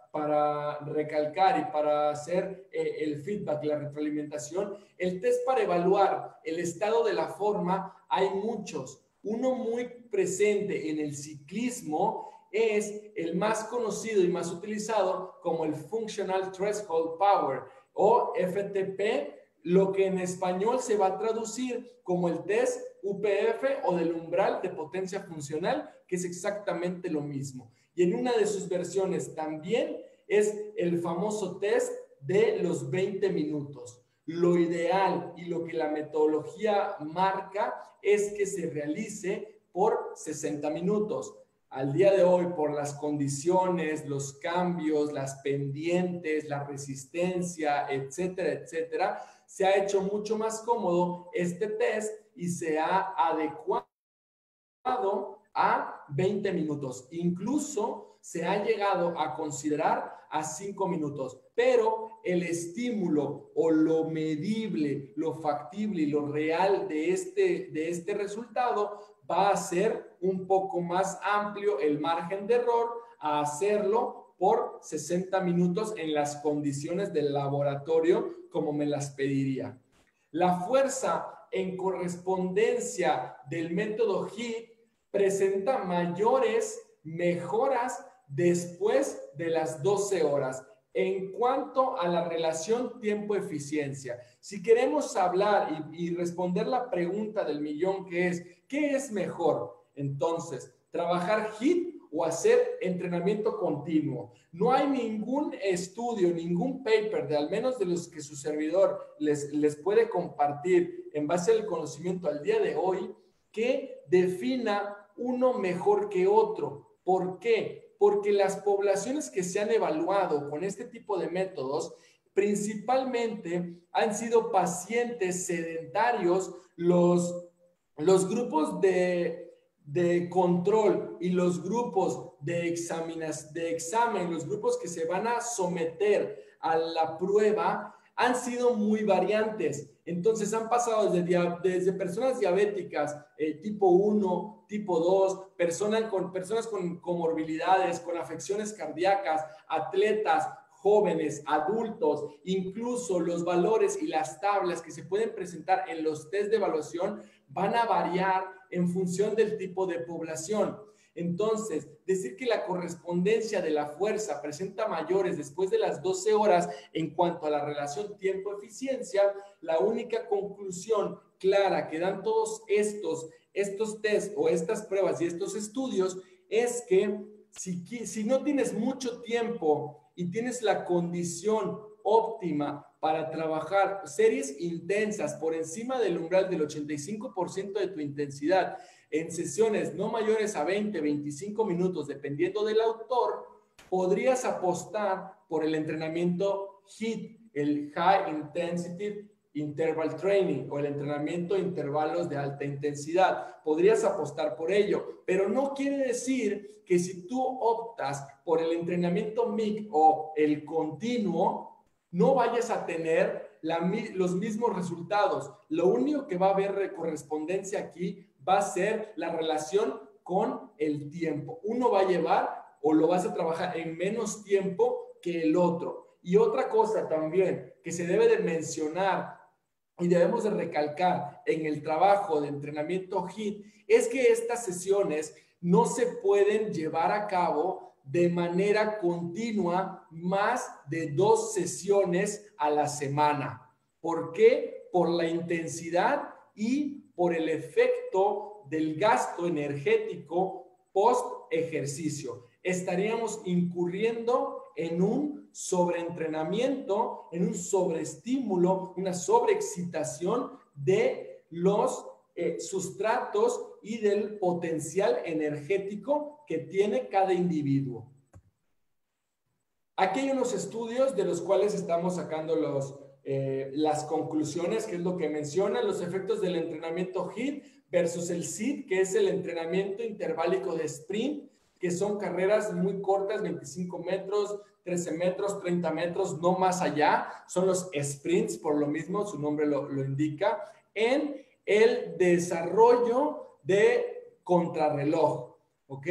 recalcar y para hacer el feedback, la retroalimentación, el test para evaluar el estado de la forma, hay muchos. Uno muy presente en el ciclismo es el más conocido y más utilizado como el Functional Threshold Power o FTP, lo que en español se va a traducir como el test UPF o del umbral de potencia funcional, que es exactamente lo mismo. Y en una de sus versiones también es el famoso test de los 20 minutos. Lo ideal y lo que la metodología marca es que se realice por 60 minutos. Al día de hoy, por las condiciones, los cambios, las pendientes, la resistencia, etcétera, etcétera, se ha hecho mucho más cómodo este test y se ha adecuado a 20 minutos. Incluso se ha llegado a considerar a 5 minutos, pero el estímulo o lo medible, lo factible y lo real de este resultado va a ser un poco más amplio el margen de error a hacerlo por 60 minutos en las condiciones del laboratorio como me las pediría. La fuerza en correspondencia del método HIIT presenta mayores mejoras después de las 12 horas en cuanto a la relación tiempo-eficiencia. Si queremos hablar y responder la pregunta del millón, que es, ¿qué es mejor? Entonces, ¿trabajar HIIT o hacer entrenamiento continuo? No hay ningún estudio, ningún paper, de al menos de los que su servidor les puede compartir en base al conocimiento al día de hoy, que defina uno mejor que otro. ¿Por qué? Porque las poblaciones que se han evaluado con este tipo de métodos principalmente han sido pacientes sedentarios. Los grupos de control y los grupos de examen, los grupos que se van a someter a la prueba han sido muy variantes. Entonces han pasado desde personas diabéticas tipo 1, tipo 2, personas con comorbilidades, con afecciones cardíacas, atletas, jóvenes, adultos, incluso los valores y las tablas que se pueden presentar en los test de evaluación van a variar en función del tipo de población. Entonces, decir que la correspondencia de la fuerza presenta mayores después de las 12 horas en cuanto a la relación tiempo-eficiencia, la única conclusión clara que dan todos estos test o estas pruebas y estos estudios es que si no tienes mucho tiempo y tienes la condición óptima para trabajar series intensas por encima del umbral del 85% de tu intensidad en sesiones no mayores a 20, 25 minutos, dependiendo del autor, podrías apostar por el entrenamiento HIIT, el High Intensity Interval Training, o el entrenamiento de intervalos de alta intensidad. Podrías apostar por ello, pero no quiere decir que si tú optas por el entrenamiento MIC o el continuo, no vayas a tener los mismos resultados. Lo único que va a haber correspondencia aquí va a ser la relación con el tiempo. Uno va a llevar o lo vas a trabajar en menos tiempo que el otro. Y otra cosa también que se debe de mencionar y debemos de recalcar en el trabajo de entrenamiento HIIT es que estas sesiones no se pueden llevar a cabo de manera continua más de 2 sesiones a la semana. ¿Por qué? Por la intensidad y por el efecto del gasto energético post ejercicio. Estaríamos incurriendo en un sobreentrenamiento, en un sobreestímulo, una sobreexcitación de los sustratos y del potencial energético que tiene cada individuo. Aquí hay unos estudios de los cuales estamos sacando las conclusiones, que es lo que mencionan los efectos del entrenamiento HIIT versus el SIT, que es el entrenamiento interválico de sprint, que son carreras muy cortas, 25 metros, 13 metros, 30 metros, no más allá. Son los sprints, por lo mismo, su nombre lo indica, en el desarrollo de contrarreloj, ¿ok?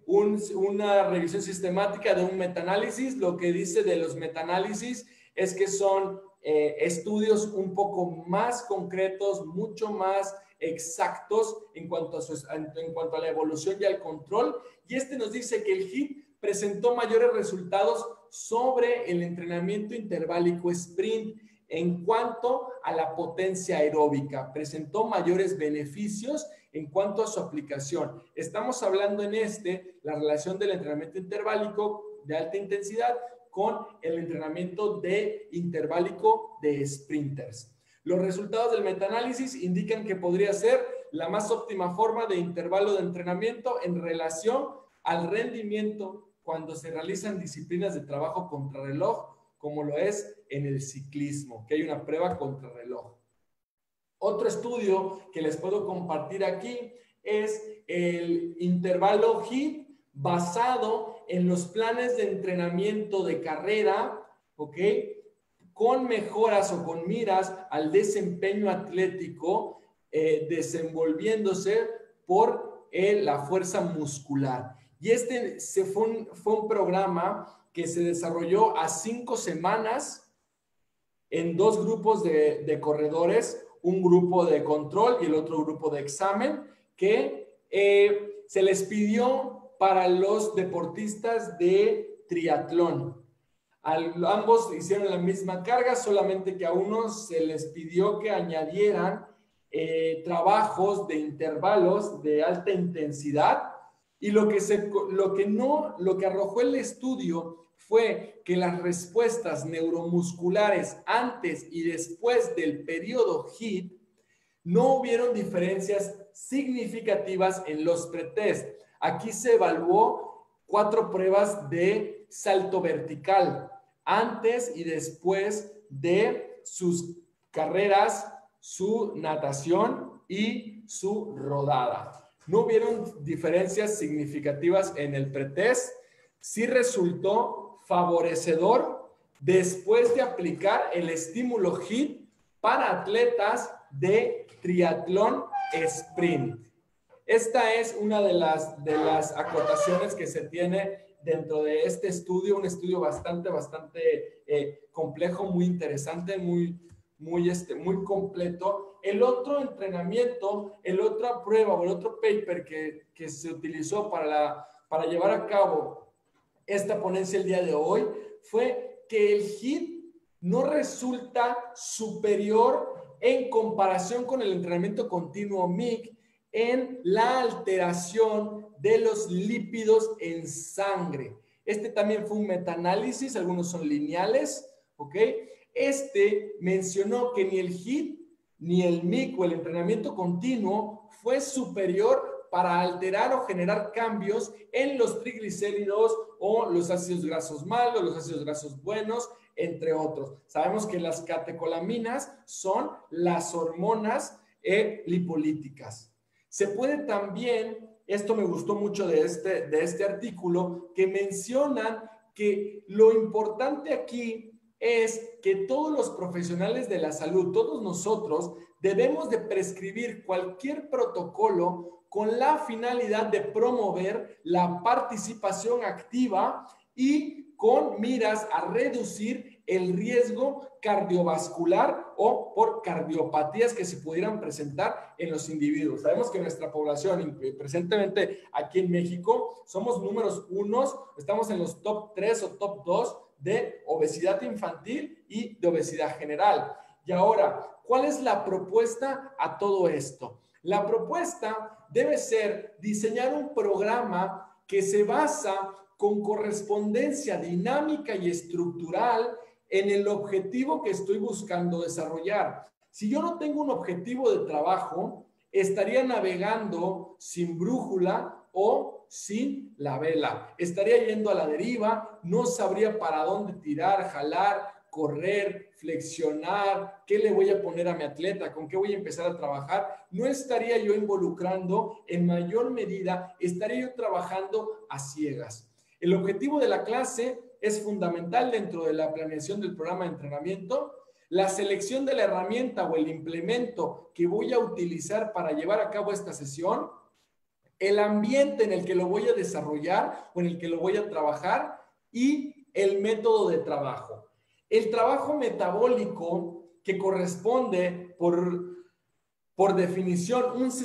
una revisión sistemática de un metaanálisis. Lo que dice de los metaanálisis es que son estudios un poco más concretos, mucho más exactos en cuanto a la evolución y al control. Y nos dice que el HIIT presentó mayores resultados sobre el entrenamiento interválico sprint en cuanto a la potencia aeróbica. Presentó mayores beneficios en cuanto a su aplicación. Estamos hablando en la relación del entrenamiento interválico de alta intensidad con el entrenamiento de interválico de sprinters. Los resultados del metaanálisis indican que podría ser la más óptima forma de intervalo de entrenamiento en relación al rendimiento cuando se realizan disciplinas de trabajo contrarreloj, como lo es en el ciclismo, que hay una prueba contrarreloj. Otro estudio que les puedo compartir aquí es el intervalo HIIT basado en los planes de entrenamiento de carrera, ¿ok? Con mejoras o con miras al desempeño atlético, desenvolviéndose por la fuerza muscular. Y fue un programa que se desarrolló a 5 semanas en 2 grupos de corredores, un grupo de control y el otro grupo de examen, que se les pidió para los deportistas de triatlón. Ambos hicieron la misma carga, solamente que a unos se les pidió que añadieran trabajos de intervalos de alta intensidad, y lo que arrojó el estudio fue que las respuestas neuromusculares antes y después del periodo HIIT no hubieron diferencias significativas en los pretest. Aquí se evaluó 4 pruebas de salto vertical antes y después de sus carreras, su natación y su rodada. No hubieron diferencias significativas en el pretest. Sí resultó favorecedor después de aplicar el estímulo HIIT para atletas de triatlón sprint. Esta es una de las acotaciones que se tiene dentro de este estudio, un estudio bastante complejo, muy interesante, muy completo. El otro entrenamiento, el otra prueba o el otro paper que se utilizó para llevar a cabo esta ponencia el día de hoy fue que el HIIT no resulta superior en comparación con el entrenamiento continuo MIG en la alteración de los lípidos en sangre. También fue un metaanálisis, algunos son lineales, ¿ok? Mencionó que ni el HIIT ni el MIG o el entrenamiento continuo fue superior para alterar o generar cambios en los triglicéridos o los ácidos grasos malos, los ácidos grasos buenos, entre otros. Sabemos que las catecolaminas son las hormonas lipolíticas. Se puede también, esto me gustó mucho de este artículo, que mencionan que lo importante aquí es que todos los profesionales de la salud, todos nosotros, debemos de prescribir cualquier protocolo con la finalidad de promover la participación activa y con miras a reducir el riesgo cardiovascular o por cardiopatías que se pudieran presentar en los individuos. Sabemos que nuestra población, presentemente aquí en México, somos números 1, estamos en los top 3 o top 2 de obesidad infantil y de obesidad general. Y ahora, ¿cuál es la propuesta a todo esto? La propuesta debe ser diseñar un programa que se basa con correspondencia dinámica y estructural en el objetivo que estoy buscando desarrollar. Si yo no tengo un objetivo de trabajo, estaría navegando sin brújula o sin la vela. Estaría yendo a la deriva, no sabría para dónde tirar, jalar, correr, flexionar, qué le voy a poner a mi atleta, con qué voy a empezar a trabajar. No estaría yo involucrando en mayor medida, estaría yo trabajando a ciegas. El objetivo de la clase es fundamental dentro de la planeación del programa de entrenamiento. La selección de la herramienta o el implemento que voy a utilizar para llevar a cabo esta sesión el ambiente en el que lo voy a desarrollar o en el que lo voy a trabajar y el método de trabajo. El trabajo metabólico, que corresponde por definición un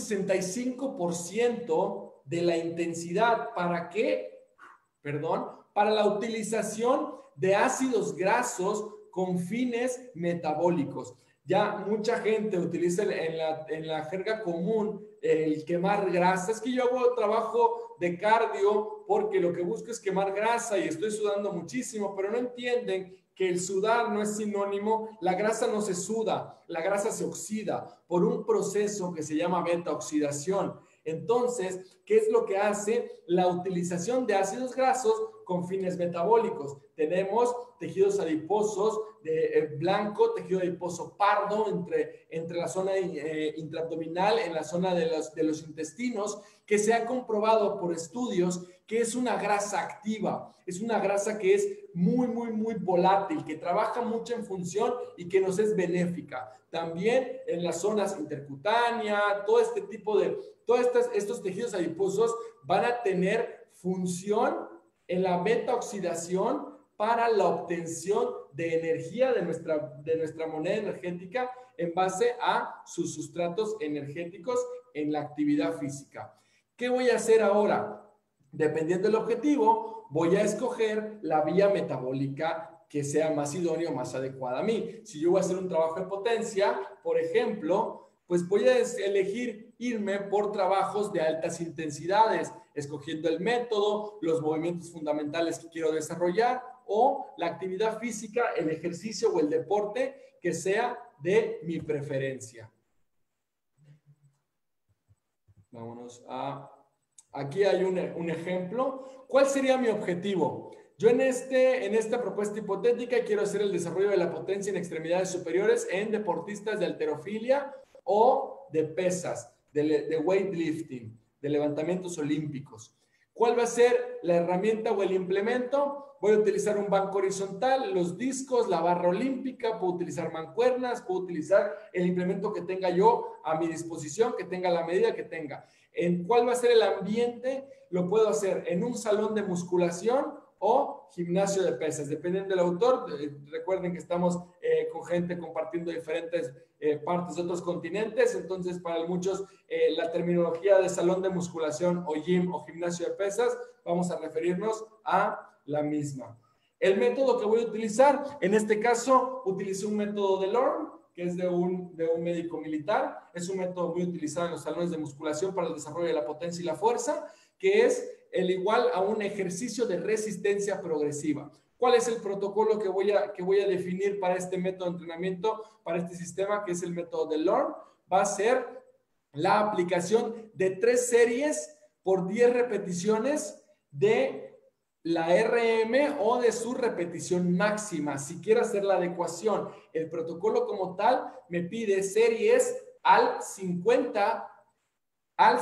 65% de la intensidad. ¿Para qué? Perdón, para la utilización de ácidos grasos con fines metabólicos. Ya mucha gente utiliza en la jerga común el quemar grasa. Es que yo hago trabajo de cardio porque lo que busco es quemar grasa y estoy sudando muchísimo, pero no entienden que el sudar no es sinónimo. La grasa no se suda, la grasa se oxida por un proceso que se llama beta-oxidación. Entonces, ¿qué es lo que hace la utilización de ácidos grasos con fines metabólicos? Tenemos tejidos adiposos de blanco, tejido adiposo pardo entre la zona intraabdominal, en la zona de los intestinos, que se ha comprobado por estudios que es una grasa activa, es una grasa que es muy, muy, muy volátil, que trabaja mucho en función y que nos es benéfica. También en las zonas intercutáneas, todo este tipo de, todos estos tejidos adiposos van a tener función en la beta-oxidación para la obtención de energía de nuestra moneda energética en base a sus sustratos energéticos en la actividad física. ¿Qué voy a hacer ahora? Dependiendo del objetivo, voy a escoger la vía metabólica que sea más idónea o más adecuada a mí. Si yo voy a hacer un trabajo de potencia, por ejemplo, pues voy a elegir irme por trabajos de altas intensidades, escogiendo el método, los movimientos fundamentales que quiero desarrollar o la actividad física, el ejercicio o el deporte que sea de mi preferencia. Vámonos a... Aquí hay un ejemplo. ¿Cuál sería mi objetivo? Yo en esta propuesta hipotética quiero hacer el desarrollo de la potencia en extremidades superiores en deportistas de halterofilia o de pesas, de weightlifting, de levantamientos olímpicos. ¿Cuál va a ser la herramienta o el implemento? Voy a utilizar un banco horizontal, los discos, la barra olímpica, puedo utilizar mancuernas, puedo utilizar el implemento que tenga yo a mi disposición, que tenga la medida que tenga. ¿En cuál va a ser el ambiente? Lo puedo hacer en un salón de musculación o gimnasio de pesas, dependiendo del autor. Recuerden que estamos con gente compartiendo diferentes partes de otros continentes, entonces para muchos la terminología de salón de musculación o gym o gimnasio de pesas, vamos a referirnos a la misma. El método que voy a utilizar, en este caso, utilizo un método de Lorne, que es de un médico militar. Es un método muy utilizado en los salones de musculación para el desarrollo de la potencia y la fuerza, que es el igual a un ejercicio de resistencia progresiva. ¿Cuál es el protocolo que voy a definir para este método de entrenamiento, para este sistema, que es el método de Lorne? Va a ser la aplicación de 3 series por 10 repeticiones de la RM o de su repetición máxima. Si quiero hacer la adecuación, el protocolo como tal me pide series al 50, al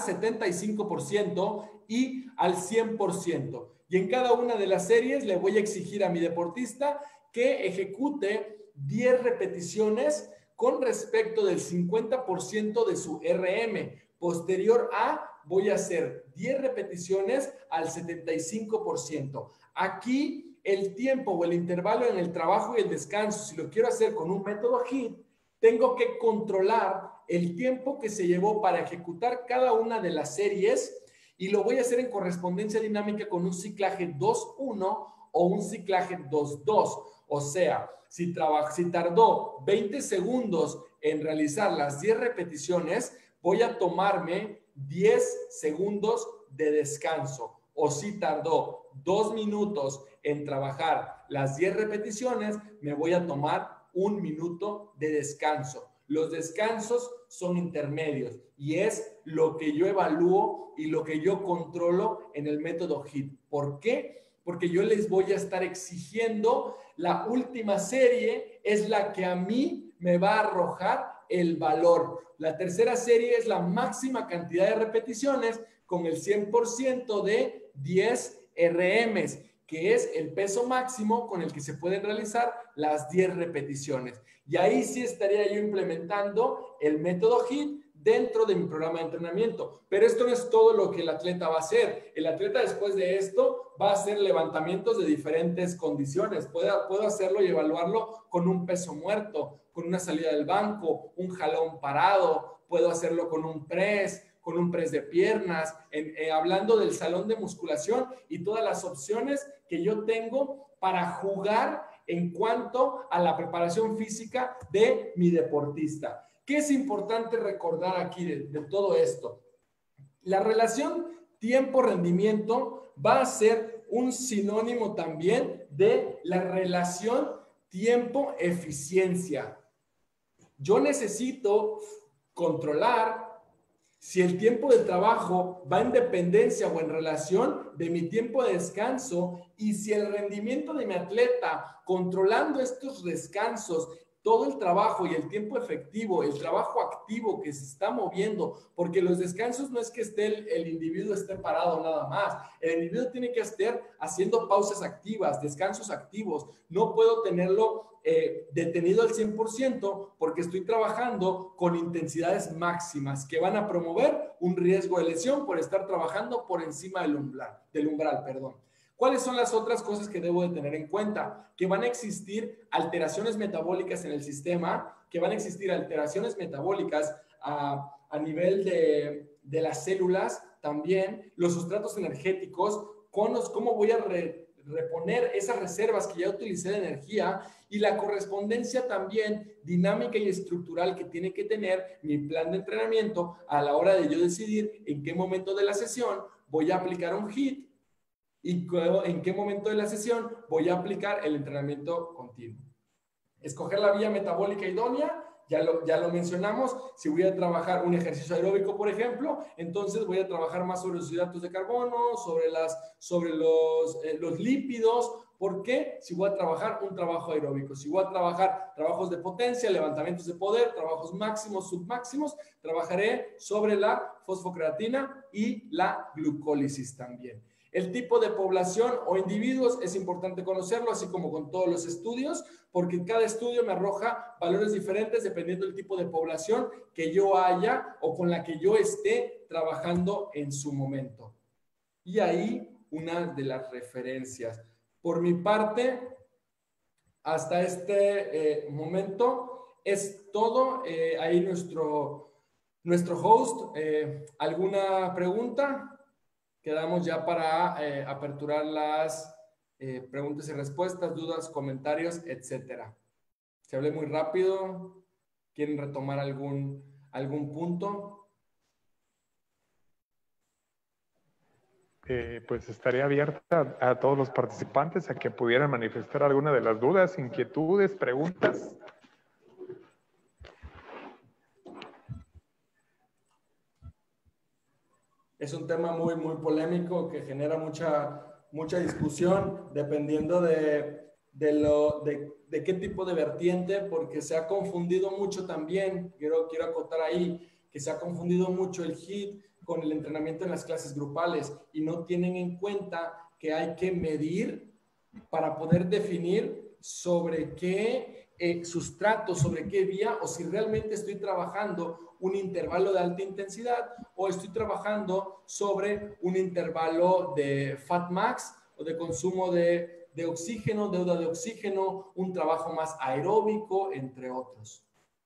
75% y al 100%. Y en cada una de las series le voy a exigir a mi deportista que ejecute 10 repeticiones con respecto del 50% de su RM. Posterior a, voy a hacer 10 repeticiones al 75%. Aquí el tiempo o el intervalo en el trabajo y el descanso, si lo quiero hacer con un método HIIT, tengo que controlar el tiempo que se llevó para ejecutar cada una de las series y lo voy a hacer en correspondencia dinámica con un ciclaje 2-1 o un ciclaje 2-2. O sea, si tardó 20 segundos en realizar las 10 repeticiones, voy a tomarme 10 segundos de descanso. O si tardó 2 minutos en trabajar las 10 repeticiones, me voy a tomar 1 minuto de descanso. Los descansos son intermedios y es lo que yo evalúo y lo que yo controlo en el método HIIT. ¿Por qué? Porque yo les voy a estar exigiendo la última serie, es la que a mí me va a arrojar el valor. La tercera serie es la máxima cantidad de repeticiones con el 100% de 10 RMs, que es el peso máximo con el que se pueden realizar las 10 repeticiones. Y ahí sí estaría yo implementando el método HIIT dentro de mi programa de entrenamiento. Pero esto no es todo lo que el atleta va a hacer. El atleta después de esto va a hacer levantamientos de diferentes condiciones. Puedo hacerlo y evaluarlo con un peso muerto, con una salida del banco, un jalón parado, puedo hacerlo con un press de piernas, hablando del salón de musculación y todas las opciones que yo tengo para jugar en cuanto a la preparación física de mi deportista. ¿Qué es importante recordar aquí de todo esto? La relación tiempo-rendimiento va a ser un sinónimo también de la relación tiempo-eficiencia. Yo necesito controlar si el tiempo de trabajo va en dependencia o en relación de mi tiempo de descanso y si el rendimiento de mi atleta, controlando estos descansos, todo el trabajo y el tiempo efectivo, el trabajo activo que se está moviendo, porque los descansos no es que el individuo esté parado nada más, el individuo tiene que estar haciendo pausas activas, descansos activos, no puedo tenerlo detenido al 100% porque estoy trabajando con intensidades máximas que van a promover un riesgo de lesión por estar trabajando por encima del umbral, perdón. ¿Cuáles son las otras cosas que debo de tener en cuenta? Que van a existir alteraciones metabólicas en el sistema, que van a existir alteraciones metabólicas a nivel de las células también, los sustratos energéticos, cómo voy a reponer esas reservas que ya utilicé de energía y la correspondencia también dinámica y estructural que tiene que tener mi plan de entrenamiento a la hora de yo decidir en qué momento de la sesión voy a aplicar un HIIT y en qué momento de la sesión voy a aplicar el entrenamiento continuo. Escoger la vía metabólica idónea, ya lo mencionamos. Si voy a trabajar un ejercicio aeróbico, por ejemplo, entonces voy a trabajar más sobre los hidratos de carbono, sobre los lípidos. ¿Por qué? Si voy a trabajar un trabajo aeróbico, si voy a trabajar trabajos de potencia, levantamientos de poder, trabajos máximos, submáximos, trabajaré sobre la fosfocreatina y la glucólisis también. El tipo de población o individuos es importante conocerlo, así como con todos los estudios, porque cada estudio me arroja valores diferentes dependiendo del tipo de población que yo haya o con la que yo esté trabajando en su momento. Y ahí una de las referencias. Por mi parte, hasta este momento es todo. Ahí nuestro host, ¿alguna pregunta? Quedamos ya para aperturar las preguntas y respuestas, dudas, comentarios, etcétera. Se hablé muy rápido. ¿Quieren retomar algún punto? Pues estaría abierta a todos los participantes a que pudieran manifestar alguna de las dudas, inquietudes, preguntas. Es un tema muy, muy polémico que genera mucha discusión dependiendo de qué tipo de vertiente, porque se ha confundido mucho también, quiero acotar ahí, que se ha confundido mucho el HIIT con el entrenamiento en las clases grupales y no tienen en cuenta que hay que medir para poder definir sobre qué sustrato, sobre qué vía o si realmente estoy trabajando un intervalo de alta intensidad o estoy trabajando sobre un intervalo de fat max o de consumo de oxígeno, deuda de oxígeno, un trabajo más aeróbico, entre otros.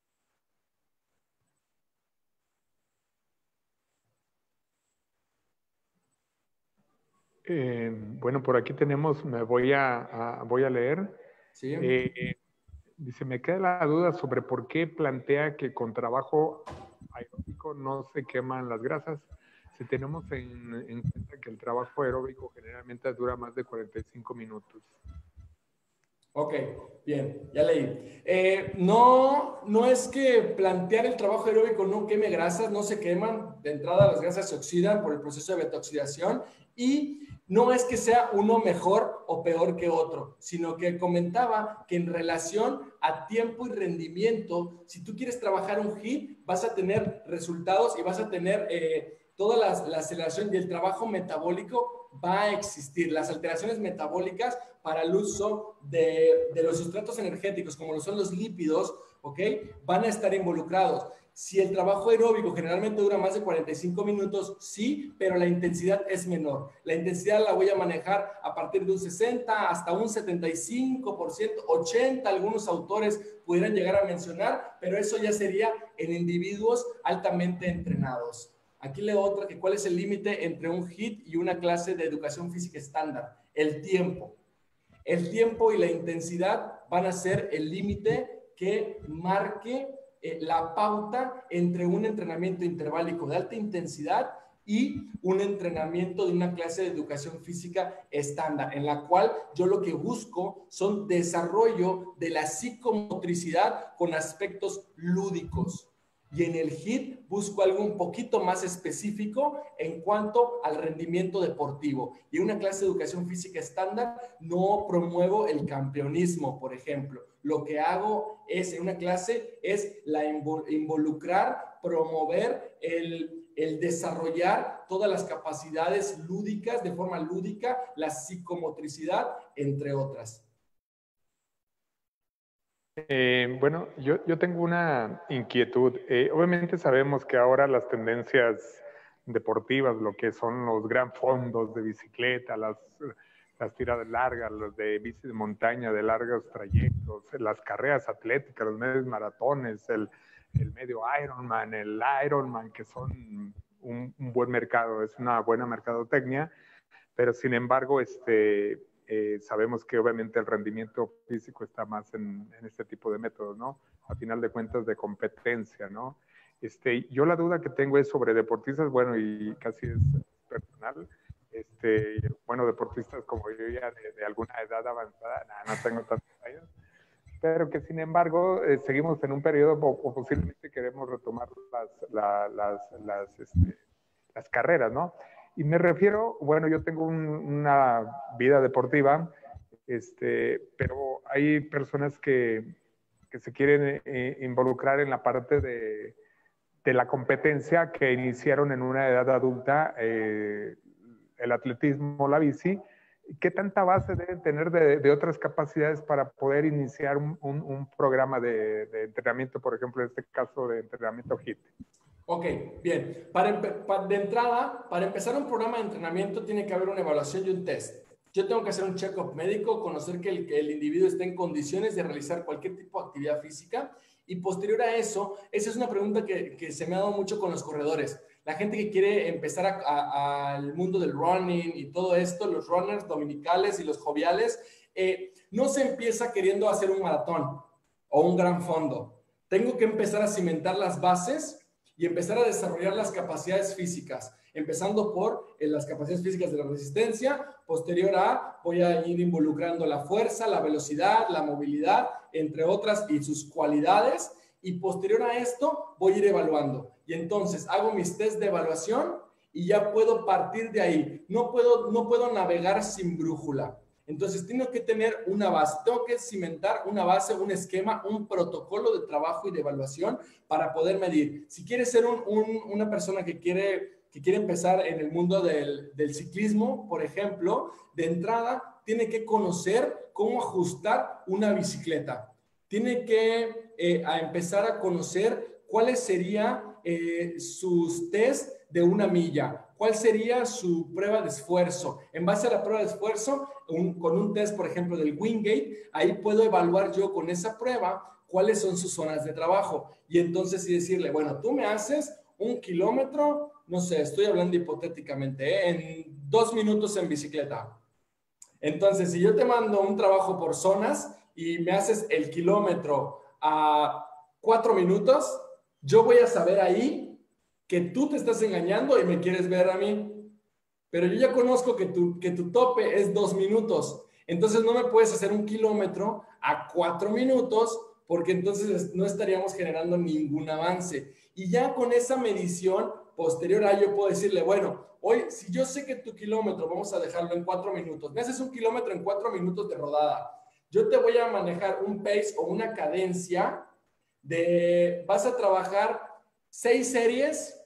Bueno, por aquí tenemos, voy a leer. Sí. Dice, me queda la duda sobre por qué plantea que con trabajo aeróbico no se queman las grasas. Si tenemos en cuenta que el trabajo aeróbico generalmente dura más de 45 minutos. Ok, bien, ya leí. No es que plantear el trabajo aeróbico no queme grasas, no se queman. De entrada las grasas se oxidan por el proceso de beta-oxidación y no es que sea uno mejor o peor que otro, sino que comentaba que en relación a tiempo y rendimiento, si tú quieres trabajar un HIIT, vas a tener resultados y vas a tener toda la aceleración y el trabajo metabólico va a existir. Las alteraciones metabólicas para el uso de los sustratos energéticos, como lo son los lípidos, ¿ok? Van a estar involucrados. Si el trabajo aeróbico generalmente dura más de 45 minutos, sí, pero la intensidad es menor. La intensidad la voy a manejar a partir de un 60 hasta un 75%, 80, algunos autores pudieran llegar a mencionar, pero eso ya sería en individuos altamente entrenados. Aquí leo otra, que cuál es el límite entre un HIIT y una clase de educación física estándar. El tiempo. El tiempo y la intensidad van a ser el límite que marque la pauta entre un entrenamiento interválico de alta intensidad y un entrenamiento de una clase de educación física estándar, en la cual yo lo que busco son desarrollo de la psicomotricidad con aspectos lúdicos. Y en el HIIT busco algo un poquito más específico en cuanto al rendimiento deportivo. Y en una clase de educación física estándar no promuevo el campeonismo, por ejemplo. Lo que hago es, en una clase, es involucrar, promover el desarrollar todas las capacidades lúdicas, de forma lúdica, la psicomotricidad, entre otras. Bueno, yo tengo una inquietud. Obviamente sabemos que ahora las tendencias deportivas, lo que son los gran fondos de bicicleta, las tiradas largas, los de bici de montaña de largos trayectos, las carreras atléticas, los medios maratones, el medio Ironman, el Ironman, que son un buen mercado, es una buena mercadotecnia, pero sin embargo, sabemos que obviamente el rendimiento físico está más en este tipo de métodos, ¿no? A final de cuentas de competencia, ¿no? Yo la duda que tengo es sobre deportistas, bueno, y casi es personal, bueno, deportistas como yo ya de alguna edad avanzada, no tengo tantos años, pero que sin embargo seguimos en un periodo o posiblemente queremos retomar las carreras, ¿no? Y me refiero, bueno, yo tengo una vida deportiva, pero hay personas que se quieren involucrar en la parte de la competencia, que iniciaron en una edad adulta, el atletismo, la bici. ¿Qué tanta base deben tener de otras capacidades para poder iniciar un programa de entrenamiento, por ejemplo, en este caso de entrenamiento HIIT? Ok, bien. De entrada, para empezar un programa de entrenamiento tiene que haber una evaluación y un test. Yo tengo que hacer un check-up médico, conocer que el individuo esté en condiciones de realizar cualquier tipo de actividad física, y posterior a eso, esa es una pregunta que se me ha dado mucho con los corredores. La gente que quiere empezar al mundo del running y todo esto, los runners dominicales y los joviales, no se empieza queriendo hacer un maratón o un gran fondo. Tengo que empezar a cimentar las bases y empezar a desarrollar las capacidades físicas, empezando por las capacidades físicas de la resistencia. Posterior a, voy a ir involucrando la fuerza, la velocidad, la movilidad, entre otras, y sus cualidades. Y posterior a esto, voy a ir evaluando. Y entonces hago mis test de evaluación y ya puedo partir de ahí. No puedo navegar sin brújula. Entonces, tengo que tener una base, tengo que cimentar una base, un esquema, un protocolo de trabajo y de evaluación para poder medir. Si quieres ser una persona que quiere empezar en el mundo del ciclismo, por ejemplo, de entrada tiene que conocer cómo ajustar una bicicleta. Tiene que empezar a conocer cuáles serían sus test de una milla, cuál sería su prueba de esfuerzo. En base a la prueba de esfuerzo, con un test, por ejemplo, del Wingate, ahí puedo evaluar yo con esa prueba cuáles son sus zonas de trabajo. Y entonces sí decirle, bueno, tú me haces 1 kilómetro, no sé, estoy hablando hipotéticamente, en 2 minutos en bicicleta. Entonces, si yo te mando un trabajo por zonas y me haces el kilómetro a 4 minutos, yo voy a saber ahí que tú te estás engañando y me quieres ver a mí. Pero yo ya conozco que tu tope es 2 minutos. Entonces no me puedes hacer 1 kilómetro a 4 minutos, porque entonces no estaríamos generando ningún avance. Y ya con esa medición posterior a yo puedo decirle, bueno, hoy, si yo sé que tu kilómetro, vamos a dejarlo en 4 minutos, me haces 1 kilómetro en 4 minutos de rodada, yo te voy a manejar un pace o una cadencia vas a trabajar 6 series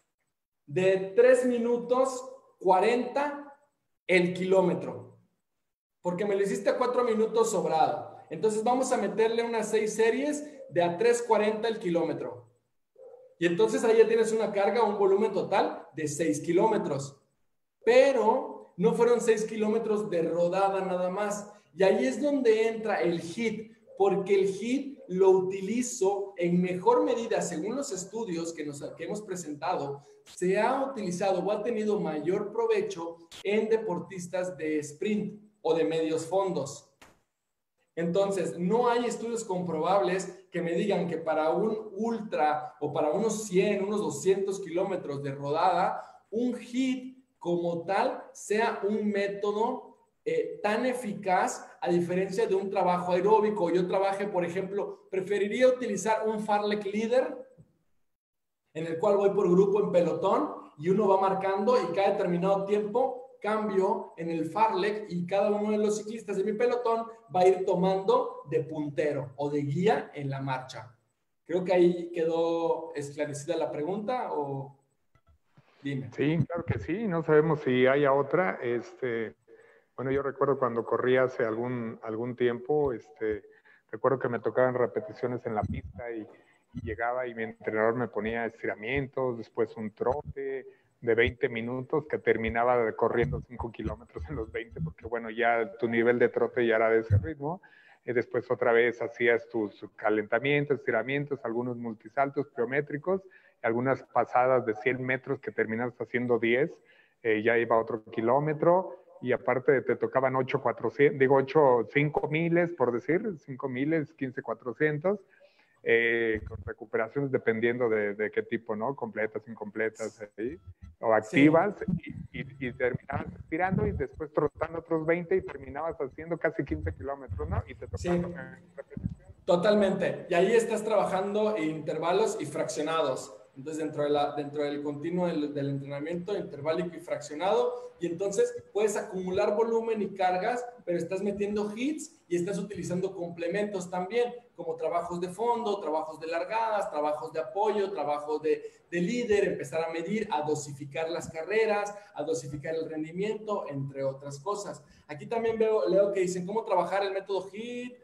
de 3 minutos 40 el kilómetro, porque me lo hiciste a 4 minutos sobrado. Entonces vamos a meterle unas 6 series de a 3.40 el kilómetro. Y entonces ahí ya tienes una carga, un volumen total de 6 kilómetros. Pero no fueron 6 kilómetros de rodada nada más. Y ahí es donde entra el HIIT, porque el HIIT lo utilizo en mejor medida, según los estudios que hemos presentado, se ha utilizado o ha tenido mayor provecho en deportistas de sprint o de medios fondos. Entonces, no hay estudios comprobables que me digan que para un ultra o para unos 100, unos 200 kilómetros de rodada, un HIIT como tal sea un método tan eficaz a diferencia de un trabajo aeróbico. Yo trabajé, por ejemplo, preferiría utilizar un Fartlek Leader en el cual voy por grupo en pelotón y uno va marcando y cada determinado tiempo cambio en el Fartlek y cada uno de los ciclistas de mi pelotón va a ir tomando de puntero o de guía en la marcha. Creo que ahí quedó esclarecida la pregunta o dime. Sí, claro que sí, no sabemos si haya otra. Bueno, yo recuerdo cuando corrí hace algún tiempo, recuerdo que me tocaban repeticiones en la pista y llegaba y mi entrenador me ponía estiramientos, después un trote de 20 minutos que terminaba corriendo 5 kilómetros en los 20, porque bueno, ya tu nivel de trote ya era de ese ritmo. Y después otra vez hacías tus calentamientos, estiramientos, algunos multisaltos pliométricos, algunas pasadas de 100 metros que terminabas haciendo 10, ya iba otro kilómetro. Y aparte te tocaban 5 miles, por decir, 5 miles, 15, 400, con recuperaciones dependiendo de qué tipo, ¿no? Completas, incompletas, o activas, sí. y terminabas estirando y después trotando otros 20 y terminabas haciendo casi 15 kilómetros, ¿no? Y te tocaban repetición. Totalmente. Y ahí estás trabajando en intervalos y fraccionados. Entonces, dentro del continuo del entrenamiento interválico y fraccionado, y entonces puedes acumular volumen y cargas, pero estás metiendo hits y estás utilizando complementos también, como trabajos de fondo, trabajos de largadas, trabajos de apoyo, trabajos de líder, empezar a medir, a dosificar las carreras, a dosificar el rendimiento, entre otras cosas. Aquí también leo que dicen cómo trabajar el método HIIT,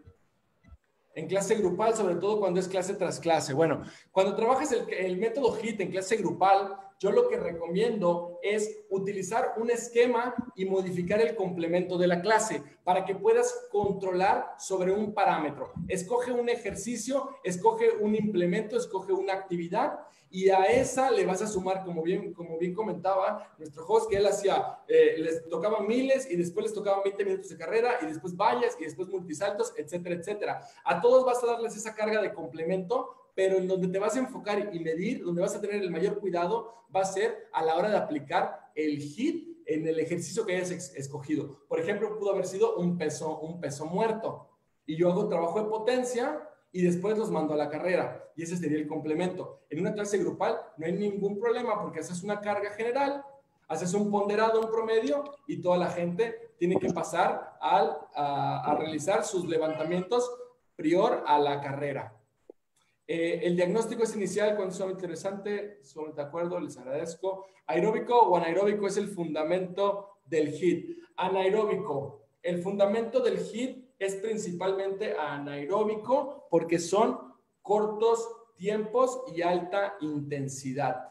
en clase grupal, sobre todo cuando es clase tras clase. Bueno, cuando trabajas el método HIIT en clase grupal, yo lo que recomiendo es utilizar un esquema y modificar el complemento de la clase para que puedas controlar sobre un parámetro. Escoge un ejercicio, escoge un implemento, escoge una actividad y a esa le vas a sumar, como bien comentaba nuestro host, que él hacía, les tocaban miles y después les tocaban 20 minutos de carrera y después vallas y después multisaltos, etcétera, etcétera. A todos vas a darles esa carga de complemento, pero en donde te vas a enfocar y medir, donde vas a tener el mayor cuidado, va a ser a la hora de aplicar el HIIT en el ejercicio que hayas escogido. Por ejemplo, pudo haber sido un peso muerto y yo hago trabajo de potencia y después los mando a la carrera y ese sería el complemento. En una clase grupal no hay ningún problema porque haces una carga general, haces un ponderado, un promedio y toda la gente tiene que pasar a realizar sus levantamientos prior a la carrera. El diagnóstico es inicial cuando es interesante, sumamente de acuerdo, les agradezco. Aeróbico o anaeróbico es el fundamento del HIIT. Anaeróbico, el fundamento del HIIT es principalmente anaeróbico porque son cortos tiempos y alta intensidad.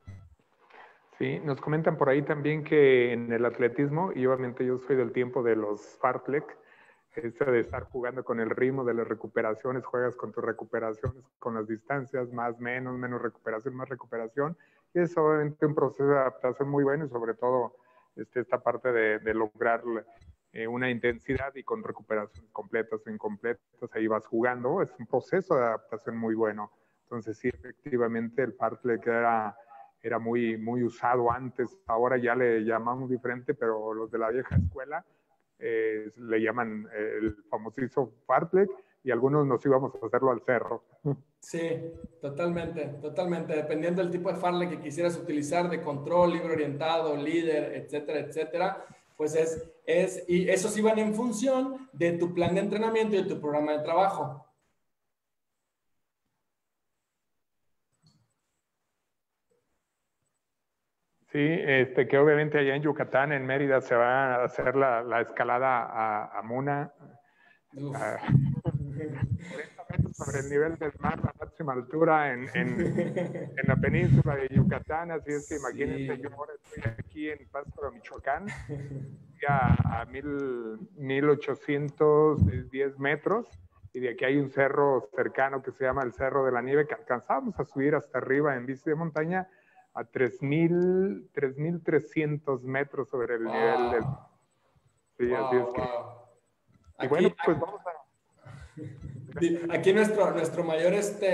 Sí, nos comentan por ahí también que en el atletismo, y obviamente yo soy del tiempo de los Fartlek, de estar jugando con el ritmo de las recuperaciones, juegas con tus recuperaciones, con las distancias, menos recuperación, más recuperación, y es obviamente un proceso de adaptación muy bueno y sobre todo esta parte de lograr una intensidad y con recuperaciones completas o incompletas, ahí vas jugando, es un proceso de adaptación muy bueno. Entonces sí, efectivamente el Fartlek era muy usado antes, ahora ya le llamamos diferente, pero los de la vieja escuela le llaman el famosísimo Fartlek y algunos nos íbamos a hacerlo al cerro. Sí, totalmente. Dependiendo del tipo de Fartlek que quisieras utilizar, de control, libre orientado, líder, etcétera, pues y esos iban en función de tu plan de entrenamiento y de tu programa de trabajo. Sí, que obviamente allá en Yucatán, en Mérida, se va a hacer la escalada a Muna, a 40 metros sobre el nivel del mar, la máxima altura en la península de Yucatán. Así es que imagínense, yo ahora estoy aquí en Pátzcuaro, Michoacán, a 1810 metros, y de aquí hay un cerro cercano que se llama el Cerro de la Nieve, que alcanzamos a subir hasta arriba en bici de montaña a 3,300 metros sobre el nivel del... Sí, así es que... Y bueno, pues vamos a... Aquí nuestro mayor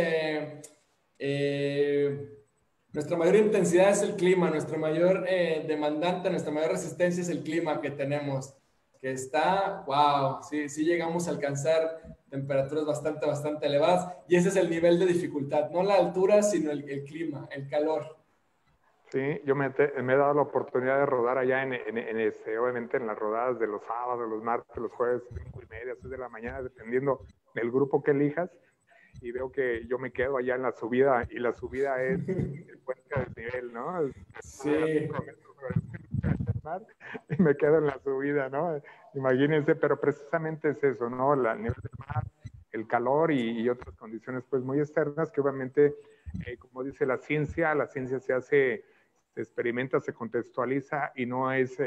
nuestra mayor intensidad es el clima, nuestro mayor demandante, nuestra mayor resistencia es el clima que tenemos, que está, wow, sí llegamos a alcanzar temperaturas bastante elevadas, y ese es el nivel de dificultad, no la altura, sino el clima, el calor. Sí, yo me he dado la oportunidad de rodar allá obviamente en las rodadas de los sábados, los martes, los jueves, 5:30, 6 de la mañana, dependiendo del grupo que elijas, y veo que yo me quedo allá en la subida, y la subida es el puente de desnivel, ¿no? Sí. Y me quedo en la subida, ¿no? Imagínense, pero precisamente es eso, ¿no? El nivel del mar, el calor y otras condiciones pues muy externas que obviamente, como dice la ciencia se hace, se experimenta, se contextualiza, y no es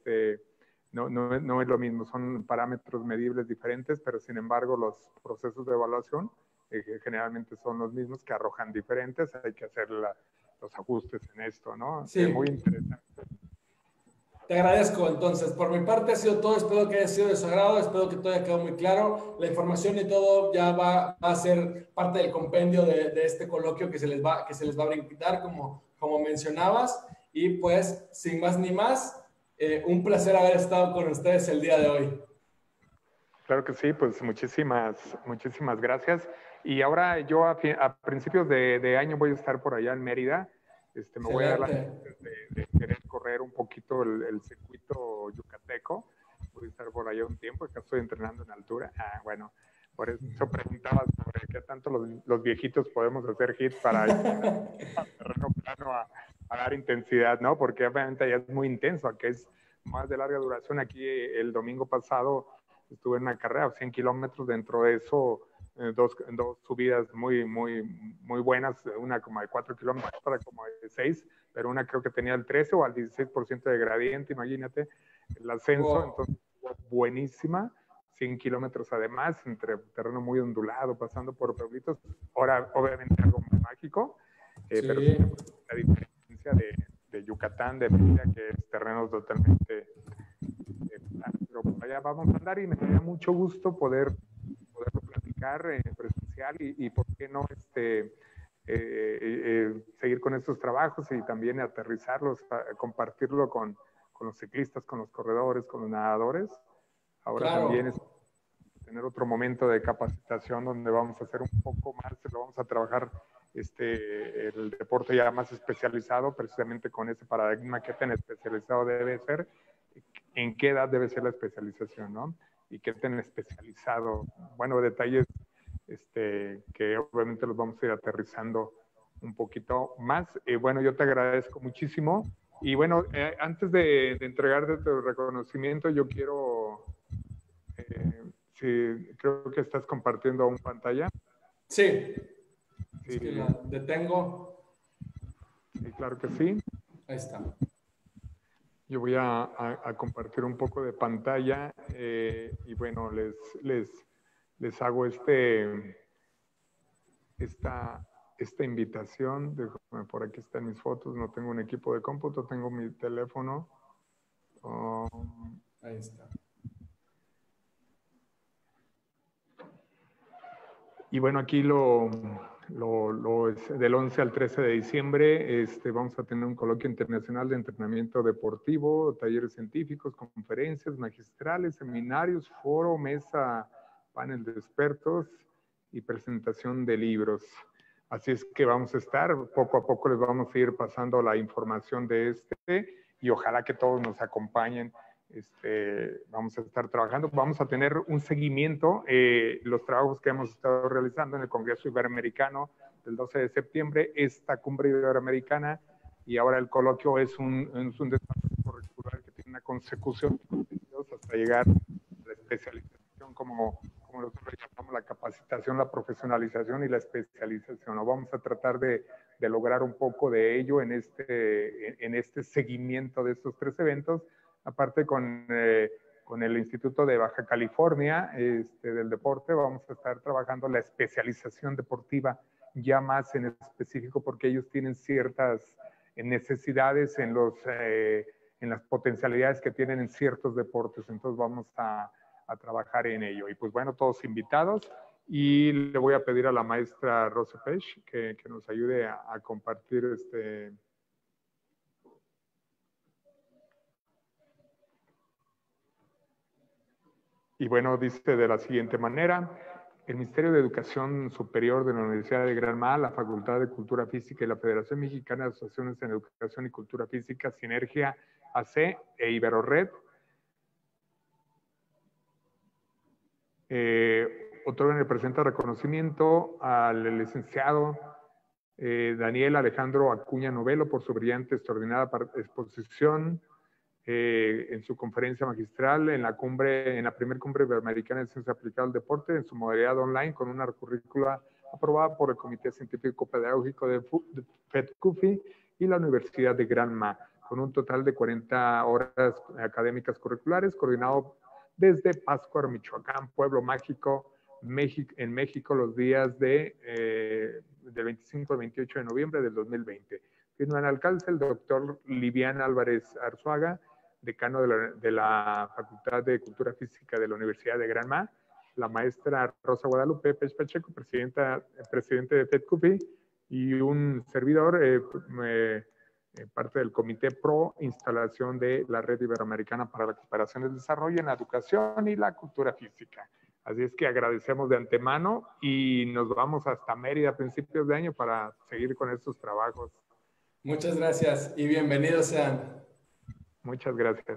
no es lo mismo, son parámetros medibles diferentes, pero sin embargo los procesos de evaluación generalmente son los mismos, que arrojan diferentes. Hay que hacer los ajustes en esto, ¿no? Sí. Muy interesante. Te agradezco. Entonces, por mi parte ha sido todo. Espero que haya sido de su agrado, espero que todo haya quedado muy claro. La información y todo ya va a ser parte del compendio de este coloquio que se les va a brindar, como mencionabas. Y pues, sin más ni más, un placer haber estado con ustedes el día de hoy. Claro que sí, pues muchísimas gracias. Y ahora yo a principios de año voy a estar por allá en Mérida. Me voy a dar las chances de querer correr un poquito el circuito yucateco. Voy a estar por allá un tiempo, acá estoy entrenando en altura. Bueno, por eso preguntaba sobre qué tanto los viejitos podemos hacer hit para terreno plano a dar intensidad, ¿no? Porque obviamente ya es muy intenso, aquí es más de larga duración. Aquí el domingo pasado estuve en una carrera, 100 kilómetros, dentro de eso dos subidas muy buenas, una como de 4 kilómetros, otra como de 6, pero una creo que tenía el 13 o al 16% de gradiente, imagínate, el ascenso, entonces buenísima, 100 kilómetros además, entre terreno muy ondulado, pasando por pueblitos, ahora obviamente algo muy mágico, pero sí la diferencia de Yucatán, de Mérida, que es terreno totalmente... pero por allá vamos a andar, y me daría mucho gusto poderlo platicar presencial, y por qué no seguir con estos trabajos y también aterrizarlos, compartirlo con los ciclistas, con los corredores, con los nadadores. Ahora también es tener otro momento de capacitación donde vamos a hacer un poco más, lo vamos a trabajar el deporte ya más especializado, precisamente con ese paradigma que tan especializado debe ser, en qué edad debe ser la especialización, ¿no? Y qué tan especializado, bueno, detalles que obviamente los vamos a ir aterrizando un poquito más. Bueno, yo te agradezco muchísimo, y bueno, antes de entregarte tu reconocimiento, yo quiero, creo que estás compartiendo aún pantalla. Sí. Es que la detengo. Sí, claro que sí. Ahí está. Yo voy a compartir un poco de pantalla, y bueno, les hago esta invitación. Déjame, por aquí están mis fotos, no tengo un equipo de cómputo, tengo mi teléfono. Ahí está. Y bueno, aquí del 11 al 13 de diciembre vamos a tener un coloquio internacional de entrenamiento deportivo, talleres científicos, conferencias magistrales, seminarios, foro, mesa, panel de expertos y presentación de libros. Así es que vamos a estar, poco a poco les vamos a ir pasando la información de y ojalá que todos nos acompañen. Vamos a estar trabajando, vamos a tener un seguimiento, los trabajos que hemos estado realizando en el Congreso Iberoamericano del 12 de septiembre, esta cumbre iberoamericana, y ahora el coloquio es un desarrollo curricular que tiene una consecución hasta llegar a la especialización como como nosotros llamamos la capacitación, la profesionalización y la especialización. ¿No? Vamos a tratar de lograr un poco de ello en este seguimiento de estos 3 eventos, aparte con el Instituto de Baja California del Deporte. Vamos a estar trabajando la especialización deportiva ya más en específico, porque ellos tienen ciertas necesidades en las potencialidades que tienen en ciertos deportes. Entonces vamos a trabajar en ello. Y pues bueno, todos invitados. Y le voy a pedir a la maestra Rosa Pech que nos ayude a compartir Y bueno, dice de la siguiente manera: el Ministerio de Educación Superior de la Universidad de Granma, la Facultad de Cultura Física y la Federación Mexicana de Asociaciones en Educación y Cultura Física, Sinergia AC e Iberored, otorgan el presente reconocimiento al licenciado Daniel Alejandro Acuña Novelo por su brillante, extraordinaria exposición en su conferencia magistral en la primera cumbre iberoamericana de ciencia aplicada al deporte en su modalidad online con una currícula aprobada por el Comité Científico Pedagógico de FEDCUFI y la Universidad de Granma, con un total de 40 horas académicas curriculares, coordinado desde Pátzcuaro, Michoacán, Pueblo Mágico, en México, los días del 25 al 28 de noviembre del 2020. Firma el alcalde, el doctor Livián Álvarez Arzuaga, decano de la Facultad de Cultura Física de la Universidad de Granma, la maestra Rosa Guadalupe Pech Pacheco, presidente de FEDCUFI, y un servidor, parte del Comité Pro Instalación de la Red Iberoamericana para la Cooperación y el Desarrollo en la Educación y la Cultura Física. Así es que agradecemos de antemano y nos vamos hasta Mérida a principios de año para seguir con estos trabajos. Muchas gracias y bienvenidos sean. Muchas gracias.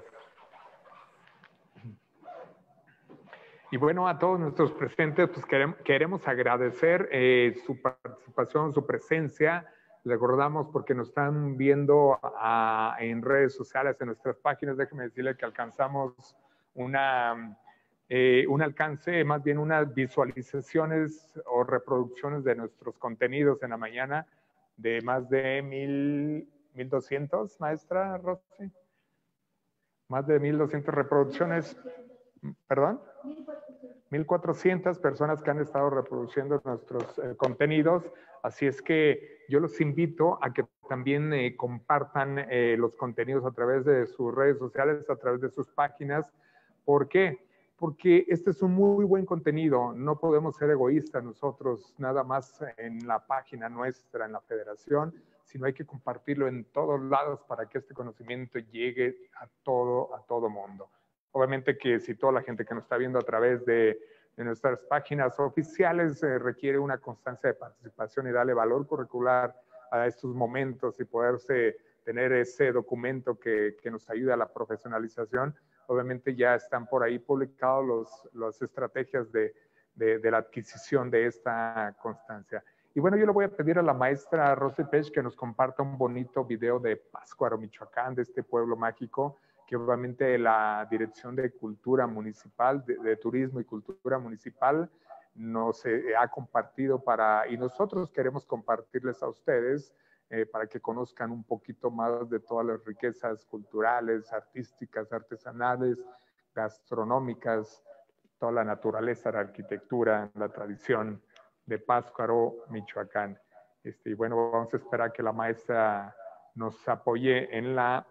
Y bueno, a todos nuestros presentes, pues queremos agradecer su participación, su presencia. Les recordamos porque nos están viendo en redes sociales, en nuestras páginas. Déjenme decirles que alcanzamos un alcance, más bien unas visualizaciones o reproducciones de nuestros contenidos en la mañana de más de 1,200, maestra Rosy. Más de 1,200 reproducciones, perdón, 1,400 personas que han estado reproduciendo nuestros contenidos. Así es que yo los invito a que también compartan los contenidos a través de sus redes sociales, a través de sus páginas. ¿Por qué? Porque este es un muy buen contenido. No podemos ser egoístas nosotros, nada más en la página nuestra, en la federación, sino hay que compartirlo en todos lados para que este conocimiento llegue a todo mundo. Obviamente que si toda la gente que nos está viendo a través de nuestras páginas oficiales requiere una constancia de participación y darle valor curricular a estos momentos y poderse tener ese documento que nos ayude a la profesionalización. Obviamente ya están por ahí publicados las estrategias de la adquisición de esta constancia. Y bueno, yo le voy a pedir a la maestra Rosy Pech que nos comparta un bonito video de Pátzcuaro, Michoacán, de este pueblo mágico, que obviamente la Dirección de Cultura Municipal, de Turismo y Cultura Municipal, nos ha compartido y nosotros queremos compartirles a ustedes para que conozcan un poquito más de todas las riquezas culturales, artísticas, artesanales, gastronómicas, toda la naturaleza, la arquitectura, la tradición de Pátzcuaro, Michoacán. Y bueno, vamos a esperar que la maestra nos apoye en la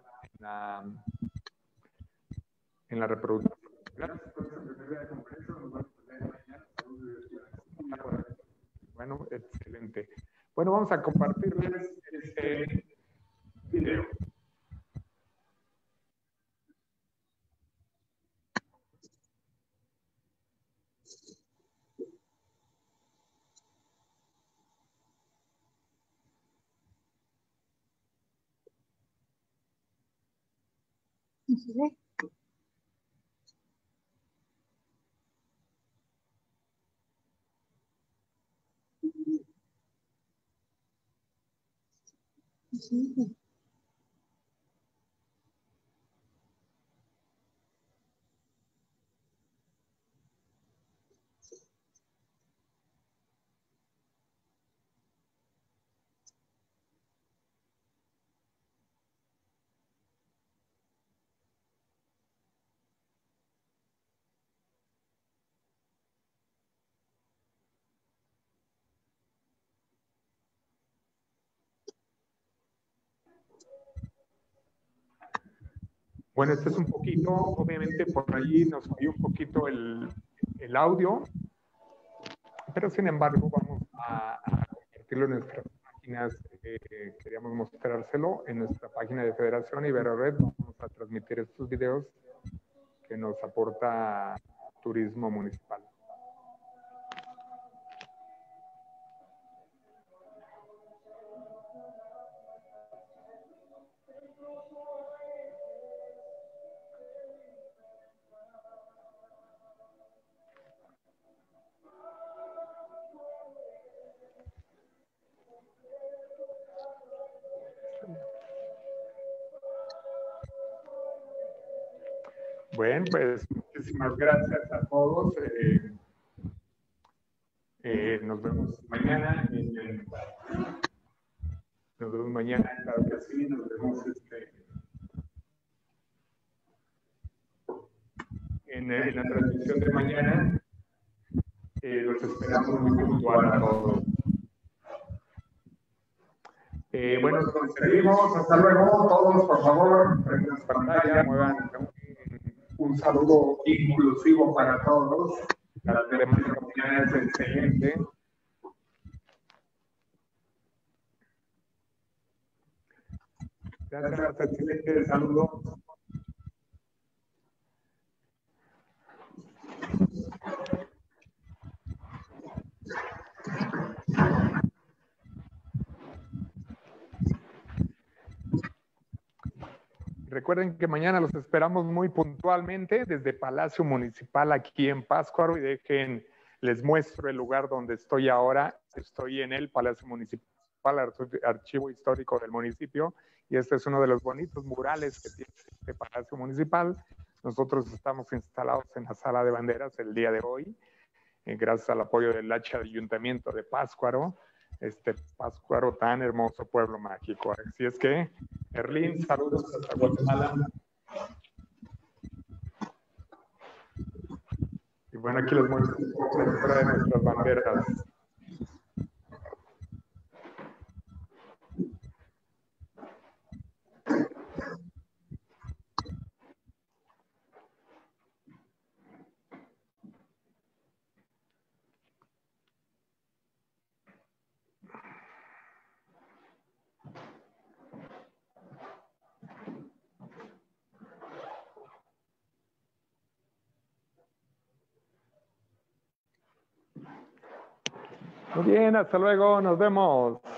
reproducción. Gracias por esta primera conferencia. Nos vemos mañana. Bueno, excelente. Bueno, vamos a compartirles este video. Bueno, este es un poquito, obviamente por ahí nos falló un poquito el audio, pero sin embargo vamos a compartirlo en nuestras páginas. Queríamos mostrárselo en nuestra página de Federación Ibero-Red. Vamos a transmitir estos videos que nos aporta Turismo Municipal. Bueno, pues muchísimas gracias a todos. Nos vemos mañana. Nos vemos mañana, claro que sí. Nos vemos en la transmisión de mañana. Los esperamos muy puntual a todos. Bueno, nos despedimos. Hasta luego. Todos, por favor, prendan su pantalla, muevan un saludo inclusivo para todos. La temática mañana es excelente. Gracias, excelente saludo. Recuerden que mañana los esperamos muy puntualmente desde Palacio Municipal aquí en Pátzcuaro, y les muestro el lugar donde estoy ahora. Estoy en el Palacio Municipal, Archivo Histórico del municipio, y este es uno de los bonitos murales que tiene este Palacio Municipal. Nosotros estamos instalados en la Sala de Banderas el día de hoy, gracias al apoyo del Ayuntamiento de Pátzcuaro. Pátzcuaro, tan hermoso pueblo mágico. Así es que, Erlín, saludos hasta Guatemala. Y bueno, aquí les muestro un poco la historia de nuestras banderas. Muy bien, hasta luego, nos vemos.